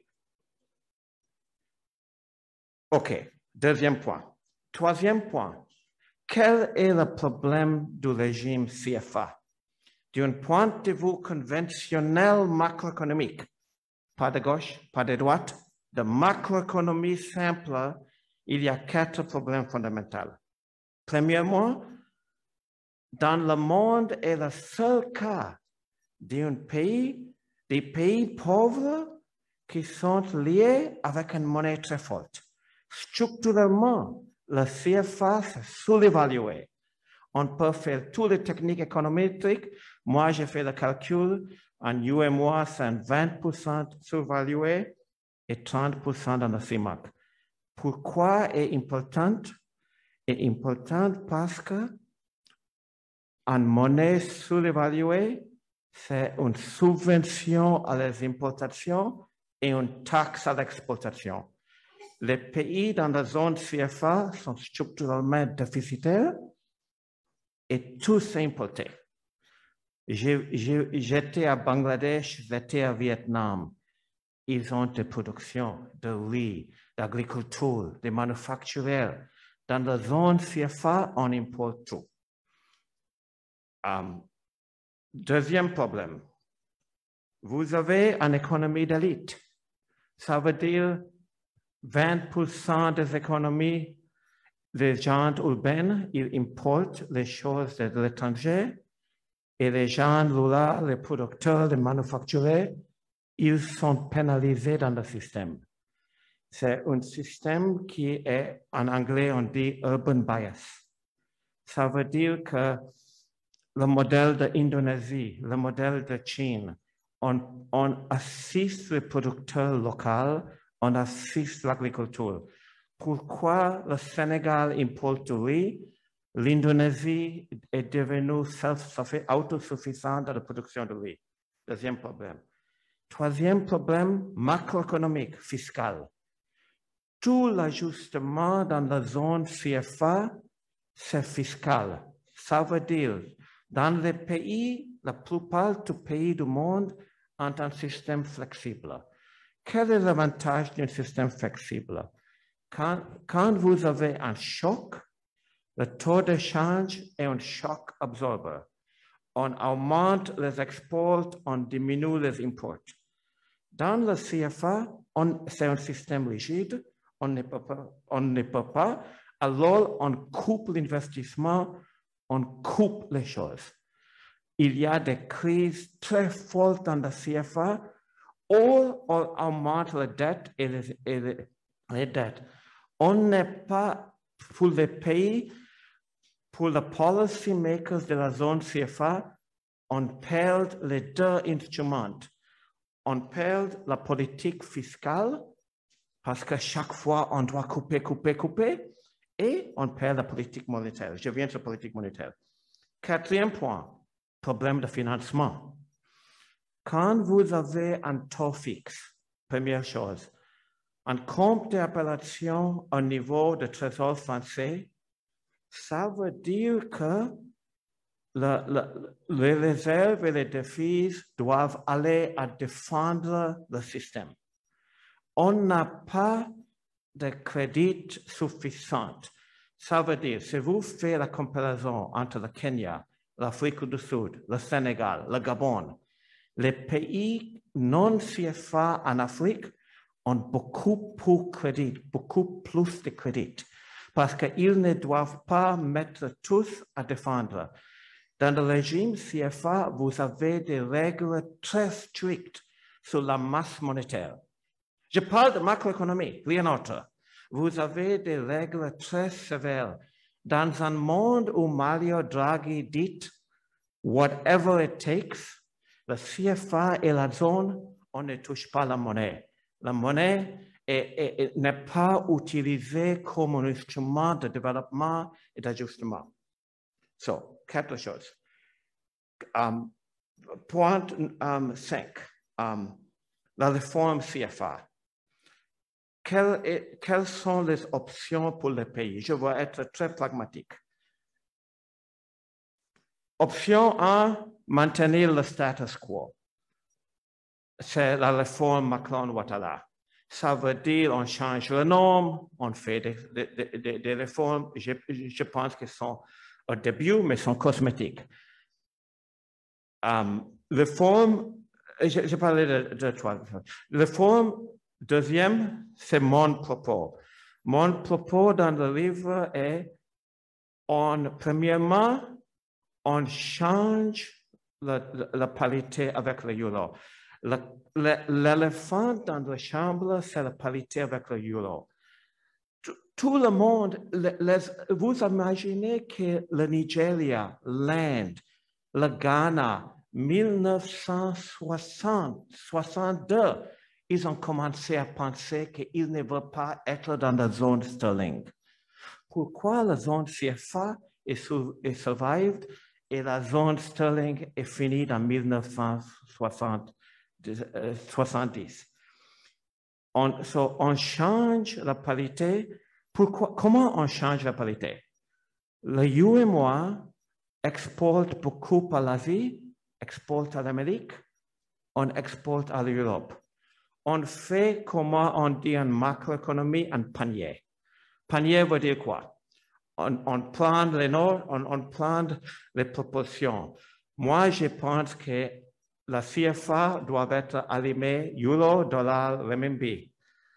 OK, deuxième point. Troisième point. Quel est le problème du régime C F A? D'un point de vue conventionnel macroéconomique, pas de gauche, pas de droite, de macroéconomie simple, il y a quatre problèmes fondamentaux. Premièrement, dans le monde est le seul cas d'un pays, des pays pauvres qui sont liés avec une monnaie très forte. Structurellement, le C F A est sous-évalué. On peut faire toutes les techniques économétriques. Moi, j'ai fait le calcul. En U et moi, c'est vingt pour cent sous-évalué et trente pour cent dans le C I M A C. Pourquoi est important? Est important parce que une monnaie sous-évaluée, c'est une subvention à les importations et une taxe à l'exportation. Les pays dans la zone C F A sont structurellement déficitaires et tous importés. J'étais à Bangladesh, j'étais à Vietnam. Ils ont des productions de riz, d'agriculture, de manufacturiers. Dans la zone C F A, on importe tout. Um, deuxième problème. Vous avez une économie d'élite. Ça veut dire vingt pour cent des économies des gens urbains, ils importent les choses de l'étranger et les gens ruraux, les producteurs, les manufacturiers, ils sont pénalisés dans le système. C'est un système qui est, en anglais, on dit urban bias. Ça veut dire que le modèle de l'Indonésie, le modèle de Chine, on, on assiste les producteurs locaux, on assiste l'agriculture. Pourquoi le Sénégal importe du riz? L'Indonésie est devenue autosuffisante dans la production de riz. Deuxième problème. Troisième problème, macroéconomique, fiscal. Tout l'ajustement dans la zone C F A, c'est fiscal. Ça veut dire, dans les pays, la plupart des pays du monde ont un système flexible. Quel est l'avantage d'un système flexible? Quand, quand vous avez un choc, le taux de change est un choc absorbeur. On augmente les exports, on diminue les imports. Dans le C F A, c'est un système rigide, on ne peut pas, on ne peut pas, alors on coupe l'investissement, on coupe les choses. Il y a des crises très fortes dans le C F A, ou on augmente la dette et les, et les, les dettes. On n'est pas, pour les pays, pour les policy makers de la zone C F A, on perd les deux instruments. On perd la politique fiscale, parce que chaque fois, on doit couper, couper, couper, et on perd la politique monétaire. Je viens sur la politique monétaire. Quatrième point, problème de financement. Quand vous avez un taux fixe, première chose, un compte d'appellation au niveau du Trésor français, ça veut dire que le, le, les réserves et les devises doivent aller à défendre le système. On n'a pas de crédit suffisant. Ça veut dire, si vous faites la comparaison entre le Kenya, l'Afrique du Sud, le Sénégal, le Gabon, les pays non C F A en Afrique ont beaucoup plus de crédit, beaucoup plus de crédit, parce qu'ils ne doivent pas mettre tous à défendre. Dans le régime C F A, vous avez des règles très strictes sur la masse monétaire. Je parle de macroéconomie, rien d'autre. Vous avez des règles très sévères. Dans un monde où Mario Draghi dit « whatever it takes », le C F A et la zone, on ne touche pas la monnaie. La monnaie n'est pas utilisée comme un instrument de développement et d'ajustement. So, quatre choses. Um, point um, cinq, um, la réforme C F A. Quelles, est, quelles sont les options pour le pays? Je vais être très pragmatique. Option un, maintenir le status quo. C'est la réforme Macron-Ouattara. Ça veut dire on change le nom, on fait des, des, des, des réformes, je, je pense qu'elles sont au début, mais sont cosmétiques. Um, réforme, je, je parlais de, de trois. Réforme, deuxième, c'est mon propos. Mon propos dans le livre est, on, premièrement, on change la, la, la parité avec le euro. L'éléphant dans la chambre, c'est la parité avec le euro. Tout le monde, les, les, vous imaginez que le Nigeria, l'Inde, le Ghana, mille neuf cent soixante, soixante-deux, ils ont commencé à penser qu'ils ne veulent pas être dans la zone sterling. Pourquoi la zone C F A est, est survived et la zone sterling est finie en mille neuf cent soixante-dix? On, so, on change la parité. Pourquoi, comment on change la parité? Le U M O exporte beaucoup à l'Asie, exporte à l'Amérique, on exporte à l'Europe. On fait, comment on dit en macroéconomie, un panier. Panier veut dire quoi? On, on prend les normes, on, on prend les proportions. Moi, je pense que la C F A doit être allumée euro, dollar, renminbi.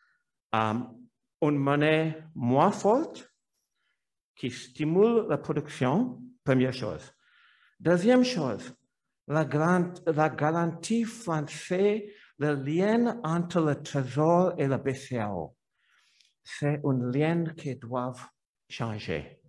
Um, une monnaie moins forte qui stimule la production, première chose. Deuxième chose, la, grande, la garantie française, le lien entre le Trésor et le B C A O. C'est un lien qui doit changer.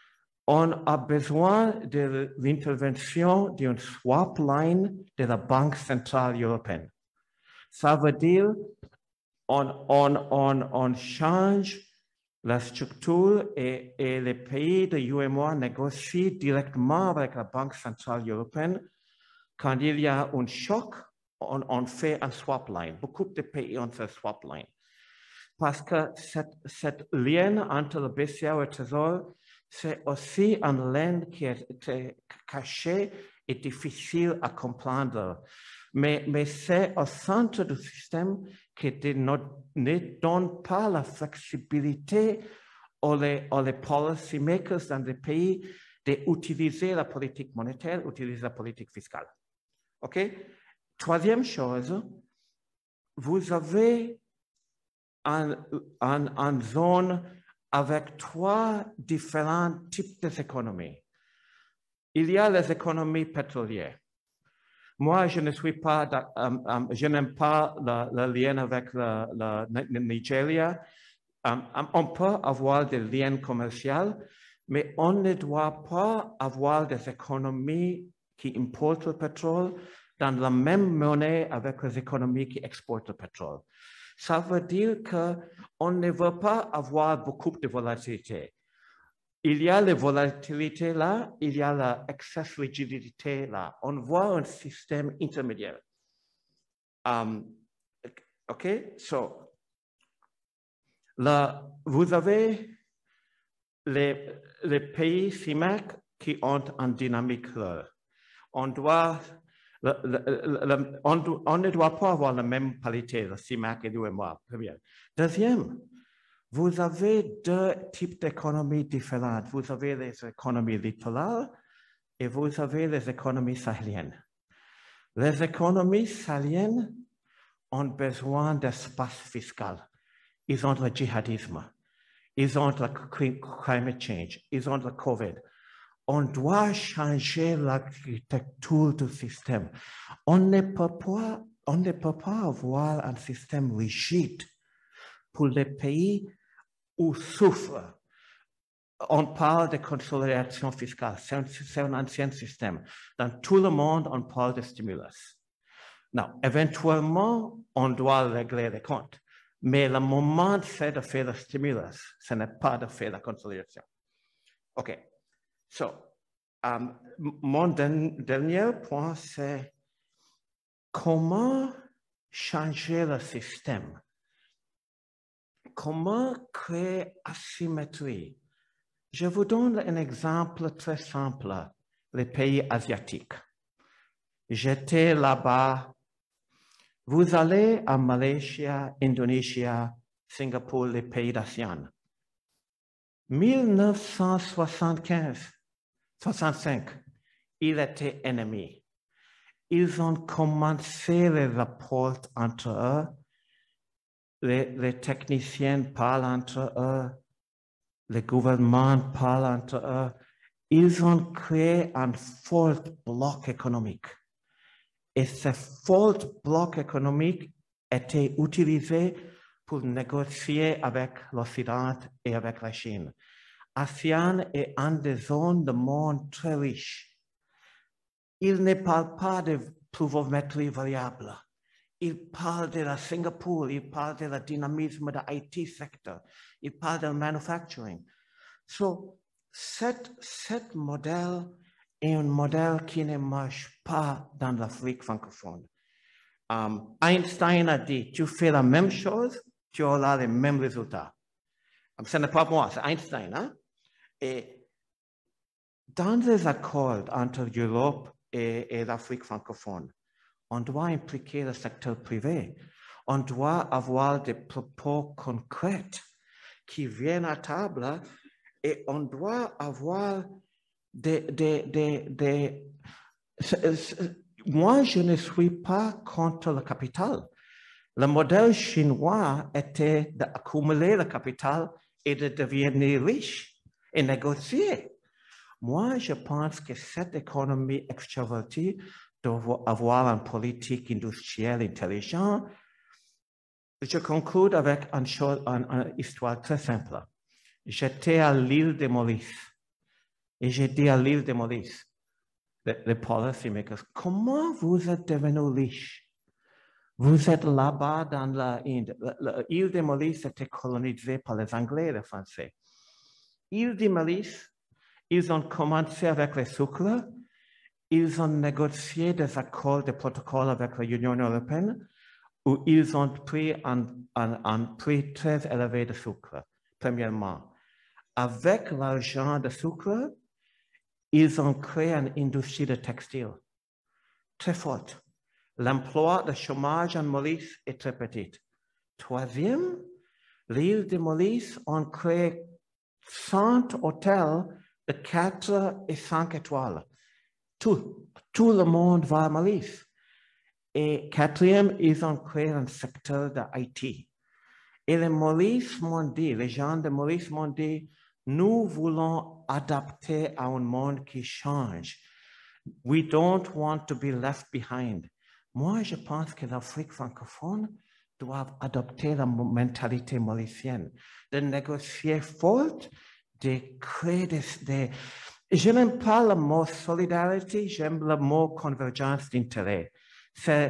On a besoin de l'intervention d'une swap line de la Banque centrale européenne. Ça veut dire On, on, on, on change la structure et, et les pays de l'U M O négocient directement avec la Banque centrale européenne. Quand il y a un choc, on, on fait un swap line. Beaucoup de pays ont fait swap line. Parce que cette, cette lien entre le B C A et le Trésor, c'est aussi un lien qui est, qui est caché et difficile à comprendre. Mais, mais c'est au centre du système qui ne, ne donne pas la flexibilité aux les, aux les policy makers dans les pays d'utiliser la politique monétaire, utiliser la politique fiscale. OK? Troisième chose, vous avez une un, un zone avec trois différents types d'économies. Il y a les économies pétrolières. Moi, je ne suis pas, um, um, je n'aime pas le, le lien avec le, le, le Nigeria. Um, um, on peut avoir des liens commerciaux, mais on ne doit pas avoir des économies qui importent le pétrole dans la même monnaie avec les économies qui exportent le pétrole. Ça veut dire qu'on ne veut pas avoir beaucoup de volatilité. il y a la volatilité là, il y a l'excès de rigidité là. On voit un système intermédiaire. Um, OK, so, là, vous avez les, les pays C I M A C qui ont une dynamique là. On doit, le, le, le, on, on ne doit pas avoir la même qualité, le C I M A C et nous et moi, première. Deuxième, vous avez deux types d'économies différentes. Vous avez les économies littorales et vous avez les économies sahéliennes. Les économies sahéliennes ont besoin d'espace fiscal. Ils ont le djihadisme. Ils ont le climate change. Ils ont le COVID. On doit changer l'architecture du système. On ne peut pas, on ne peut pas avoir un système rigide pour les pays où souffrent. On parle de consolidation fiscale. C'est un, c'est un ancien système. Dans tout le monde, on parle de stimulus. Non, éventuellement, on doit régler les comptes. Mais le moment, c'est de faire le stimulus. Ce n'est pas de faire la consolidation. OK. So, um, mon dernier point, c'est comment changer le système. Comment créer asymétrie? Je vous donne un exemple très simple, les pays asiatiques. J'étais là-bas. Vous allez à Malaisie, Indonésie, Singapour, les pays d'ASEAN. mille neuf cent soixante-quinze, soixante-cinq, ils étaient ennemis. Ils ont commencé les rapports entre eux. Les, les techniciens parlent entre eux. Les gouvernements parlent entre eux. Ils ont créé un fort bloc économique. Et ce fort bloc économique était utilisé pour négocier avec l'Occident et avec la Chine. ASEAN est une des zones du monde très riche. Il ne parle pas de pluviométrie variable. Il parle de la Singapour, il parle de la dynamisme de l'I T secteur, il parle de manufacturing. So, cet, cet modèle est un modèle qui ne marche pas dans l'Afrique francophone. Um, Einstein a dit, tu fais la même chose, tu auras les mêmes résultats. Um, ce n'est pas moi, c'est Einstein. Hein? Et dans les accords entre l'Europe et, et l'Afrique francophone, on doit impliquer le secteur privé. On doit avoir des propos concrets qui viennent à table et on doit avoir des... des, des, des... Moi, je ne suis pas contre le capital. Le modèle chinois était d'accumuler le capital et de devenir riche et négocier. Moi, je pense que cette économie extravertie doit avoir une politique industrielle intelligente. Je conclue avec une, chose, une, une histoire très simple. J'étais à l'île de Maurice et j'ai dit à l'île de Maurice, les, les policy makers, comment vous êtes devenus riches? Vous êtes là-bas dans l'Inde. L'île de Maurice était colonisée par les Anglais et les Français. L'île de Maurice, ils ont commencé avec le sucre. Ils ont négocié des accords, des protocoles avec l'Union européenne où ils ont pris un, un, un prix très élevé de sucre, premièrement. Avec l'argent de sucre, ils ont créé une industrie de textile très forte. L'emploi de chômage en Maurice est très petit. Troisième, l'île de Maurice a créé cent hôtels de quatre et cinq étoiles. Tout, tout le monde va à Maurice. Et quatrième, ils ont créé un secteur de I T. Et les Maurice m'ont dit, les gens de Maurice m'ont dit, nous voulons adapter à un monde qui change. We don't want to be left behind. Moi, je pense que l'Afrique francophone doit adopter la mentalité mauricienne, de négocier fort, de créer des... des je n'aime pas le mot solidarité, j'aime le mot convergence d'intérêt. C'est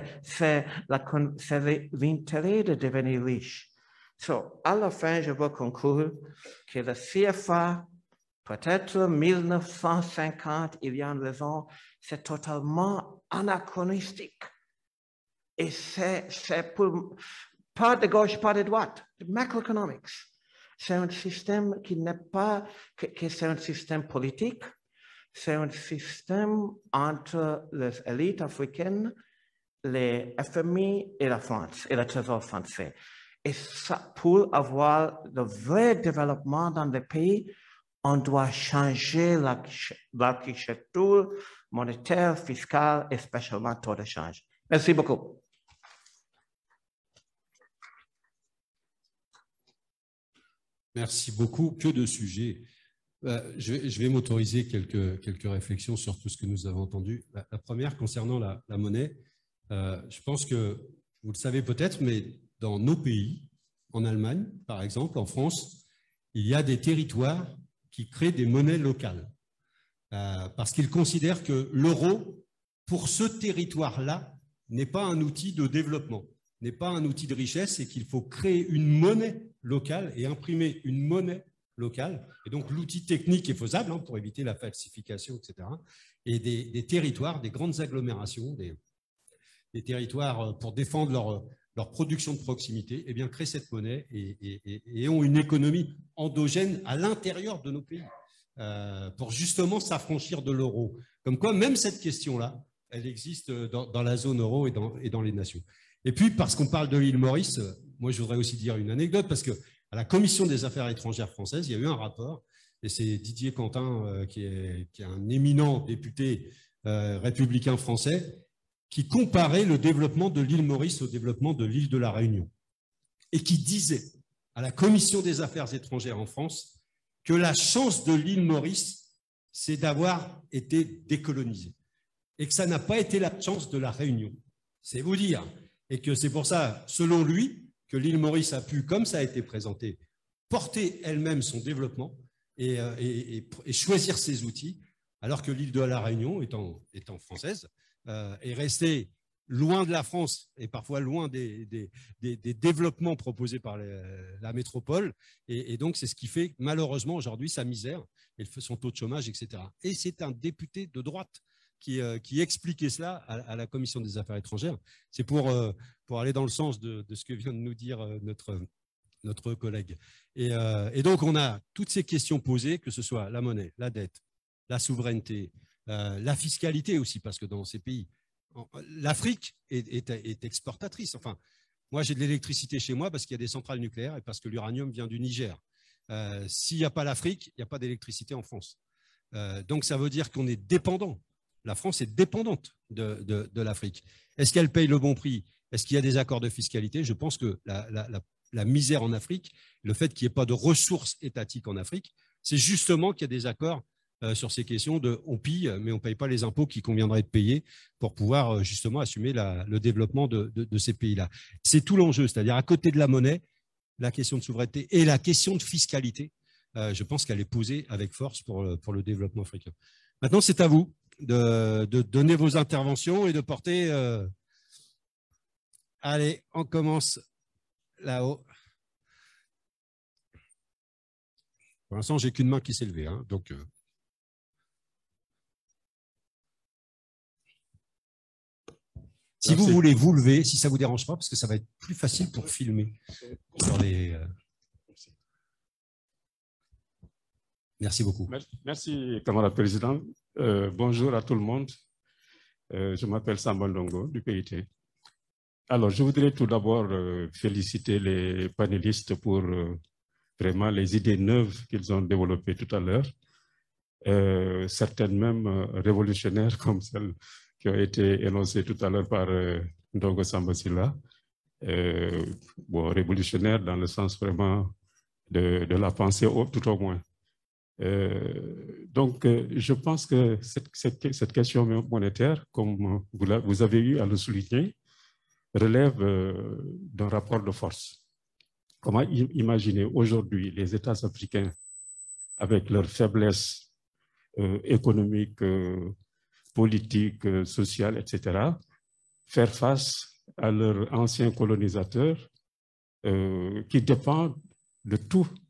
l'intérêt de devenir riche. So, à la fin, je veux conclure que le C F A peut-être mille neuf cent cinquante, il y a une raison, c'est totalement anachronistique. Et c'est pour, pas de gauche, pas de droite, macroeconomics. C'est un système qui n'est pas, que, que c'est un système politique, c'est un système entre les élites africaines, les F M I et la France, et le Trésor français. Et ça, pour avoir le vrai développement dans le pays, on doit changer l'architecture monétaire, fiscale et spécialement taux de change. Merci beaucoup.
Merci beaucoup. Que de sujets. Euh, je vais, je vais m'autoriser quelques, quelques réflexions sur tout ce que nous avons entendu. La, la première, concernant la, la monnaie, euh, je pense que vous le savez peut-être, mais dans nos pays, en Allemagne, par exemple, en France, il y a des territoires qui créent des monnaies locales euh, parce qu'ils considèrent que l'euro, pour ce territoire-là, n'est pas un outil de développement, n'est pas un outil de richesse et qu'il faut créer une monnaie locale et imprimer une monnaie locale. Et donc, l'outil technique est faisable hein, pour éviter la falsification, et cetera. Et des, des territoires, des grandes agglomérations, des, des territoires pour défendre leur, leur production de proximité, eh bien, créent cette monnaie et, et, et ont une économie endogène à l'intérieur de nos pays euh, pour justement s'affranchir de l'euro. Comme quoi, même cette question-là, elle existe dans, dans la zone euro et dans, et dans les nations. Et puis, parce qu'on parle de l'île Maurice, moi, je voudrais aussi dire une anecdote, parce qu'à la Commission des affaires étrangères françaises, il y a eu un rapport, et c'est Didier Quentin, euh, qui, est, qui est un éminent député euh, républicain français, qui comparait le développement de l'île Maurice au développement de l'île de la Réunion, et qui disait à la Commission des affaires étrangères en France que la chance de l'île Maurice, c'est d'avoir été décolonisée, et que ça n'a pas été la chance de la Réunion. C'est vous dire. Et que c'est pour ça, selon lui, que l'île Maurice a pu, comme ça a été présenté, porter elle-même son développement et, et, et, et choisir ses outils, alors que l'île de la Réunion, étant, étant française, euh, est restée loin de la France et parfois loin des, des, des, des développements proposés par les, la métropole. Et, et donc, c'est ce qui fait malheureusement aujourd'hui sa misère et son taux de chômage, et cetera. Et c'est un député de droite Qui, euh, qui expliquait cela à, à la Commission des affaires étrangères. C'est pour, euh, pour aller dans le sens de, de ce que vient de nous dire euh, notre, notre collègue. Et, euh, et donc, on a toutes ces questions posées, que ce soit la monnaie, la dette, la souveraineté, euh, la fiscalité aussi, parce que dans ces pays, l'Afrique est, est, est exportatrice. Enfin, moi, j'ai de l'électricité chez moi parce qu'il y a des centrales nucléaires et parce que l'uranium vient du Niger. Euh, s'il n'y a pas l'Afrique, il n'y a pas d'électricité en France. Euh, donc, ça veut dire qu'on est dépendant. La France est dépendante de, de, de l'Afrique. Est-ce qu'elle paye le bon prix? Est-ce qu'il y a des accords de fiscalité? Je pense que la, la, la, la misère en Afrique, le fait qu'il n'y ait pas de ressources étatiques en Afrique, c'est justement qu'il y a des accords euh, sur ces questions de on pille, mais on ne paye pas les impôts qu'il conviendrait de payer pour pouvoir euh, justement assumer la, le développement de, de, de ces pays-là. C'est tout l'enjeu, c'est-à-dire à côté de la monnaie, la question de souveraineté et la question de fiscalité, euh, je pense qu'elle est posée avec force pour, pour le développement africain. Maintenant, c'est à vous de, de donner vos interventions et de porter... Euh... Allez, on commence là-haut. Pour l'instant, j'ai qu'une main qui s'est levée. Hein, donc, euh... si Merci. Vous voulez vous lever, si ça ne vous dérange pas, parce que ça va être plus facile pour filmer. Sur les, euh... Merci beaucoup.
Merci, camarade président. Euh, bonjour à tout le monde. Euh, je m'appelle Samba Ndongo du P I T. Alors, je voudrais tout d'abord euh, féliciter les panélistes pour euh, vraiment les idées neuves qu'ils ont développées tout à l'heure, euh, certaines même euh, révolutionnaires comme celles qui ont été énoncées tout à l'heure par euh, Ndongo Samba Sylla. Euh, bon, révolutionnaires dans le sens vraiment de, de la pensée, tout au moins. Euh, donc, euh, je pense que cette, cette, cette question monétaire, comme vous, la, vous avez eu à le souligner, relève euh, d'un rapport de force. Comment imaginer aujourd'hui les États africains, avec leur faiblesse euh, économique, euh, politique, euh, sociale, et cetera, faire face à leurs anciens colonisateurs euh, qui dépendent de tout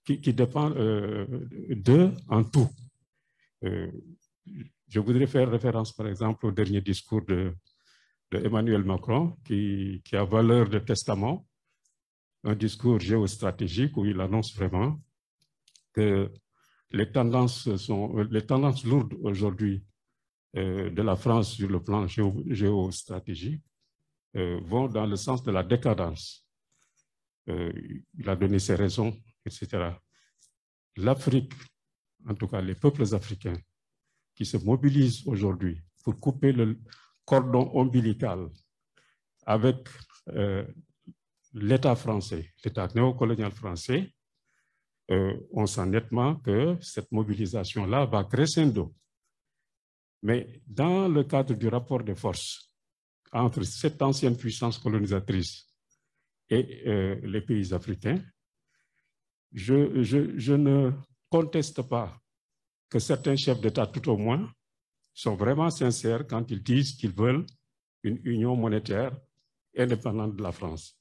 qui, qui dépend euh, d'eux en tout. Euh, je voudrais faire référence, par exemple, au dernier discours de, de Emmanuel Macron, qui, qui a valeur de testament, un discours géostratégique où il annonce vraiment que les tendances, sont, les tendances lourdes aujourd'hui euh, de la France sur le plan géo, géostratégique euh, vont dans le sens de la décadence. Euh, il a donné ses raisons, et cetera. L'Afrique, en tout cas les peuples africains, qui se mobilisent aujourd'hui pour couper le cordon ombilical avec euh, l'État français, l'État néocolonial français, euh, on sent nettement que cette mobilisation-là va crescendo. Mais dans le cadre du rapport de force entre cette ancienne puissance colonisatrice et euh, les pays africains, je, je, je ne conteste pas que certains chefs d'État, tout au moins, sont vraiment sincères quand ils disent qu'ils veulent une union monétaire indépendante de la France.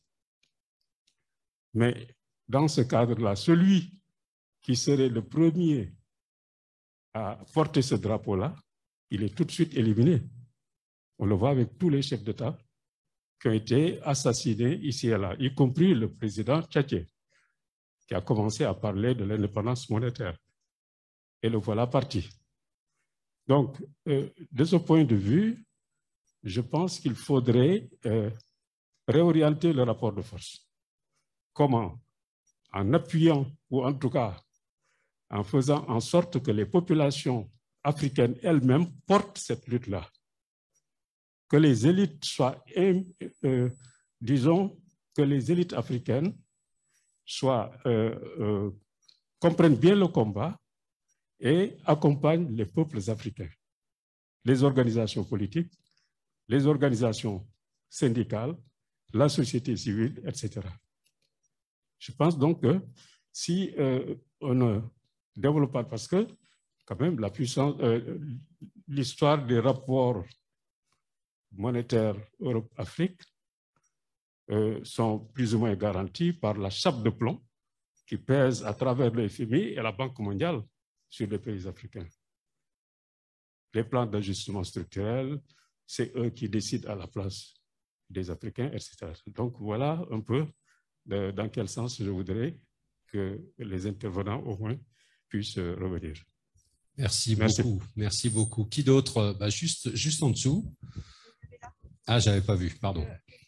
Mais dans ce cadre-là, celui qui serait le premier à porter ce drapeau-là, il est tout de suite éliminé. On le voit avec tous les chefs d'État qui ont été assassinés ici et là, y compris le président tchadien, qui a commencé à parler de l'indépendance monétaire. Et le voilà parti. Donc, euh, de ce point de vue, je pense qu'il faudrait euh, réorienter le rapport de force. Comment? En appuyant, ou en tout cas, en faisant en sorte que les populations africaines elles-mêmes portent cette lutte-là. Que les élites soient, euh, disons, que les élites africaines soient, euh, euh, comprennent bien le combat et accompagnent les peuples africains, les organisations politiques, les organisations syndicales, la société civile, et cetera. Je pense donc que si euh, on ne développe pas, parce que quand même la puissance, euh, l'histoire des rapports monétaires Europe-Afrique euh, sont plus ou moins garantis par la chape de plomb qui pèse à travers le F M I et la Banque mondiale sur les pays africains. Les plans d'ajustement structurel, c'est eux qui décident à la place des Africains, et cetera. Donc voilà un peu de, dans quel sens je voudrais que les intervenants au moins puissent revenir.
Merci, Merci. beaucoup. Merci beaucoup. Qui d'autre? Bah, juste, juste en dessous. Ah, j'avais pas vu, pardon.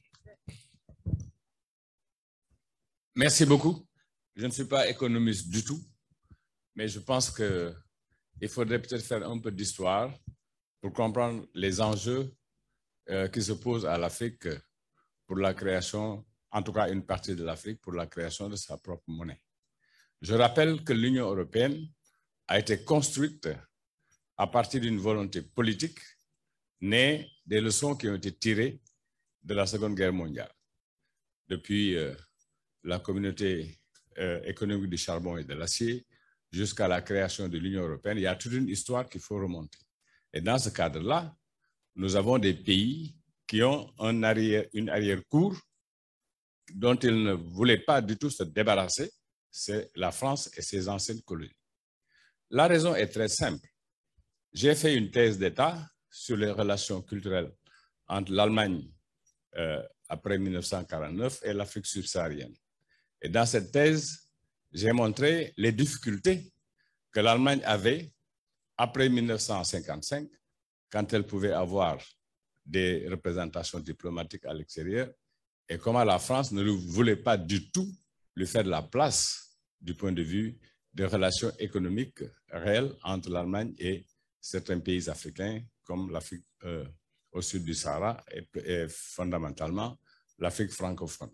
Merci beaucoup. Je ne suis pas économiste du tout, mais je pense qu'il faudrait peut-être faire un peu d'histoire pour comprendre les enjeux euh, qui se posent à l'Afrique pour la création, en tout cas une partie de l'Afrique, pour la création de sa propre monnaie. Je rappelle que l'Union européenne a été construite à partir d'une volonté politique née des leçons qui ont été tirées de la Seconde Guerre mondiale. Depuis euh, la communauté euh, économique du charbon et de l'acier jusqu'à la création de l'Union européenne, il y a toute une histoire qu'il faut remonter. Et dans ce cadre-là, nous avons des pays qui ont un arrière, une arrière-cour dont ils ne voulaient pas du tout se débarrasser, c'est la France et ses anciennes colonies. La raison est très simple. J'ai fait une thèse d'État sur les relations culturelles entre l'Allemagne euh, après mille neuf cent quarante-neuf et l'Afrique subsaharienne. Et dans cette thèse, j'ai montré les difficultés que l'Allemagne avait après mille neuf cent cinquante-cinq, quand elle pouvait avoir des représentations diplomatiques à l'extérieur, et comment la France ne voulait pas du tout lui faire de la place du point de vue des relations économiques réelles entre l'Allemagne et certains pays africains, comme l'Afrique euh, au sud du Sahara et, et fondamentalement l'Afrique francophone.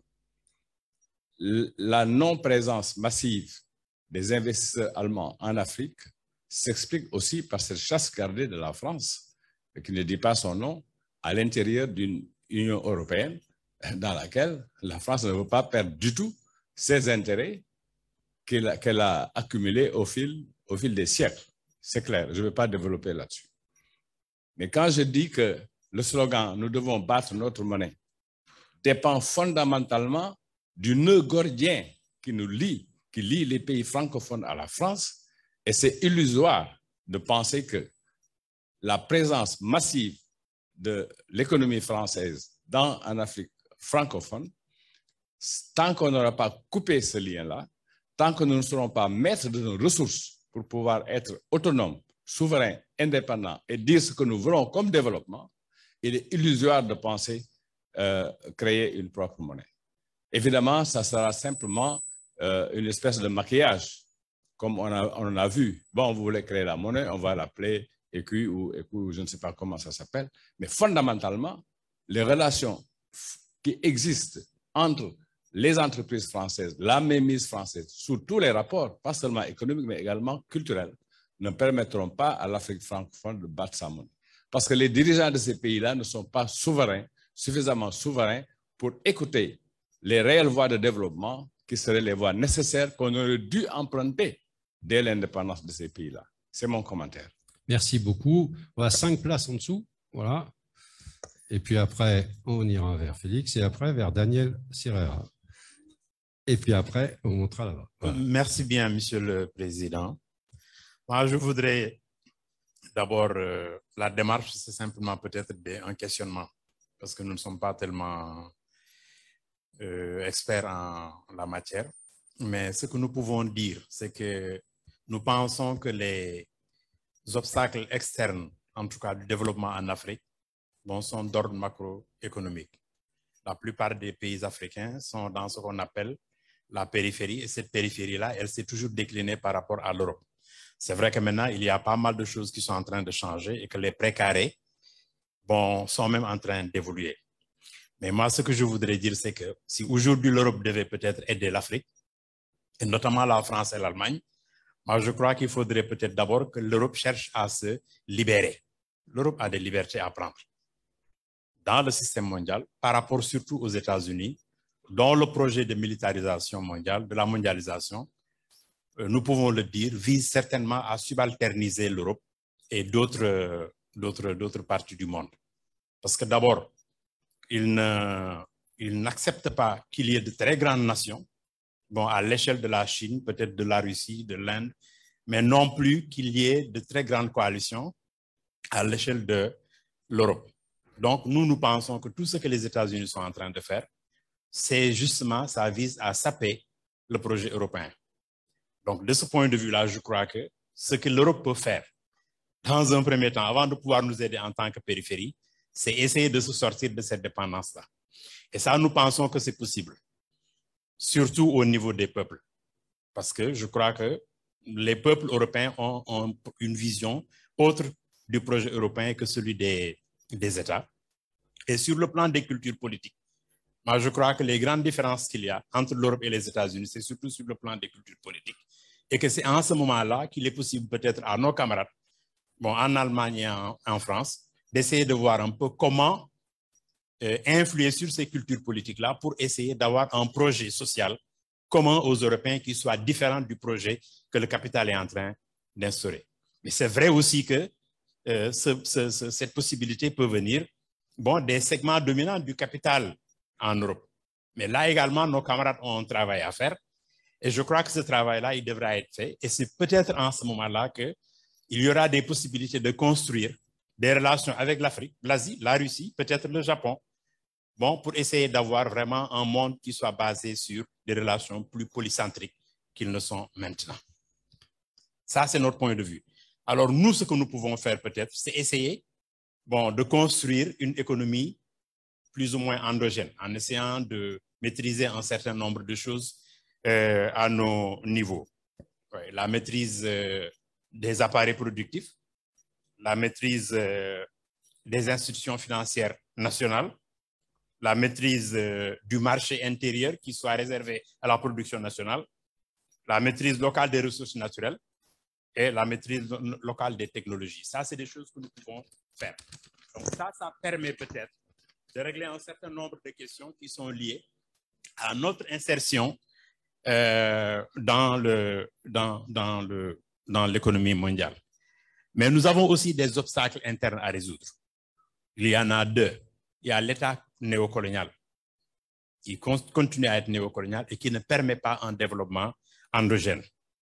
La non-présence massive des investisseurs allemands en Afrique s'explique aussi par cette chasse gardée de la France, qui ne dit pas son nom, à l'intérieur d'une Union européenne dans laquelle la France ne veut pas perdre du tout ses intérêts qu'elle a, qu'elle a accumulés au fil, au fil des siècles. C'est clair, je ne vais pas développer là-dessus. Mais quand je dis que le slogan « Nous devons battre notre monnaie » dépend fondamentalement du nœud gordien qui nous lie, qui lie les pays francophones à la France, et c'est illusoire de penser que la présence massive de l'économie française dans, en Afrique francophone, tant qu'on n'aura pas coupé ce lien-là, tant que nous ne serons pas maîtres de nos ressources pour pouvoir être autonomes, souverains, indépendants et dire ce que nous voulons comme développement, il est illusoire de penser euh, créer une propre monnaie. Évidemment, ça sera simplement euh, une espèce de maquillage, comme on, a, on a vu. Bon, vous voulez créer la monnaie, on va l'appeler écu ou écu, ou je ne sais pas comment ça s'appelle, mais fondamentalement, les relations qui existent entre les entreprises françaises, la mainmise française, sous tous les rapports, pas seulement économiques, mais également culturels, ne permettront pas à l'Afrique francophone de battre sa monnaie. Parce que les dirigeants de ces pays-là ne sont pas souverains, suffisamment souverains pour écouter les réelles voies de développement qui seraient les voies nécessaires qu'on aurait dû emprunter dès l'indépendance de ces pays-là. C'est mon commentaire.
Merci beaucoup. Voilà, cinq places en dessous. Voilà. Et puis après, on ira vers Félix et après vers Daniel Sirera. Et puis après, on montera là-bas. Voilà.
Merci bien, Monsieur le Président. Moi, je voudrais d'abord, euh, la démarche, c'est simplement peut-être un questionnement, parce que nous ne sommes pas tellement euh, experts en la matière. Mais ce que nous pouvons dire, c'est que nous pensons que les obstacles externes, en tout cas du développement en Afrique, bon, sont d'ordre macroéconomique. La plupart des pays africains sont dans ce qu'on appelle la périphérie, et cette périphérie-là, elle s'est toujours déclinée par rapport à l'Europe. C'est vrai que maintenant, il y a pas mal de choses qui sont en train de changer et que les précarés, bon, sont même en train d'évoluer. Mais moi, ce que je voudrais dire, c'est que si aujourd'hui l'Europe devait peut-être aider l'Afrique, et notamment la France et l'Allemagne, moi, je crois qu'il faudrait peut-être d'abord que l'Europe cherche à se libérer. L'Europe a des libertés à prendre dans le système mondial, par rapport surtout aux États-Unis, dont le projet de militarisation mondiale, de la mondialisation, euh, nous pouvons le dire, vise certainement à subalterniser l'Europe et d'autres d'autres d'autres parties du monde. Parce que d'abord, ils ne, ils n'acceptent pas qu'il y ait de très grandes nations, bon, à l'échelle de la Chine, peut-être de la Russie, de l'Inde, mais non plus qu'il y ait de très grandes coalitions à l'échelle de l'Europe. Donc, nous, nous pensons que tout ce que les États-Unis sont en train de faire, c'est justement, ça vise à saper le projet européen. Donc, de ce point de vue-là, je crois que ce que l'Europe peut faire, dans un premier temps, avant de pouvoir nous aider en tant que périphérie, c'est essayer de se sortir de cette dépendance-là. Et ça, nous pensons que c'est possible, surtout au niveau des peuples. Parce que je crois que les peuples européens ont, ont une vision autre du projet européen que celui des, des États. Et sur le plan des cultures politiques, moi, je crois que les grandes différences qu'il y a entre l'Europe et les États-Unis, c'est surtout sur le plan des cultures politiques. Et que c'est en ce moment-là qu'il est possible peut-être à nos camarades, bon, en Allemagne et en, en France, d'essayer de voir un peu comment euh, influer sur ces cultures politiques-là pour essayer d'avoir un projet social commun aux Européens qui soit différent du projet que le capital est en train d'instaurer. Mais c'est vrai aussi que euh, ce, ce, ce, cette possibilité peut venir, bon, des segments dominants du capital en Europe. Mais là également, nos camarades ont un travail à faire. Et je crois que ce travail-là, il devra être fait. Et c'est peut-être en ce moment-là qu'il y aura des possibilités de construire des relations avec l'Afrique, l'Asie, la Russie, peut-être le Japon, bon, pour essayer d'avoir vraiment un monde qui soit basé sur des relations plus polycentriques qu'ils ne sont maintenant. Ça, c'est notre point de vue. Alors, nous, ce que nous pouvons faire peut-être, c'est essayer, bon, de construire une économie plus ou moins endogène, en essayant de maîtriser un certain nombre de choses euh, à nos niveaux. Ouais, la maîtrise euh, des appareils productifs, la maîtrise euh, des institutions financières nationales, la maîtrise euh, du marché intérieur qui soit réservé à la production nationale, la maîtrise locale des ressources naturelles et la maîtrise locale des technologies. Ça, c'est des choses que nous pouvons faire. Donc ça, ça permet peut-être de régler un certain nombre de questions qui sont liées à notre insertion euh, dans le, dans, dans le, dans l'économie mondiale. Mais nous avons aussi des obstacles internes à résoudre. Il y en a deux. Il y a l'État néocolonial qui continue à être néocolonial et qui ne permet pas un développement endogène.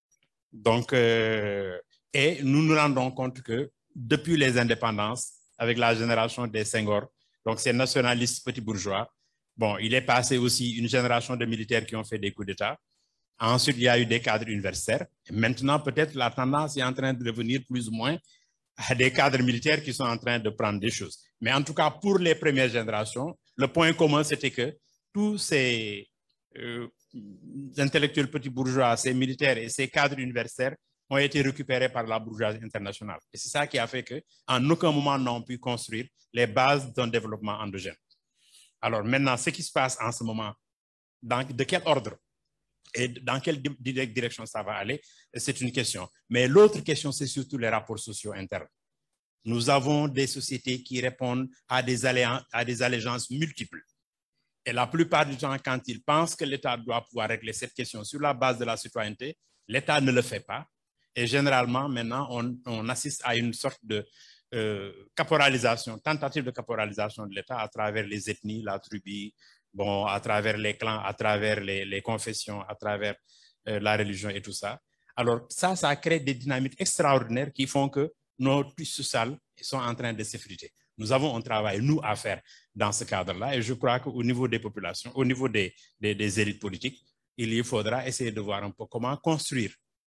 Donc, euh, et nous nous rendons compte que depuis les indépendances, avec la génération des Senghor, donc ces nationalistes petits bourgeois, bon, il est passé aussi une génération de militaires qui ont fait des coups d'État. Ensuite, il y a eu des cadres universitaires. Et maintenant, peut-être la tendance est en train de revenir plus ou moins à des cadres militaires qui sont en train de prendre des choses. Mais en tout cas, pour les premières générations, le point commun, c'était que tous ces euh, intellectuels petits bourgeois, ces militaires et ces cadres universitaires ont été récupérés par la bourgeoisie internationale. Et c'est ça qui a fait qu'en aucun moment n'ont pu construire les bases d'un développement endogène. Alors maintenant, ce qui se passe en ce moment, dans, de quel ordre et dans quelle direction ça va aller, c'est une question. Mais l'autre question, c'est surtout les rapports sociaux internes. Nous avons des sociétés qui répondent à des, à des allégeances multiples. Et la plupart du temps, quand ils pensent que l'État doit pouvoir régler cette question sur la base de la citoyenneté, l'État ne le fait pas. Et généralement, maintenant, on, on assiste à une sorte de euh, caporalisation, tentative de caporalisation de l'État à travers les ethnies, la tribu, bon, à travers les clans, à travers les, les confessions, à travers euh, la religion et tout ça. Alors ça, ça crée des dynamiques extraordinaires qui font que nos tissus sociaux sont en train de s'effriter. Nous avons un travail, nous, à faire dans ce cadre-là. Et je crois qu'au niveau des populations, au niveau des, des, des élites politiques, il faudra essayer de voir un peu comment construire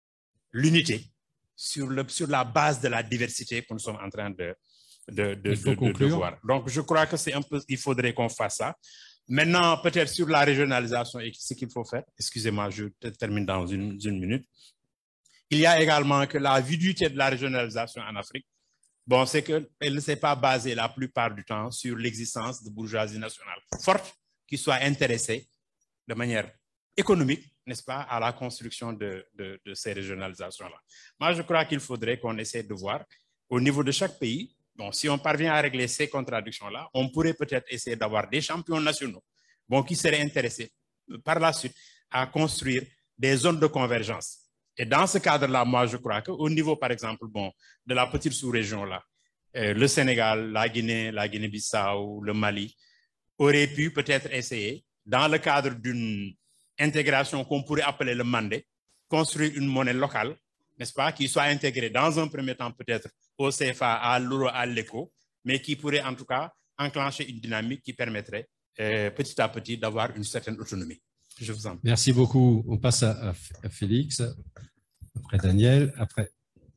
l'unité sur, le, sur la base de la diversité que nous sommes en train de, de, de, de, de, de voir. Donc, je crois que c'est un peu, il faudrait qu'on fasse ça. Maintenant, peut-être sur la régionalisation et ce qu'il faut faire, excusez-moi, je termine dans une, une minute. Il y a également que la viduité de la régionalisation en Afrique, bon, c'est qu'elle ne s'est pas basée la plupart du temps sur l'existence de bourgeoisie nationale forte qui soit intéressée de manière économique, n'est-ce pas, à la construction de, de, de ces régionalisations-là. Moi, je crois qu'il faudrait qu'on essaie de voir au niveau de chaque pays. Bon, si on parvient à régler ces contradictions-là, on pourrait peut-être essayer d'avoir des champions nationaux bon, qui seraient intéressés par la suite à construire des zones de convergence. Et dans ce cadre-là, moi, je crois qu'au niveau, par exemple, bon, de la petite sous-région-là, euh, le Sénégal, la Guinée, la Guinée-Bissau, le Mali, auraient pu peut-être essayer, dans le cadre d'une intégration qu'on pourrait appeler le Mandé, construire une monnaie locale, n'est-ce pas, qui soit intégrée dans un premier temps peut-être au C F A, à l'euro, à l'éco, mais qui pourrait en tout cas enclencher une dynamique qui permettrait euh, petit à petit d'avoir une certaine autonomie. Je vous en prie.
Merci beaucoup. On passe à, à, à Félix, après Daniel, après.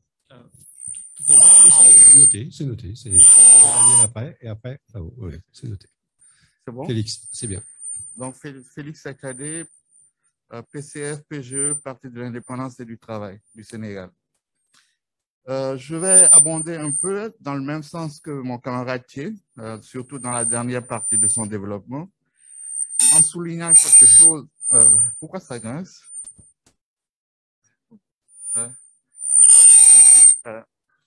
C'est noté, c'est noté. C'est Daniel après, et après, ah, oui, c'est noté.
C'est bon?
Félix, c'est bien.
Donc, Félix Sakadé, P C F, P G E, Parti de l'indépendance et du travail du Sénégal. Euh, je vais abonder un peu dans le même sens que mon camarade Thier, euh, surtout dans la dernière partie de son développement, en soulignant quelque chose. Euh, pourquoi ça grince? euh, euh,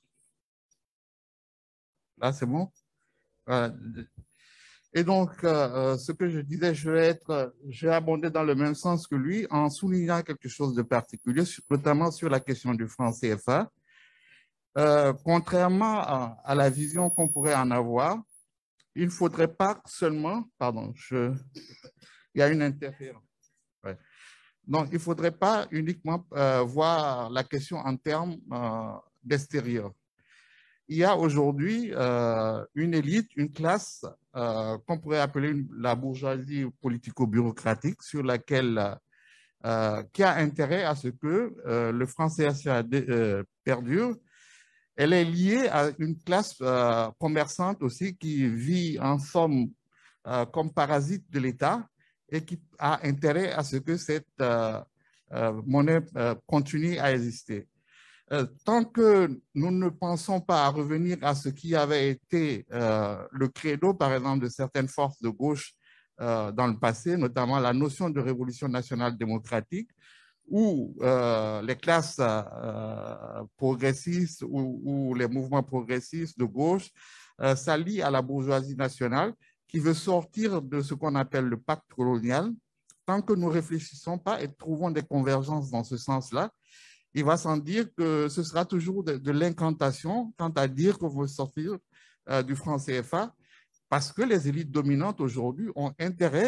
Là, c'est bon? Voilà. Et donc, euh, ce que je disais, je vais, être, je vais abonder dans le même sens que lui en soulignant quelque chose de particulier, notamment sur la question du franc C F A. Euh, contrairement à, à la vision qu'on pourrait en avoir, il ne faudrait pas seulement, pardon, je, il y a une interférence. Ouais. Donc, il ne faudrait pas uniquement euh, voir la question en termes euh, d'extérieur. Il y a aujourd'hui euh, une élite, une classe euh, qu'on pourrait appeler une, la bourgeoisie politico-bureaucratique sur laquelle, euh, qui a intérêt à ce que euh, le franc C F A euh, perdure. Elle est liée à une classe euh, commerçante aussi qui vit en somme euh, comme parasite de l'État et qui a intérêt à ce que cette euh, euh, monnaie euh, continue à exister. Euh, tant que nous ne pensons pas à revenir à ce qui avait été euh, le credo, par exemple, de certaines forces de gauche euh, dans le passé, notamment la notion de révolution nationale démocratique, où euh, les classes euh, progressistes ou, ou les mouvements progressistes de gauche euh, s'allient à la bourgeoisie nationale qui veut sortir de ce qu'on appelle le pacte colonial. Tant que nous ne réfléchissons pas et trouvons des convergences dans ce sens-là, il va sans dire que ce sera toujours de, de l'incantation quant à dire qu'on veut sortir euh, du franc C F A parce que les élites dominantes aujourd'hui ont intérêt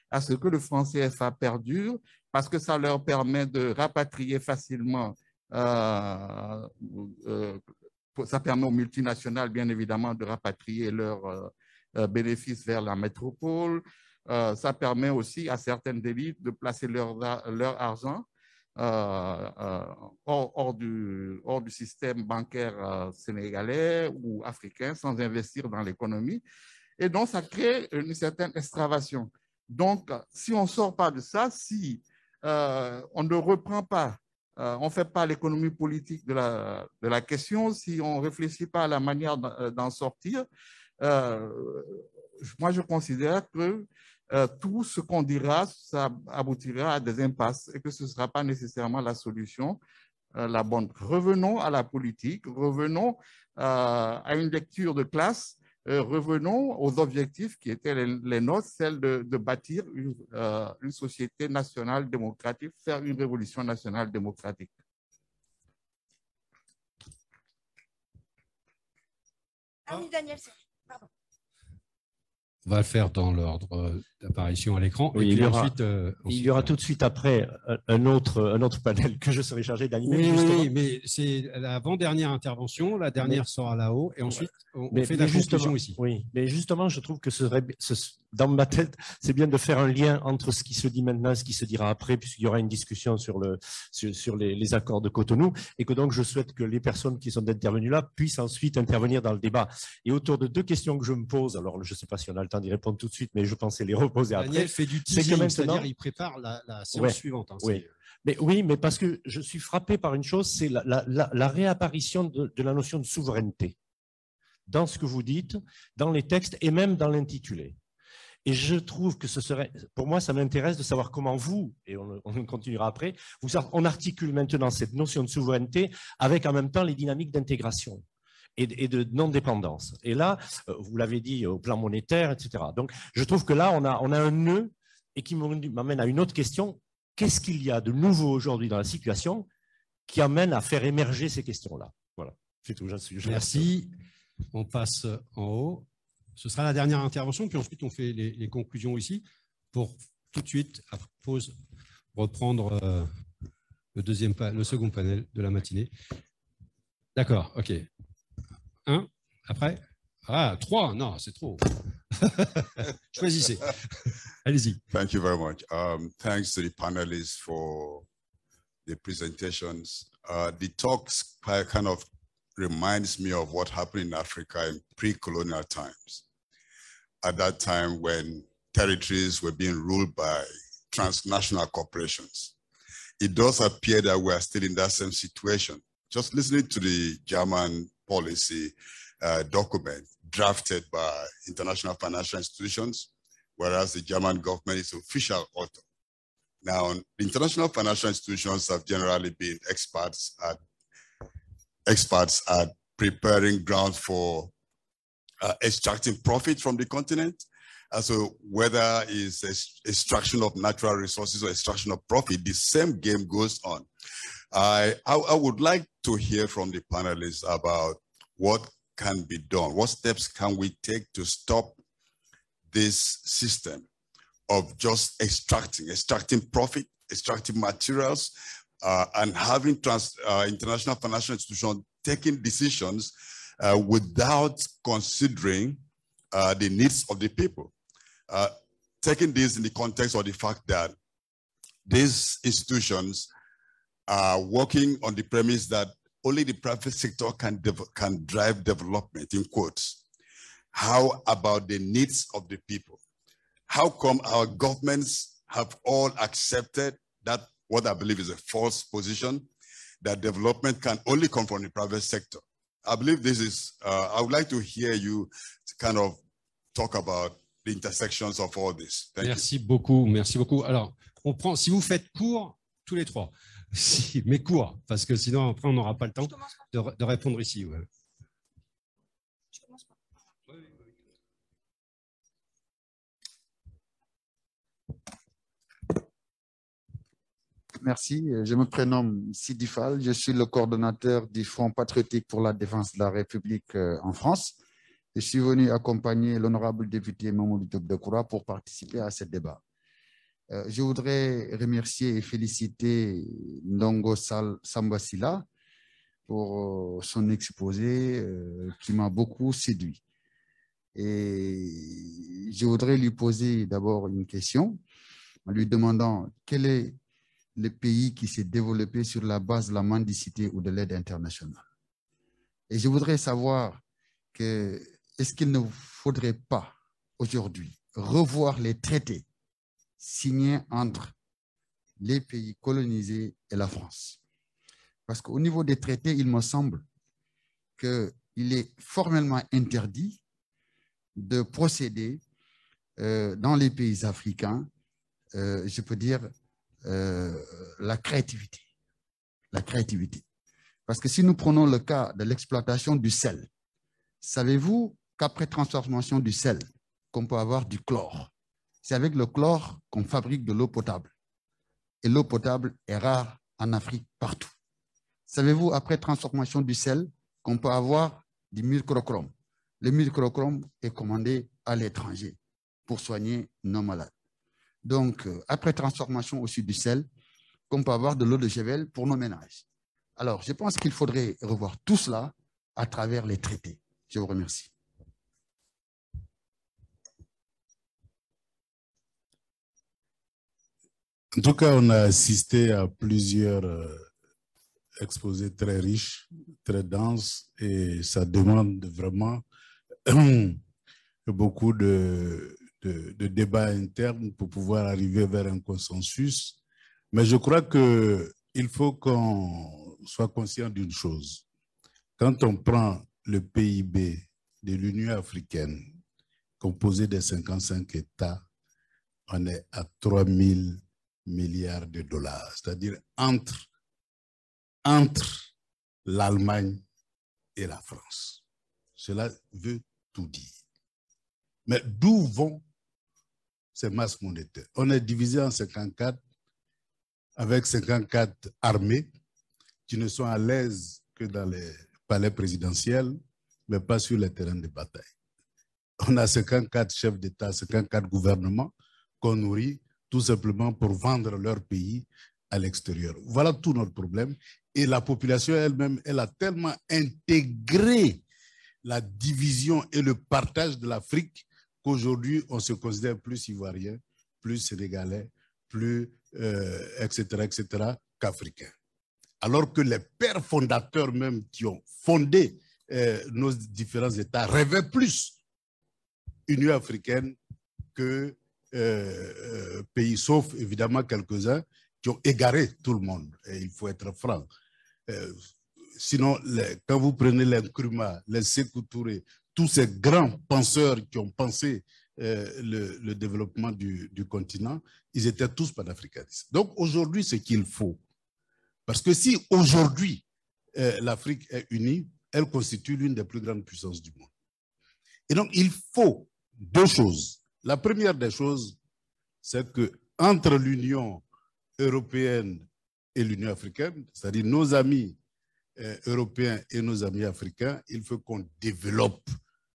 à ce que le franc C F A perdure, parce que ça leur permet de rapatrier facilement, euh, euh, ça permet aux multinationales, bien évidemment, de rapatrier leurs euh, bénéfices vers la métropole. Euh, ça permet aussi à certaines élites de placer leur, leur argent euh, euh, hors, hors, du, hors du système bancaire euh, sénégalais ou africain sans investir dans l'économie. Et donc, ça crée une certaine extravation. Donc, si on ne sort pas de ça, si euh, on ne reprend pas, euh, on ne fait pas l'économie politique de la, de la question, si on ne réfléchit pas à la manière d'en sortir, euh, moi, je considère que euh, tout ce qu'on dira, ça aboutira à des impasses et que ce ne sera pas nécessairement la solution, euh, la bonne. Revenons à la politique, revenons euh, à une lecture de classe, euh, revenons aux objectifs qui étaient les, les nôtres, celle de, de bâtir une, euh, une société nationale démocratique, faire une révolution nationale démocratique.
Annie Daniel, pardon.
On va le faire dans l'ordre d'apparition à l'écran.
Oui,
et
il y aura,
ensuite, euh,
il y aura tout de suite après un autre, un autre panel que je serai chargé d'animer.
Oui,
justement.
oui, mais c'est l'avant-dernière intervention. La dernière mais, sera là-haut. Et ensuite, on,
mais,
on fait
mais
la conclusion ici.
Oui, mais justement, je trouve que ce serait, ce, dans ma tête, c'est bien de faire un lien entre ce qui se dit maintenant et ce qui se dira après, puisqu'il y aura une discussion sur, le, sur, sur les, les accords de Cotonou. Et que donc, je souhaite que les personnes qui sont intervenues là puissent ensuite intervenir dans le débat. Et autour de deux questions que je me pose, alors je ne sais pas si on a le temps d'y répondre tout de suite, mais je pensais les reposer après.
Daniel fait du teasing, c'est-à-dire il prépare la, la séance ouais, suivante. Hein,
oui. Mais, oui, mais parce que je suis frappé par une chose, c'est la, la, la, la réapparition de, de la notion de souveraineté dans ce que vous dites, dans les textes et même dans l'intitulé. Et je trouve que ce serait, pour moi, ça m'intéresse de savoir comment vous, et on, on continuera après, vous, on articule maintenant cette notion de souveraineté avec en même temps les dynamiques d'intégration et de non-dépendance. Et là, vous l'avez dit, au plan monétaire, et cetera. Donc, je trouve que là, on a, on a un nœud et qui m'amène à une autre question. Qu'est-ce qu'il y a de nouveau aujourd'hui dans la situation qui amène à faire émerger ces questions-là? Voilà, c'est tout. Je suis, je
Merci. On passe en haut. Ce sera la dernière intervention, puis ensuite, on fait les, les conclusions ici pour tout de suite, après pause, reprendre euh, le, deuxième, le second panel de la matinée. D'accord, OK. Un, après? Ah, trois, non, c'est trop. Choisissez. Allez-y.
Thank you very much. Um, thanks to the panelists for the presentations. Uh, the talks kind of reminds me of what happened in Africa in pre-colonial times. At that time when territories were being ruled by transnational corporations. It does appear that we are still in that same situation. Just listening to the German policy uh, document drafted by international financial institutions, whereas the German government is official author. Now, international financial institutions have generally been experts at experts at preparing grounds for uh, extracting profit from the continent. And so whether it's extraction of natural resources or extraction of profit, the same game goes on. I, I, I would like to hear from the panelists about what can be done. What steps can we take to stop this system of just extracting, extracting profit, extracting materials, uh, and having trans, uh, international financial institutions taking decisions uh, without considering uh, the needs of the people. Uh, taking this in the context of the fact that these institutions are working on the premise that only the private sector can, can drive development, in quotes. How about the needs of the people? How come our governments have all accepted that, what I believe is a false position, that development can only come from the private sector? I believe this is, uh, I would like to hear you kind of talk about the intersections of all this. Thank
merci
you.
beaucoup, merci beaucoup. Alors, on prend, si vous faites court, tous les trois, si, mais court, parce que sinon après on n'aura pas le temps de, de répondre ici. Ouais.
Je commence pas.
Merci, je me prénomme Sidi Fall, je suis le coordonnateur du Front patriotique pour la défense de la République en France. Je suis venu accompagner l'honorable député Mamadou Diop Decroix pour participer à ce débat. Euh, je voudrais remercier et féliciter Ndongo Sal Sambasila pour son exposé euh, qui m'a beaucoup séduit. Et je voudrais lui poser d'abord une question en lui demandant quel est le pays qui s'est développé sur la base de la mendicité ou de l'aide internationale. Et je voudrais savoir que est-ce qu'il ne faudrait pas aujourd'hui revoir les traités signés entre les pays colonisés et la France. Parce qu'au niveau des traités, il me semble qu'il est formellement interdit de procéder euh, dans les pays africains, euh, je peux dire, euh, la créativité. La créativité. Parce que si nous prenons le cas de l'exploitation du sel, savez-vous qu'après transformation du sel, qu'on peut avoir du chlore? C'est avec le chlore qu'on fabrique de l'eau potable. Et l'eau potable est rare en Afrique partout. Savez-vous, après transformation du sel, qu'on peut avoir du myrcochrome? Le myrcochrome est commandé à l'étranger pour soigner nos malades. Donc, après transformation aussi du sel, qu'on peut avoir de l'eau de Javel pour nos ménages. Alors, je pense qu'il faudrait revoir tout cela à travers les traités. Je vous remercie.
En tout cas, on a assisté à plusieurs exposés très riches, très denses, et ça demande vraiment beaucoup de, de, de débats internes pour pouvoir arriver vers un consensus. Mais je crois qu'il faut qu'on soit conscient d'une chose. Quand on prend le P I B de l'Union africaine, composé des cinquante-cinq États, on est à trois mille milliards de dollars, c'est-à-dire entre, entre l'Allemagne et la France. Cela veut tout dire. Mais d'où vont ces masses monétaires? On est divisé en cinquante-quatre avec cinquante-quatre armées qui ne sont à l'aise que dans les palais présidentiels, mais pas sur les terrains de bataille. On a cinquante-quatre chefs d'État, cinquante-quatre gouvernements qu'on nourrit tout simplement pour vendre leur pays à l'extérieur. Voilà tout notre problème. Et la population elle-même, elle a tellement intégré la division et le partage de l'Afrique qu'aujourd'hui, on se considère plus ivoirien, plus sénégalais, plus, euh, et cetera, et cetera, qu'africain. Alors que les pères fondateurs même qui ont fondé euh, nos différents États rêvaient plus Union africaine que euh, euh, pays, sauf évidemment quelques-uns qui ont égaré tout le monde. Et il faut être franc. Euh, sinon, les, quand vous prenez les Nkrumah, les Sékou Touré, tous ces grands penseurs qui ont pensé euh, le, le développement du, du continent, ils étaient tous panafricanistes. Donc aujourd'hui, ce qu'il faut, parce que si aujourd'hui euh, l'Afrique est unie, elle constitue l'une des plus grandes puissances du monde. Et donc il faut deux choses. La première des choses, c'est que entre l'Union européenne et l'Union africaine, c'est-à-dire nos amis euh, européens et nos amis africains, il faut qu'on développe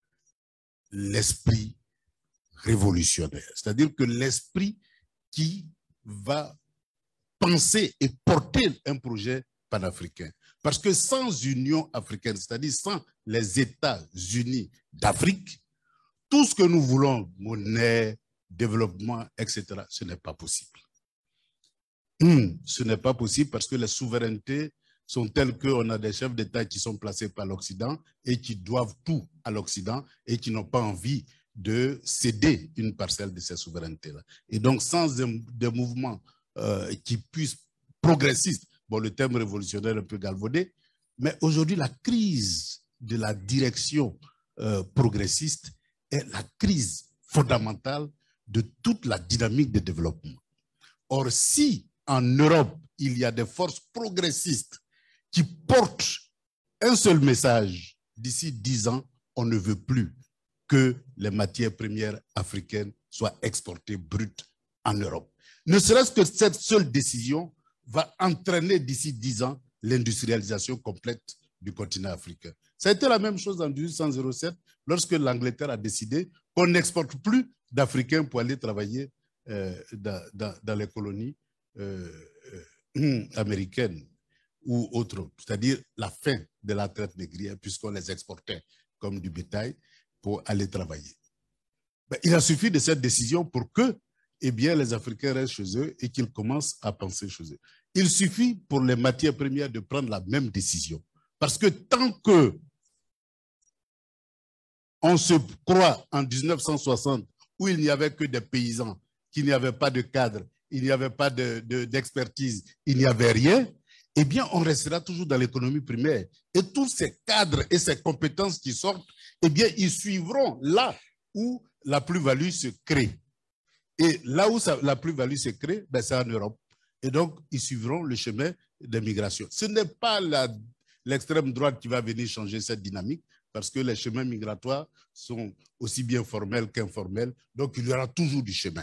l'esprit révolutionnaire. C'est-à-dire que l'esprit qui va penser et porter un projet panafricain. Parce que sans Union africaine, c'est-à-dire sans les États-Unis d'Afrique, tout ce que nous voulons, monnaie, développement, et cetera, ce n'est pas possible. Hum, ce n'est pas possible parce que les souverainetés sont telles qu'on a des chefs d'État qui sont placés par l'Occident et qui doivent tout à l'Occident et qui n'ont pas envie de céder une parcelle de ces souverainetés-là. Et donc, sans des mouvements euh, qui puissent progressistes, bon, le terme révolutionnaire est un peu galvaudé, mais aujourd'hui, la crise de la direction euh, progressiste est la crise fondamentale de toute la dynamique de développement. Or, si en Europe, il y a des forces progressistes qui portent un seul message, d'ici dix ans, on ne veut plus que les matières premières africaines soient exportées brutes en Europe. Ne serait-ce que cette seule décision va entraîner d'ici dix ans l'industrialisation complète du continent africain. Ça a été la même chose en mille huit cent sept, lorsque l'Angleterre a décidé qu'on n'exporte plus d'Africains pour aller travailler euh, dans, dans, dans les colonies euh, euh, américaines ou autres, c'est-à-dire la fin de la traite négrière, puisqu'on les exportait comme du bétail pour aller travailler. Ben, il a suffi de cette décision pour que eh bien, les Africains restent chez eux et qu'ils commencent à penser chez eux. Il suffit pour les matières premières de prendre la même décision. Parce que tant que on se croit en mille neuf cent soixante où il n'y avait que des paysans, qu'il n'y avait pas de cadres, il n'y avait pas de, de, d'expertise, il n'y avait rien, eh bien, on restera toujours dans l'économie primaire. Et tous ces cadres et ces compétences qui sortent, eh bien, ils suivront là où la plus-value se crée. Et là où ça, la plus-value se crée, ben, c'est en Europe. Et donc, ils suivront le chemin des migrations. Ce n'est pas l'extrême droite qui va venir changer cette dynamique, parce que les chemins migratoires sont aussi bien formels qu'informels. Donc, il y aura toujours du chemin.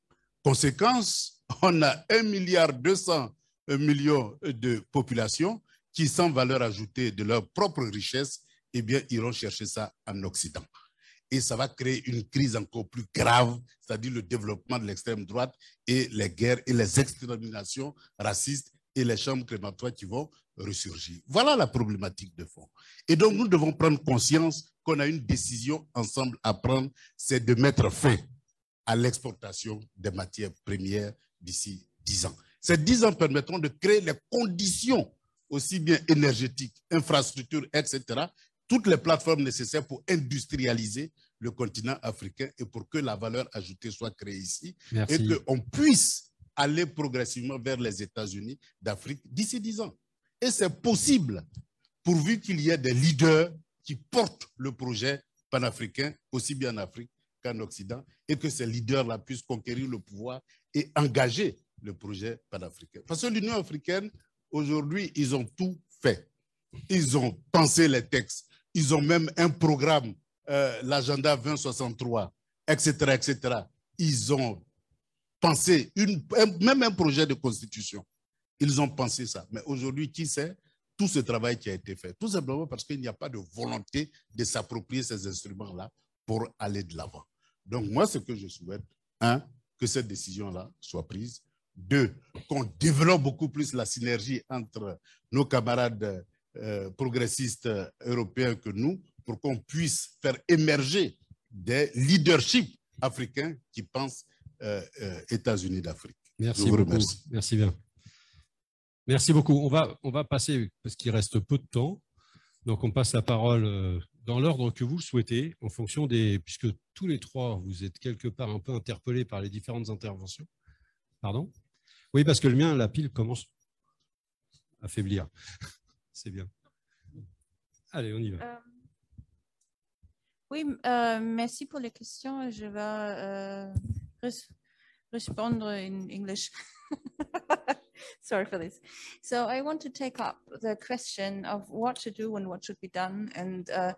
Conséquence, on a un milliard deux cents millions de populations qui, sans valeur ajoutée de leur propre richesse, eh bien, iront chercher ça en Occident. Et ça va créer une crise encore plus grave, c'est-à-dire le développement de l'extrême droite et les guerres et les exterminations racistes et les chambres crématoires qui vont ressurgir. Voilà la problématique de fond. Et donc, nous devons prendre conscience qu'on a une décision ensemble à prendre, c'est de mettre fin à l'exportation des matières premières d'ici dix ans. Ces dix ans permettront de créer les conditions, aussi bien énergétiques, infrastructures, et cetera, toutes les plateformes nécessaires pour industrialiser le continent africain et pour que la valeur ajoutée soit créée ici. Merci. Et qu'on puisse aller progressivement vers les États-Unis d'Afrique d'ici dix ans. Et c'est possible, pourvu qu'il y ait des leaders qui portent le projet panafricain, aussi bien en Afrique qu'en Occident, et que ces leaders-là puissent conquérir le pouvoir et engager le projet panafricain. Parce que l'Union africaine, aujourd'hui, ils ont tout fait. Ils ont pensé les textes. Ils ont même un programme, euh, l'agenda vingt soixante-trois, et cetera, et cetera. Ils ont pensé, une, même un projet de constitution. Ils ont pensé ça. Mais aujourd'hui, qui sait tout ce travail qui a été fait? Tout simplement parce qu'il n'y a pas de volonté de s'approprier ces instruments-là pour aller de l'avant. Donc, moi, ce que je souhaite, un, que cette décision-là soit prise. Deux, qu'on développe beaucoup plus la synergie entre nos camarades Euh, progressistes européens que nous, pour qu'on puisse faire émerger des leaderships africains qui pensent euh, euh, États-Unis d'Afrique.
Merci beaucoup. Merci bien. Merci beaucoup. On va, on va passer, parce qu'il reste peu de temps, donc on passe la parole dans l'ordre que vous souhaitez, en fonction des, puisque tous les trois, vous êtes quelque part un peu interpellés par les différentes interventions. Pardon? Oui, parce que le mien, la pile commence à faiblir. C'est bien. Allez, on y va.
Euh, oui, euh, merci pour les questions. Je vais euh, répondre in English. Sorry for this. So I want to take up the question of what to do and what should be done. And uh,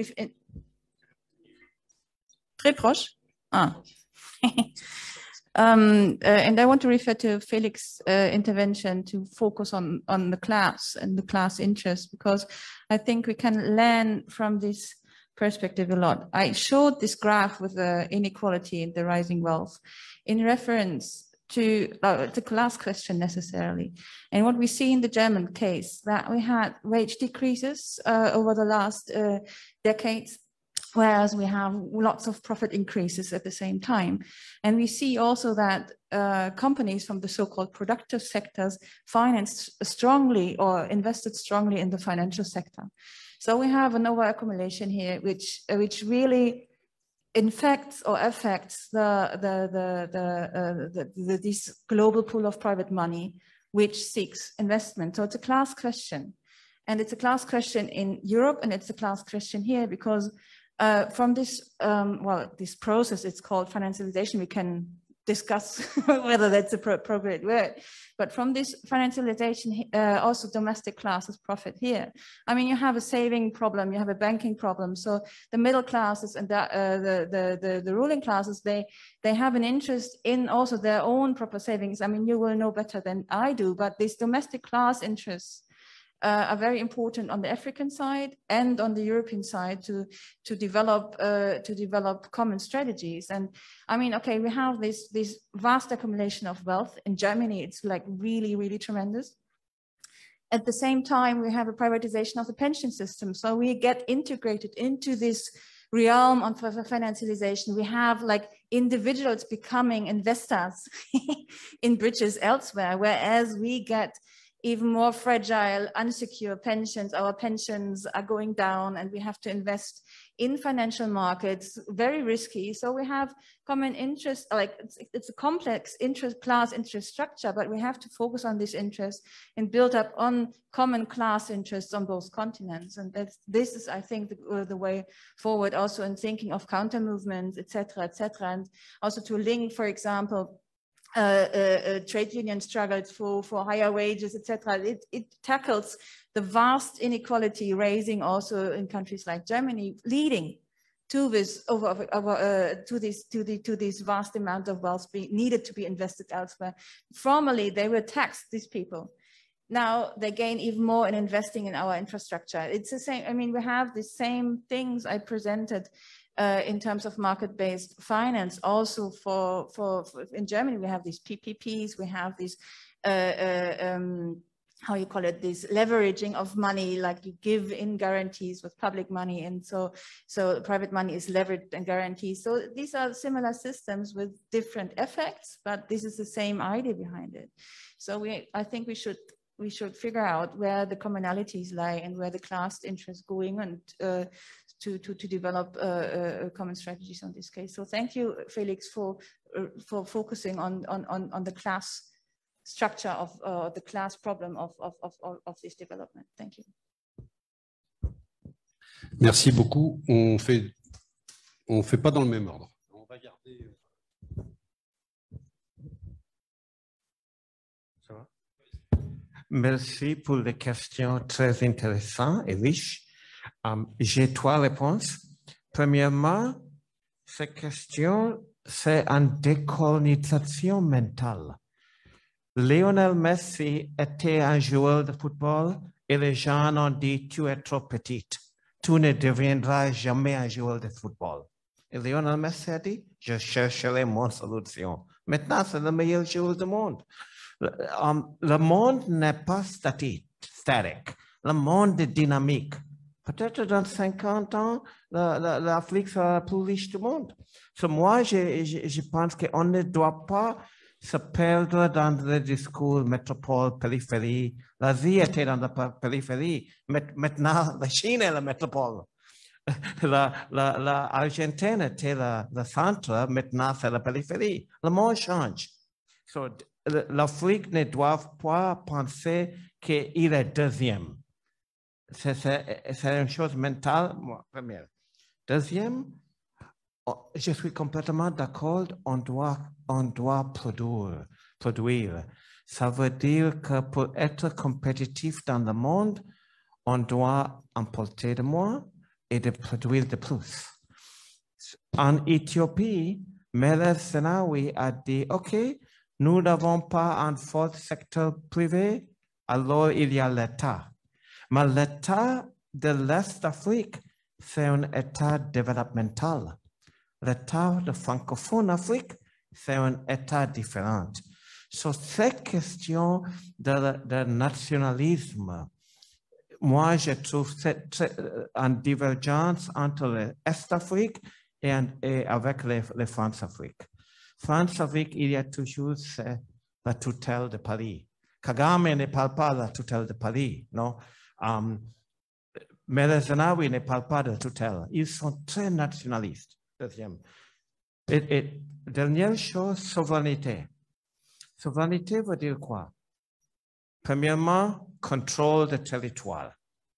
très proche. Ah. Um, uh, and I want to refer to Felix's uh, intervention to focus on, on the class and the class interest, because I think we can learn from this perspective a lot. I showed this graph with the inequality and the rising wealth in reference to uh, the class question necessarily. And what we see in the German case, that we had wage decreases uh, over the last uh, decades, whereas we have lots of profit increases at the same time. And we see also that uh, companies from the so-called productive sectors financed strongly or invested strongly in the financial sector. So we have an overaccumulation here, which, uh, which really infects or affects the, the, the, the, uh, the, the, this global pool of private money, which seeks investment. So it's a class question. And it's a class question in Europe, and it's a class question here, because Uh, from this, um, well, this process, it's called financialization. We can discuss whether that's an appropriate word. But from this financialization, uh, also domestic classes profit here. I mean, you have a saving problem, you have a banking problem. So the middle classes and the, uh, the, the, the, the ruling classes, they, they have an interest in also their own proper savings. I mean, you will know better than I do, but this domestic class interests
uh, are very important on the African side and on the European side to, to, develop, uh, to develop common strategies. And I mean, okay, we have this, this vast accumulation of wealth. In Germany, it's like really, really tremendous. At the same time, we have a privatization of the pension system. So we get integrated into this realm of financialization. We have like individuals becoming investors in bridges elsewhere, whereas we get even more fragile, unsecure pensions. Our pensions are going down and we have to invest in financial markets, very risky. So we have common interest, like it's, it's a complex interest class interest structure, but we have to focus on this interest and build up on common class interests on both continents. And that's, this is, I think, the, uh, the way forward also in thinking of counter movements, et cetera, et cetera. And also to link, for example, Uh, uh, uh, trade union struggles for, for higher wages, et cetera. It, it tackles the vast inequality raising also in countries like Germany, leading to this over, over uh, to this to the to this vast amount of wealth being needed to be invested elsewhere. Formerly, they were taxed, these people. Now they gain even more in investing in our infrastructure. It's the same. I mean, we have the same things I presented Uh, in terms of market-based finance, also for, for, for, in Germany, we have these P P Ps, we have these, uh, uh, um, how you call it, this leveraging of money, like you give in guarantees with public money. And so, so private money is leveraged and guaranteed. So these are similar systems with different effects, but this is the same idea behind it. So we, I think we should we should figure out where the commonalities lie and where the class interests going, and uh, to, to, to develop uh, uh, common strategies on this case. So thank you, Felix, for, uh, for focusing on, on, on, on the class structure of uh, the class problem of, of, of, of this development. Thank you.
Merci beaucoup. On fait, on fait pas dans le même ordre. On va garder...
Merci pour les questions très intéressantes et riches. Um, J'ai trois réponses. Premièrement, cette question, c'est une décolonisation mentale. Lionel Messi était un joueur de football et les gens ont dit « tu es trop petite, tu ne deviendras jamais un joueur de football ». Et Lionel Messi a dit « je chercherai mon solution ». Maintenant, c'est le meilleur joueur du monde. Le, um, le monde n'est pas statique, statique. Le monde est dynamique. Peut-être dans cinquante ans, l'Afrique sera la plus riche du monde. So, moi, je, je, je pense qu'on ne doit pas se perdre dans le discours métropole, périphérie. L'Asie était dans la périphérie. Maintenant, la Chine est la métropole. La, la, la Argentine était le, le centre. Maintenant, c'est la périphérie. Le monde change. So, l'Afrique ne doit pas penser qu'il est deuxième. C'est une chose mentale, moi, première. Deuxième, je suis complètement d'accord, on doit, on doit produire, produire. Ça veut dire que pour être compétitif dans le monde, on doit importer de moins et de produire de plus. En Éthiopie, Meles Zenawi a dit, OK, nous n'avons pas un fort secteur privé, alors il y a l'État. Mais l'État de l'Est d'Afrique, c'est un État développemental. L'État de francophone Afrique, c'est un État différent. Sur cette question de, de nationalisme, moi, je trouve cette, une divergence entre l'Est d'Afrique et, et avec les, les France-Afrique. France-Afrique, il y a toujours la tutelle de Paris. Kagame ne parle pas de la tutelle de Paris, non? Um, mais les Zenawi ne parlent pas de tutelle. Ils sont très nationalistes. Deuxième. Et, et dernière chose, souveraineté. Souveraineté veut dire quoi? Premièrement, contrôle du territoire.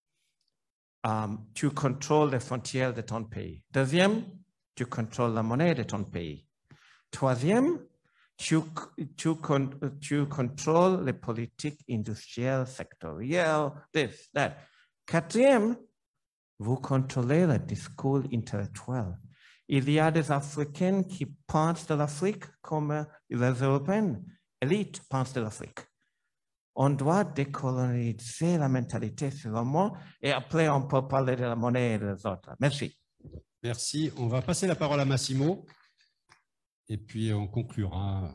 Um, tu contrôles les frontières de ton pays. Deuxième, tu contrôles la monnaie de ton pays. Troisième, tu, tu, tu contrôles les politiques industrielles, sectorielles, this, that. Quatrième, vous contrôlez le discours intellectuel. Il y a des Africains qui pensent de l'Afrique comme les Européens. Élites pensent de l'Afrique. On doit décoloniser la mentalité, selon moi, et après, on peut parler de la monnaie et des autres. Merci.
Merci. On va passer la parole à Massimo et puis on conclura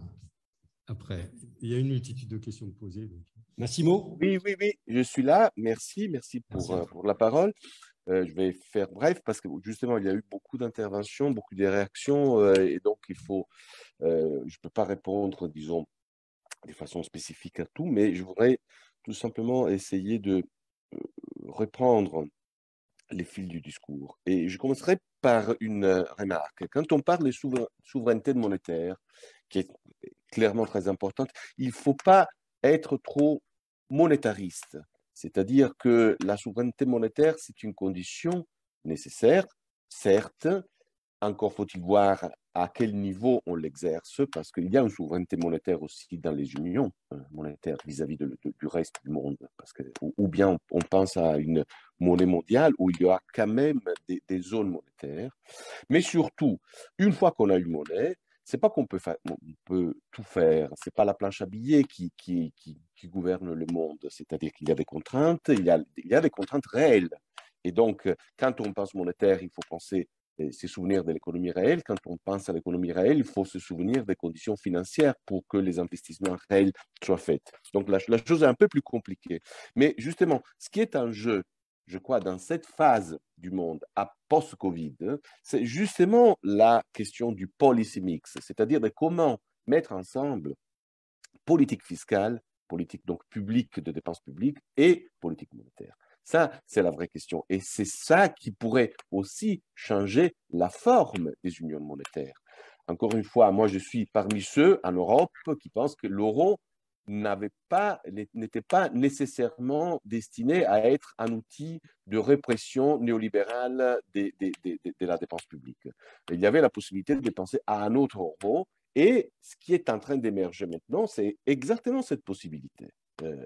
après. Il y a une multitude de questions posées. Donc. Massimo?
Oui, oui, oui, je suis là. Merci, merci pour, merci. Euh, pour la parole. Euh, je vais faire bref parce que justement, il y a eu beaucoup d'interventions, beaucoup de réactions euh, et donc il faut, euh, je ne peux pas répondre, disons, de façon spécifique à tout, mais je voudrais tout simplement essayer de euh, reprendre les fils du discours. Et je commencerai par une euh, remarque. Quand on parle de souver souveraineté monétaire, qui est clairement très importante, il ne faut pas être trop monétariste. C'est-à-dire que la souveraineté monétaire, c'est une condition nécessaire, certes. Encore faut-il voir à quel niveau on l'exerce, parce qu'il y a une souveraineté monétaire aussi dans les unions monétaires vis-à-vis de, de, du reste du monde. Parce que, ou, ou bien on, on pense à une monnaie mondiale où il y aura quand même des, des zones monétaires. Mais surtout, une fois qu'on a une monnaie, c'est pas qu'on peut, faire, on peut tout faire. C'est pas la planche à billets qui, qui, qui, qui gouverne le monde. C'est-à-dire qu'il y a des contraintes, il y a, il y a des contraintes réelles. Et donc, quand on pense monétaire, il faut penser et se souvenir de l'économie réelle. Quand on pense à l'économie réelle, il faut se souvenir des conditions financières pour que les investissements réels soient faits. Donc la, la chose est un peu plus compliquée. Mais justement, ce qui est en jeu, je crois, dans cette phase du monde à post-Covid, c'est justement la question du policy mix, c'est-à-dire de comment mettre ensemble politique fiscale, politique donc publique de dépenses publiques et politique monétaire. Ça, c'est la vraie question. Et c'est ça qui pourrait aussi changer la forme des unions monétaires. Encore une fois, moi, je suis parmi ceux en Europe qui pensent que l'euro n'avait pas, n'était pas nécessairement destiné à être un outil de répression néolibérale de, de, de, de la dépense publique. Il y avait la possibilité de penser à un autre euro. Et ce qui est en train d'émerger maintenant, c'est exactement cette possibilité. Euh,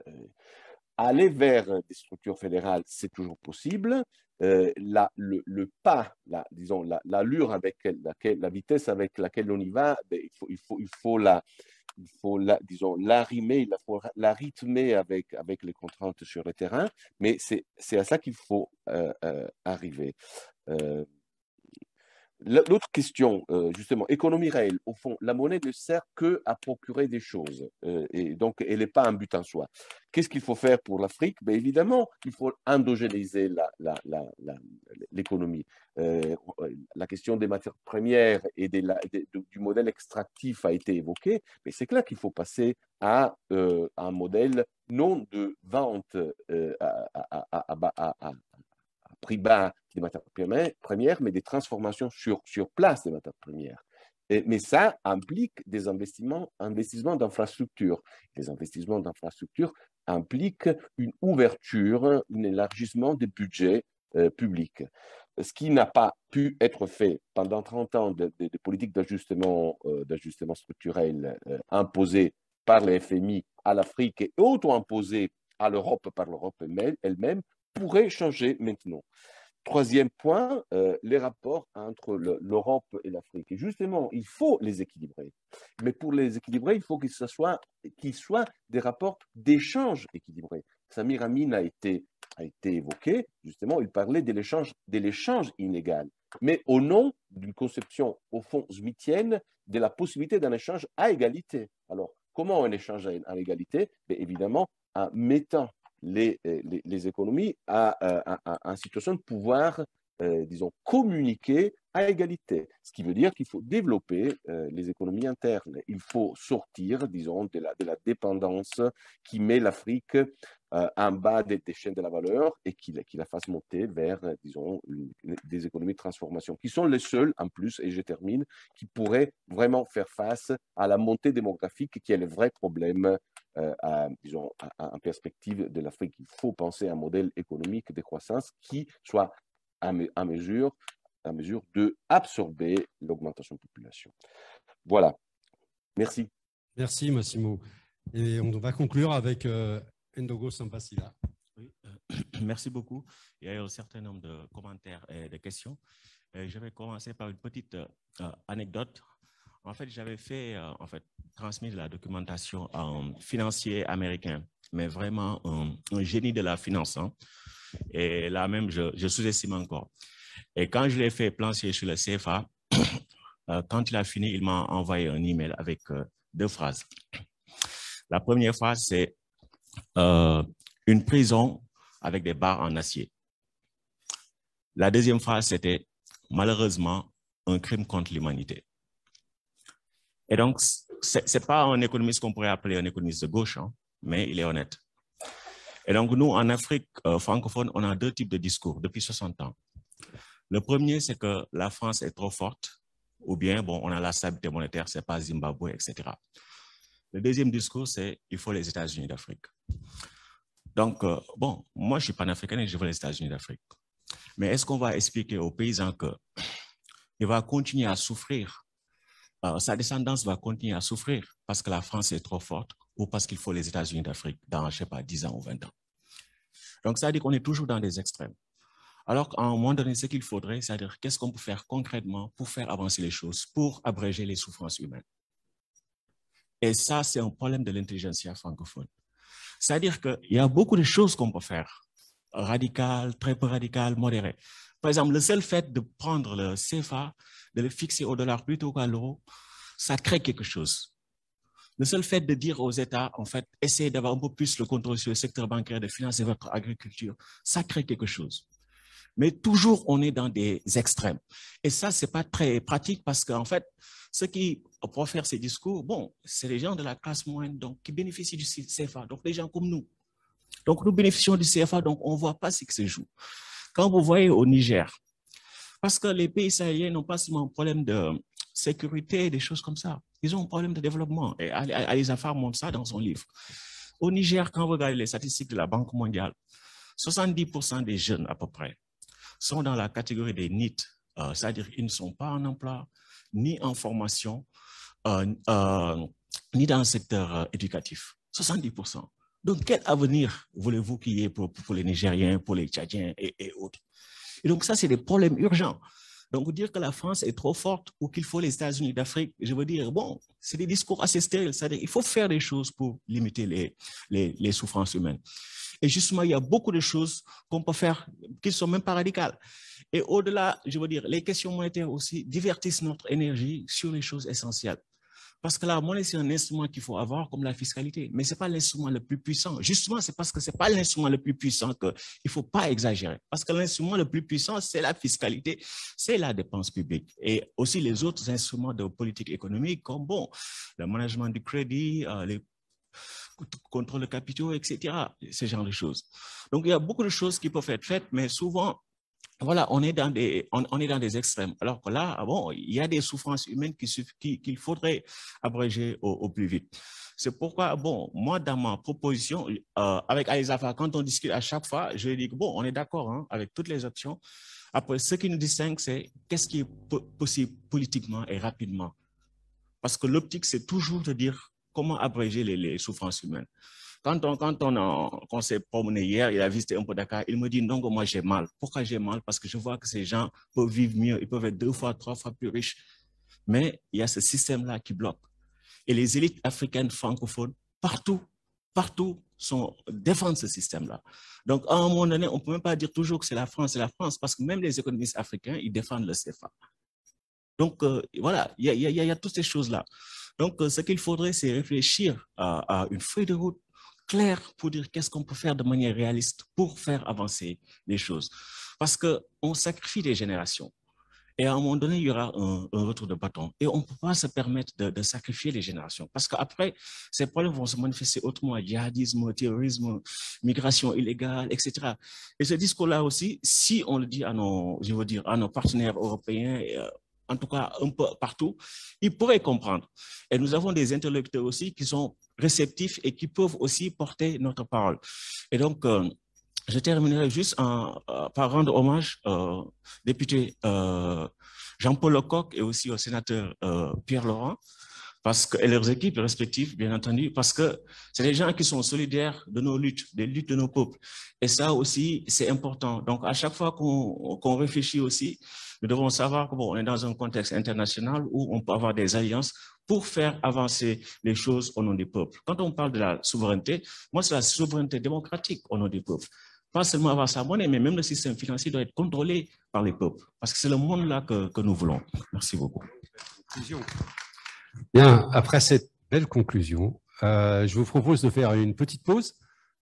Aller vers des structures fédérales, c'est toujours possible. Euh, la, le, le pas, la, disons, l'allure la, avec laquelle, la vitesse avec laquelle on y va, ben, il faut, il faut, il faut la, il faut la, disons, la rimer, il faut la rythmer avec, avec les contraintes sur le terrain. Mais c'est à ça qu'il faut euh, euh, arriver. Euh, L'autre question, euh, justement, économie réelle. Au fond, la monnaie ne sert que à procurer des choses. Euh, et donc, elle n'est pas un but en soi. Qu'est-ce qu'il faut faire pour l'Afrique? Ben, évidemment, il faut endogénéiser l'économie. Euh, la question des matières premières et des, la, de, de, du modèle extractif a été évoquée. Mais c'est clair qu'il faut passer à, euh, à un modèle non de vente euh, à, à, à, à, à prix bas des matières premières, mais des transformations sur, sur place des matières premières. Et, mais ça implique des investissements, investissements d'infrastructures. Les investissements d'infrastructures impliquent une ouverture, un élargissement des budgets euh, publics. Ce qui n'a pas pu être fait pendant trente ans de, de, de politiques d'ajustement euh, d'ajustement structurel euh, imposées par les F M I à l'Afrique et auto-imposées à l'Europe par l'Europe elle-même, pourrait changer maintenant. Troisième point, euh, les rapports entre l'Europe et l'Afrique. Et justement, il faut les équilibrer. Mais pour les équilibrer, il faut qu'ils soient, qu'ils soient des rapports d'échange équilibrés. Samir Amin a été, a été évoqué, justement, il parlait de l'échange inégal, mais au nom d'une conception, au fond, smithienne, de la possibilité d'un échange à égalité. Alors, comment un échange à égalité? Bien, évidemment, en mettant Les, les, les économies à, à, à, à une situation de pouvoir, euh, disons, communiquer à égalité. Ce qui veut dire qu'il faut développer euh, les économies internes. Il faut sortir, disons, de la, de la dépendance qui met l'Afrique euh, en bas des, des chaînes de la valeur et qui, qui la fasse monter vers, disons, une, des économies de transformation, qui sont les seules, en plus, et je termine, qui pourraient vraiment faire face à la montée démographique qui est le vrai problème Euh, à, disons, à, en perspective de l'Afrique. Il faut penser à un modèle économique de croissance qui soit à, me, à mesure, à mesure d'absorber l'augmentation de population. Voilà. Merci.
Merci, Massimo. Et on va conclure avec euh, Ndogo Sampasila.
Oui, euh, merci beaucoup. Il y a eu un certain nombre de commentaires et de questions. Et je vais commencer par une petite euh, anecdote. En fait, j'avais fait, euh, en fait, transmis de la documentation euh, financier américain mais vraiment un, un génie de la finance. Hein. Et là même, je, je sous-estime encore. Et quand je l'ai fait plancher sur le C F A, euh, quand il a fini, il m'a envoyé un email avec euh, deux phrases. La première phrase, c'est euh, une prison avec des barres en acier. La deuxième phrase, c'était malheureusement un crime contre l'humanité. Et donc, ce n'est pas un économiste qu'on pourrait appeler un économiste de gauche, hein, mais il est honnête. Et donc, nous, en Afrique euh, francophone, on a deux types de discours depuis soixante ans. Le premier, c'est que la France est trop forte, ou bien, bon, on a la stabilité monétaire, ce n'est pas Zimbabwe, et cetera. Le deuxième discours, c'est il faut les États-Unis d'Afrique. Donc, euh, bon, moi, je suis panafricain et je veux les États-Unis d'Afrique. Mais est-ce qu'on va expliquer aux paysans qu'il va continuer à souffrir, euh, sa descendance va continuer à souffrir parce que la France est trop forte ou parce qu'il faut les États-Unis d'Afrique dans, je ne sais pas, dix ans ou vingt ans. Donc, ça veut dire qu'on est toujours dans des extrêmes. Alors qu'à un moment donné, ce qu'il faudrait, c'est-à-dire qu'est-ce qu'on peut faire concrètement pour faire avancer les choses, pour abréger les souffrances humaines. Et ça, c'est un problème de l'intelligentsia francophone. C'est-à-dire qu'il y a beaucoup de choses qu'on peut faire, radicales, très peu radicales, modérées. Par exemple, le seul fait de prendre le C F A, de le fixer au dollar plutôt qu'à l'euro, ça crée quelque chose. Le seul fait de dire aux États, en fait, essayez d'avoir un peu plus le contrôle sur le secteur bancaire, de financer votre agriculture, ça crée quelque chose. Mais toujours, on est dans des extrêmes. Et ça, ce n'est pas très pratique parce qu'en fait, ceux qui profèrent ces discours, bon, c'est les gens de la classe moyenne donc, qui bénéficient du C F A, donc des gens comme nous. Donc, nous bénéficions du C F A, donc on ne voit pas ce qui se joue. Quand vous voyez au Niger, parce que les pays sahéliens n'ont pas seulement un problème de sécurité, des choses comme ça. Ils ont un problème de développement. Et Ali Zafar montre ça dans son livre. Au Niger, quand vous regardez les statistiques de la Banque mondiale, soixante-dix pour cent des jeunes à peu près sont dans la catégorie des N I T, euh, c'est-à-dire qu'ils ne sont pas en emploi, ni en formation, euh, euh, ni dans le secteur euh, éducatif. soixante-dix pour cent. Donc, quel avenir voulez-vous qu'il y ait pour, pour les Nigériens, pour les Tchadiens et, et autres? Et donc, ça, c'est des problèmes urgents. Donc, dire que la France est trop forte ou qu'il faut les États-Unis d'Afrique, je veux dire, bon, c'est des discours assez stériles. C'est-à-dire qu'il faut faire des choses pour limiter les, les, les souffrances humaines. Et justement, il y a beaucoup de choses qu'on peut faire qui ne sont même pas radicales. Et au-delà, je veux dire, les questions monétaires aussi divertissent notre énergie sur les choses essentielles. Parce que la monnaie, c'est un instrument qu'il faut avoir comme la fiscalité, mais ce n'est pas l'instrument le plus puissant. Justement, c'est parce que ce n'est pas l'instrument le plus puissant qu'il ne faut pas exagérer. Parce que l'instrument le plus puissant, c'est la fiscalité, c'est la dépense publique. Et aussi les autres instruments de politique économique, comme bon, le management du crédit, euh, les contrôle de capitaux, et cetera, ce genre de choses. Donc, il y a beaucoup de choses qui peuvent être faites, mais souvent, voilà, on est dans des, on, on est dans des extrêmes. Alors que là, bon, il y a des souffrances humaines qu'il qui, qu'il faudrait abréger au, au plus vite. C'est pourquoi, bon, moi, dans ma proposition, euh, avec Ali Zafar, quand on discute à chaque fois, je dis que, bon, on est d'accord hein, avec toutes les options. Après, ce qui nous distingue, c'est qu'est-ce qui est possible politiquement et rapidement. Parce que l'optique, c'est toujours de dire comment abréger les, les souffrances humaines. Quand on, quand on, a, on s'est promené hier, il a visité un peu Dakar, il me dit non, moi j'ai mal. Pourquoi j'ai mal? Parce que je vois que ces gens peuvent vivre mieux, ils peuvent être deux fois, trois fois plus riches. Mais il y a ce système-là qui bloque. Et les élites africaines francophones, partout, partout, sont, défendent ce système-là. Donc, à un moment donné, on ne peut même pas dire toujours que c'est la France, c'est la France, parce que même les économistes africains, ils défendent le C F A. Donc, euh, voilà, il y a, y, a, y a toutes ces choses-là. Donc, euh, ce qu'il faudrait, c'est réfléchir à, à une feuille de route claire pour dire qu'est-ce qu'on peut faire de manière réaliste pour faire avancer les choses. Parce qu'on sacrifie des générations. Et à un moment donné, il y aura un, un retour de bâton. Et on ne peut pas se permettre de, de sacrifier les générations. Parce qu'après, ces problèmes vont se manifester autrement. Djihadisme, terrorisme, migration illégale, et cetera. Et ce discours-là aussi, si on le dit à nos, je veux dire, à nos partenaires européens, et, en tout cas un peu partout, ils pourraient comprendre. Et nous avons des interlocuteurs aussi qui sont réceptifs et qui peuvent aussi porter notre parole. Et donc, euh, je terminerai juste en, euh, par rendre hommage au euh, député euh, Jean-Paul Lecoq et aussi au sénateur euh, Pierre Laurent, parce que, et leurs équipes respectives, bien entendu, parce que c'est des gens qui sont solidaires de nos luttes, des luttes de nos peuples. Et ça aussi, c'est important. Donc, à chaque fois qu'on qu'on réfléchit aussi, nous devons savoir qu'on est dans un contexte international où on peut avoir des alliances pour faire avancer les choses au nom des peuples. Quand on parle de la souveraineté, moi, c'est la souveraineté démocratique au nom des peuples. Pas seulement avoir sa monnaie, mais même le système financier doit être contrôlé par les peuples. Parce que c'est le monde-là que, que nous voulons. Merci beaucoup.
Bien, après cette belle conclusion, euh, je vous propose de faire une petite pause.